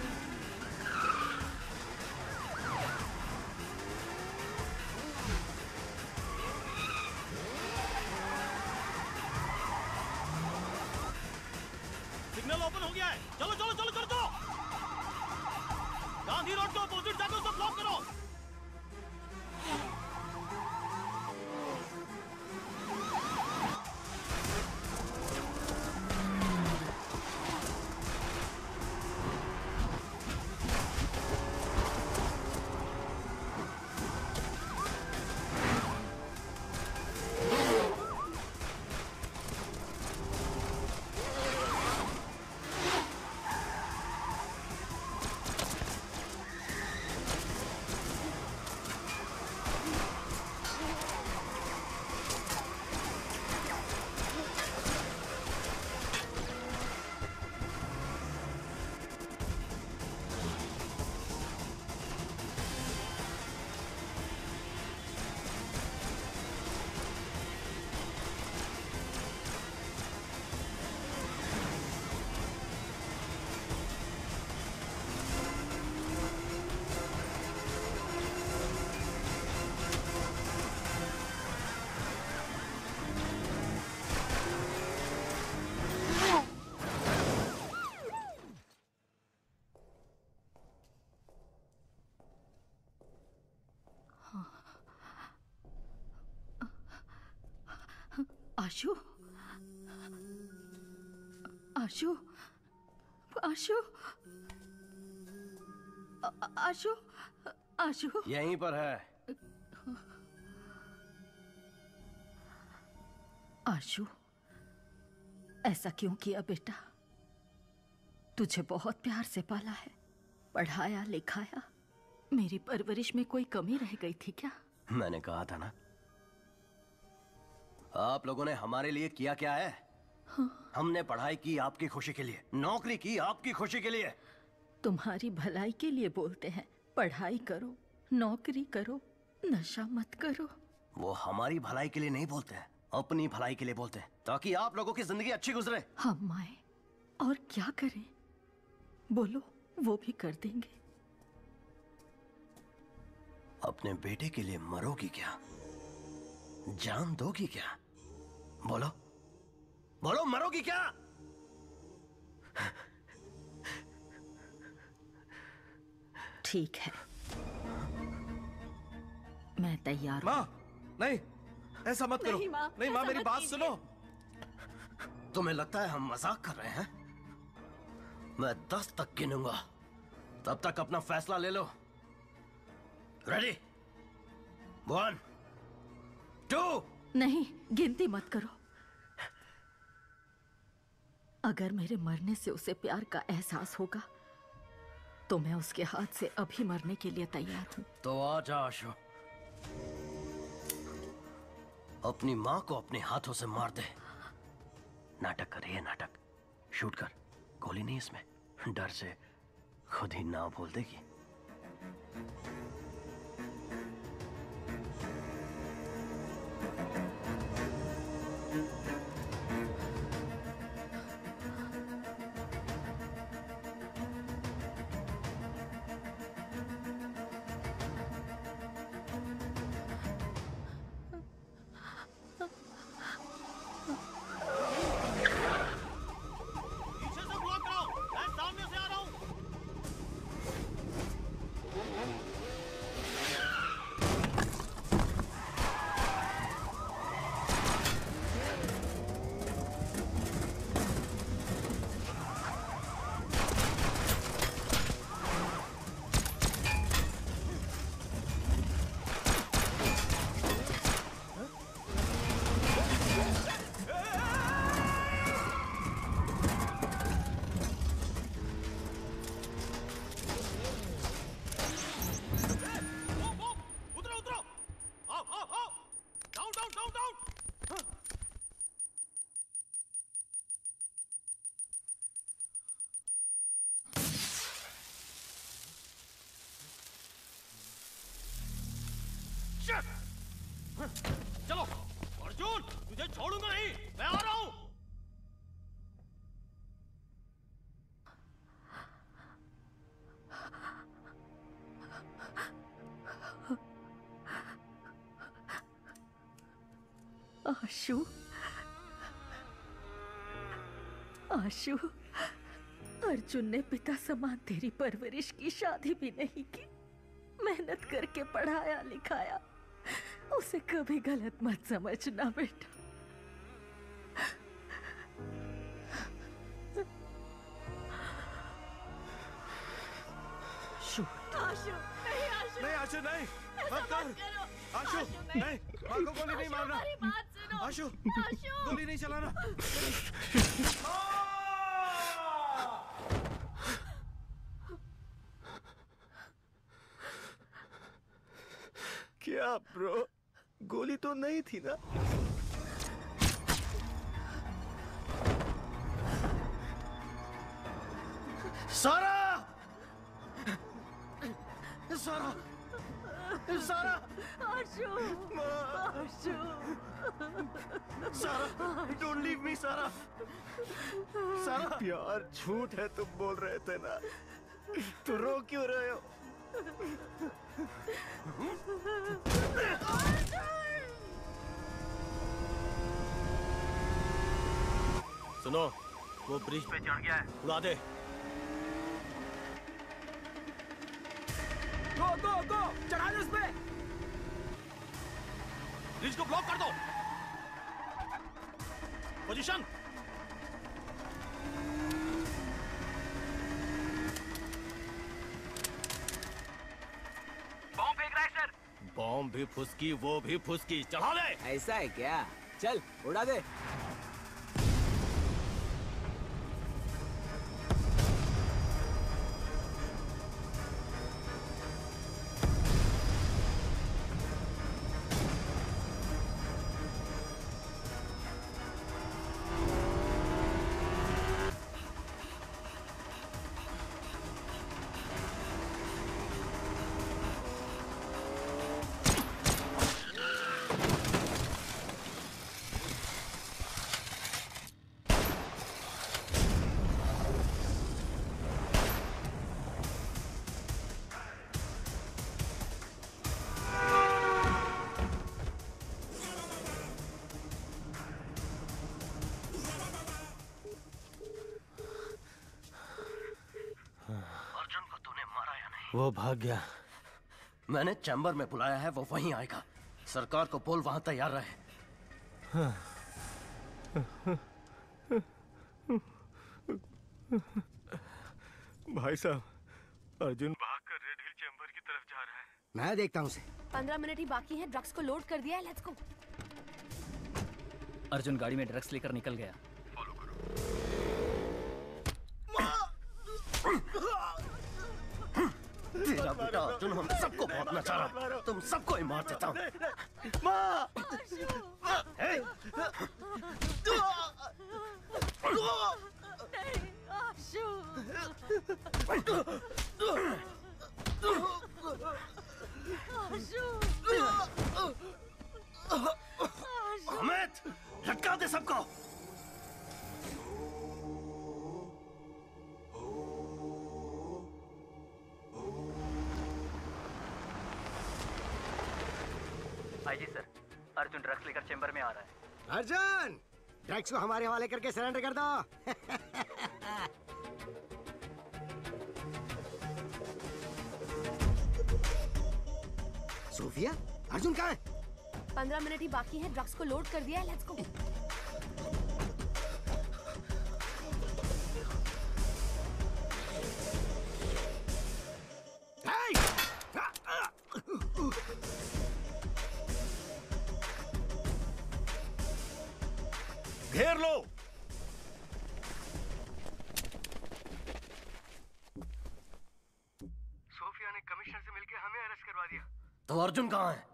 सिग्नल ओपन हो गया है, चलो चलो चलो चलो चलो। गांधी रोड के अपोजिट जाकर उसे ब्लॉक करो। आशु, आशु, आशु, आशु, आशु। यहीं पर है। आशु, ऐसा क्यों किया बेटा? तुझे बहुत प्यार से पाला है, पढ़ाया लिखाया। मेरी परवरिश में कोई कमी रह गई थी क्या? मैंने कहा था ना, आप लोगों ने हमारे लिए किया क्या है? हाँ। हमने पढ़ाई की आपकी खुशी के लिए, नौकरी की आपकी खुशी के लिए। तुम्हारी भलाई के लिए बोलते हैं, पढ़ाई करो, नौकरी करो, नशा मत करो। वो हमारी भलाई के लिए नहीं बोलते हैं, अपनी भलाई के लिए बोलते हैं, ताकि आप लोगों की जिंदगी अच्छी गुजरे। हम आए और क्या करें? बोलो, वो भी कर देंगे। अपने बेटे के लिए मरोगी क्या? जान दोगी क्या? बोलो बोलो, मरोगी क्या? ठीक है, मैं तैयार हूं। माँ, नहीं, ऐसा मत करो। नहीं माँ, मेरी बात सुनो। तुम्हें लगता है हम मजाक कर रहे हैं? मैं 10 तक गिनूंगा, तब तक अपना फैसला ले लो। रेडी? 1 2। नहीं, गिनती मत करो। अगर मेरे मरने से उसे प्यार का एहसास होगा तो मैं उसके हाथ से अभी मरने के लिए तैयार हूं। तो आजा आशु, अपनी माँ को अपने हाथों से मार दे। नाटक कर, ये नाटक शूट कर। गोली नहीं इसमें, डर से खुद ही ना बोल देगी। चलो अर्जुन, तुझे छोड़ूंगा नहीं, मैं आ रहा हूँ। आशु, आशु, अर्जुन ने पिता समान तेरी परवरिश की, शादी भी नहीं की, मेहनत करके पढ़ाया लिखाया। उसे कभी गलत मत समझना बेटा। आशु, नहीं आशु, नहीं आशु, नहीं मत कर। आशु, नहीं, माँ को गोली नहीं मारना। आशु, गोली नहीं चलाना। क्या ब्रो, गोली तो नहीं थी ना? सारा, सारा, सारा, आशु, आशु, सारा, डोंट लीव मी सारा। सारा, प्यार झूठ है तुम बोल रहे थे ना, तो रो क्यों रहे हो? सुनो, वो ब्रिज पे चढ़ गया है, उड़ा दे। गो गो गो, चढ़ा दे उस पे। ब्रिज को ब्लॉक कर दो। पोजीशन। बॉम्ब फेंक रहा है सर। बॉम्ब भी फुसकी, वो भी फुसकी, चढ़ा ले। ऐसा है क्या? चल उड़ा दे। वो भाग गया। मैंने चैम्बर में बुलाया है, वो वहीं आएगा। सरकार को बोल वहां तैयार रहे। भाई साहब, अर्जुन भागकर रेड हिल चैम्बर की तरफ जा रहा है। मैं देखता हूँ उसे। 15 मिनट ही बाकी है, ड्रग्स को लोड कर दिया है, लेट्स गो। अर्जुन गाड़ी में ड्रग्स लेकर निकल गया। तेरा बेटा अर्जुन हम सबको बहुत नचा रहा, तुम सबको ही मार देता हूँ। अमित, लटका दे सबको। आईजी सर, अर्जुन ड्रग्स लेकर चेंबर में आ रहा है। अर्जुन, ड्रग्स को हमारे हवाले करके सरेंडर कर दो। सोफिया, अर्जुन कहाँ है? 15 मिनट ही बाकी है, ड्रग्स को लोड कर दिया है, लेट्स गो। घेर लो। सोफिया ने कमिश्नर से मिलकर हमें अरेस्ट करवा दिया। तो अर्जुन कहाँ है?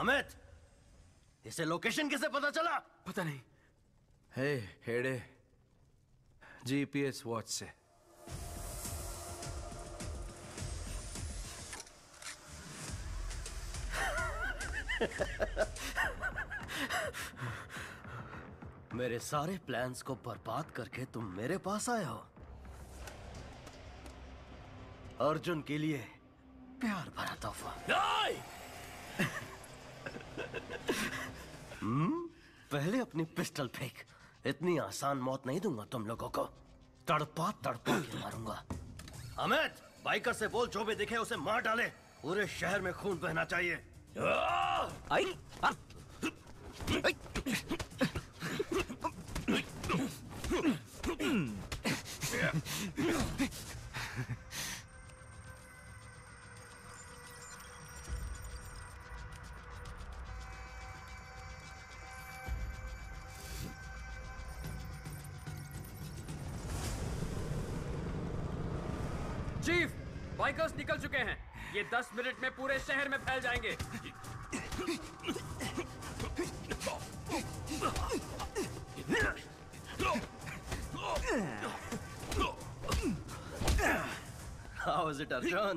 अमित, इसे लोकेशन कैसे पता चला? पता नहीं। हे हेडे, जीपीएस वॉच से। मेरे सारे प्लान्स को बर्बाद करके तुम मेरे पास आए हो। अर्जुन के लिए प्यार भरा तोहफा। पहले अपनी पिस्टल फेंक। इतनी आसान मौत नहीं दूंगा तुम लोगों को, तड़पा तड़पा के मारूंगा। अमित, बाइकर से बोल जो भी दिखे उसे मार डाले। पूरे शहर में खून बहना चाहिए। आई चीफ, बाइकर्स निकल चुके हैं। ये 10 मिनट में पूरे शहर में फैल जाएंगे। How is it, Arjun?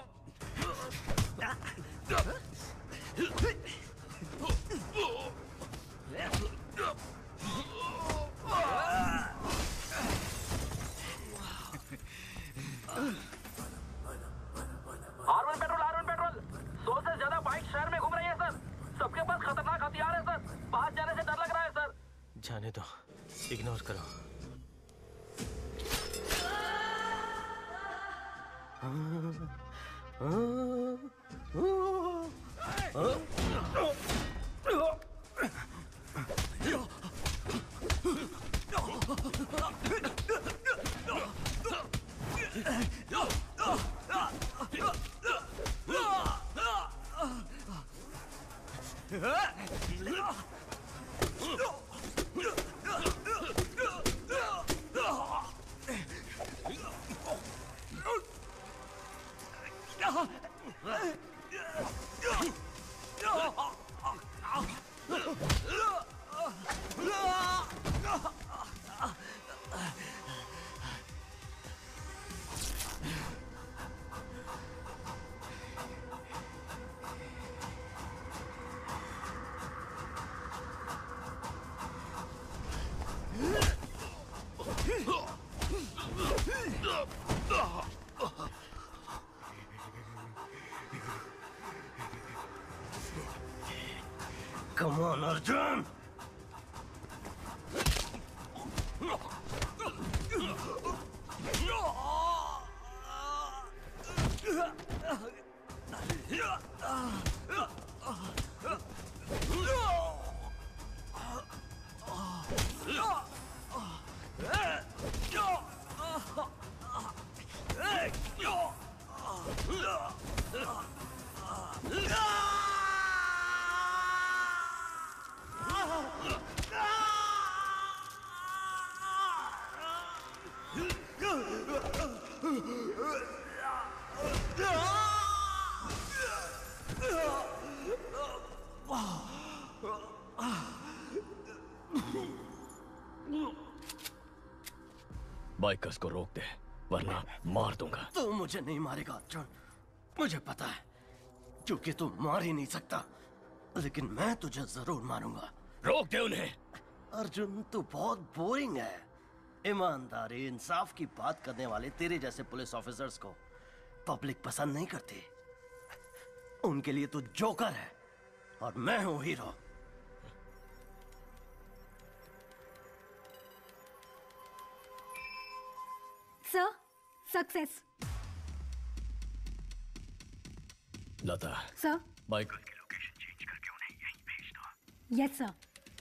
आर1 पेट्रोल 100 से ज्यादा बाइक शहर में घूम रही है सर। सबके पास खतरनाक हथियार है सर। पास जाने से डर लग रहा है सर। जाने दो, इग्नोर करो। Come on, Arjun! बाइकर्स को रोक दे, वरना मार दूंगा। तू मुझे नहीं मारेगा अर्जुन, मुझे पता है, क्योंकि तू मार ही नहीं सकता। लेकिन मैं तुझे जरूर मारूंगा। रोक दे उन्हें। अर्जुन, तू बहुत बोरिंग है। ईमानदारी, इंसाफ की बात करने वाले तेरे जैसे पुलिस ऑफिसर्स को पब्लिक पसंद नहीं करती। उनके लिए तू जोकर है और मैं हूं hero. Sir, success. Lata, sir, biker की लोकेशन चेंज करके उन्हें यहीं भेज दो। Yes sir.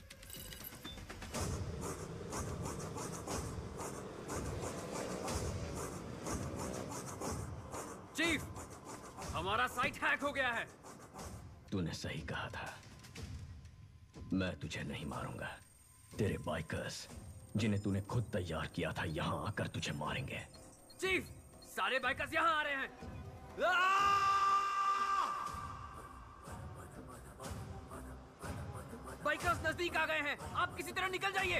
चीफ, हमारा साइट हैक हो गया है। तूने सही कहा था, मैं तुझे नहीं मारूंगा। तेरे बाइकर्स, जिन्हें तूने खुद तैयार किया था, यहाँ आकर तुझे मारेंगे। चीफ, सारे बाइकर्स यहाँ आ रहे हैं। बाइकर्स नजदीक आ गए हैं। आप किसी तरह निकल जाइए।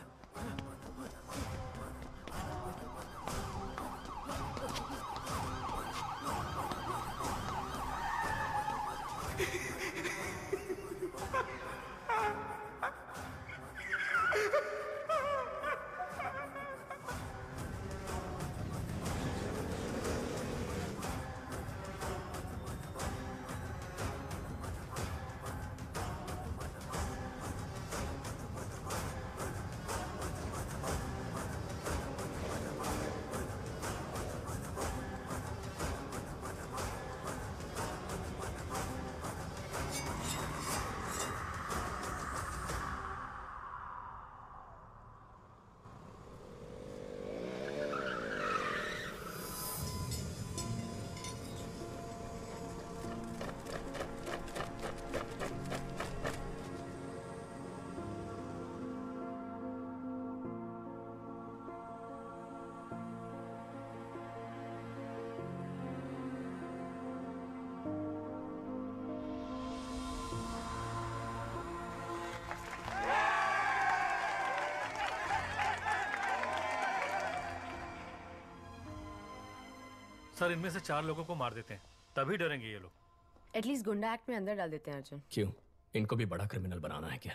सर, इनमें से 4 लोगों को मार देते हैं, तभी डरेंगे ये लोग। एटलीस्ट गुंडा एक्ट में अंदर डाल देते हैं अर्जुन। क्यों? इनको भी बड़ा क्रिमिनल बनाना है क्या?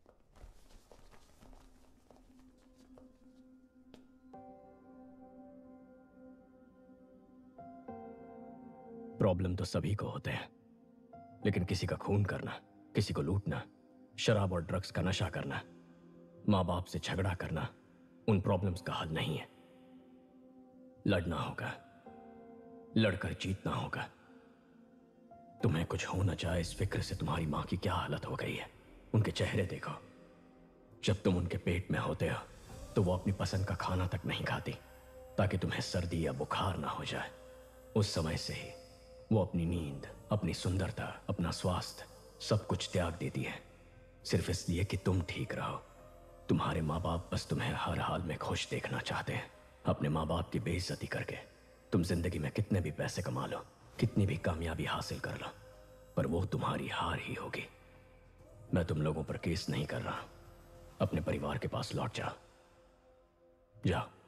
प्रॉब्लम तो सभी को होते हैं, लेकिन किसी का खून करना, किसी को लूटना, शराब और ड्रग्स का नशा करना, माँ बाप से झगड़ा करना उन प्रॉब्लम्स का हल नहीं है। लड़ना होगा, लड़कर जीतना होगा। तुम्हें कुछ हो न जाए इस फिक्र से तुम्हारी माँ की क्या हालत हो गई है। उनके चेहरे देखो। जब तुम उनके पेट में होते हो तो वो अपनी पसंद का खाना तक नहीं खाती ताकि तुम्हें सर्दी या बुखार ना हो जाए। उस समय से ही वो अपनी नींद, अपनी सुंदरता, अपना स्वास्थ्य सब कुछ त्याग देती है, सिर्फ इसलिए कि तुम ठीक रहो। तुम्हारे माँ बाप बस तुम्हें हर हाल में खुश देखना चाहते हैं। अपने माँ बाप की बेइज्जती करके तुम जिंदगी में कितने भी पैसे कमा लो, कितनी भी कामयाबी हासिल कर लो, पर वो तुम्हारी हार ही होगी। मैं तुम लोगों पर केस नहीं कर रहा। अपने परिवार के पास लौट जाओ। जाओ।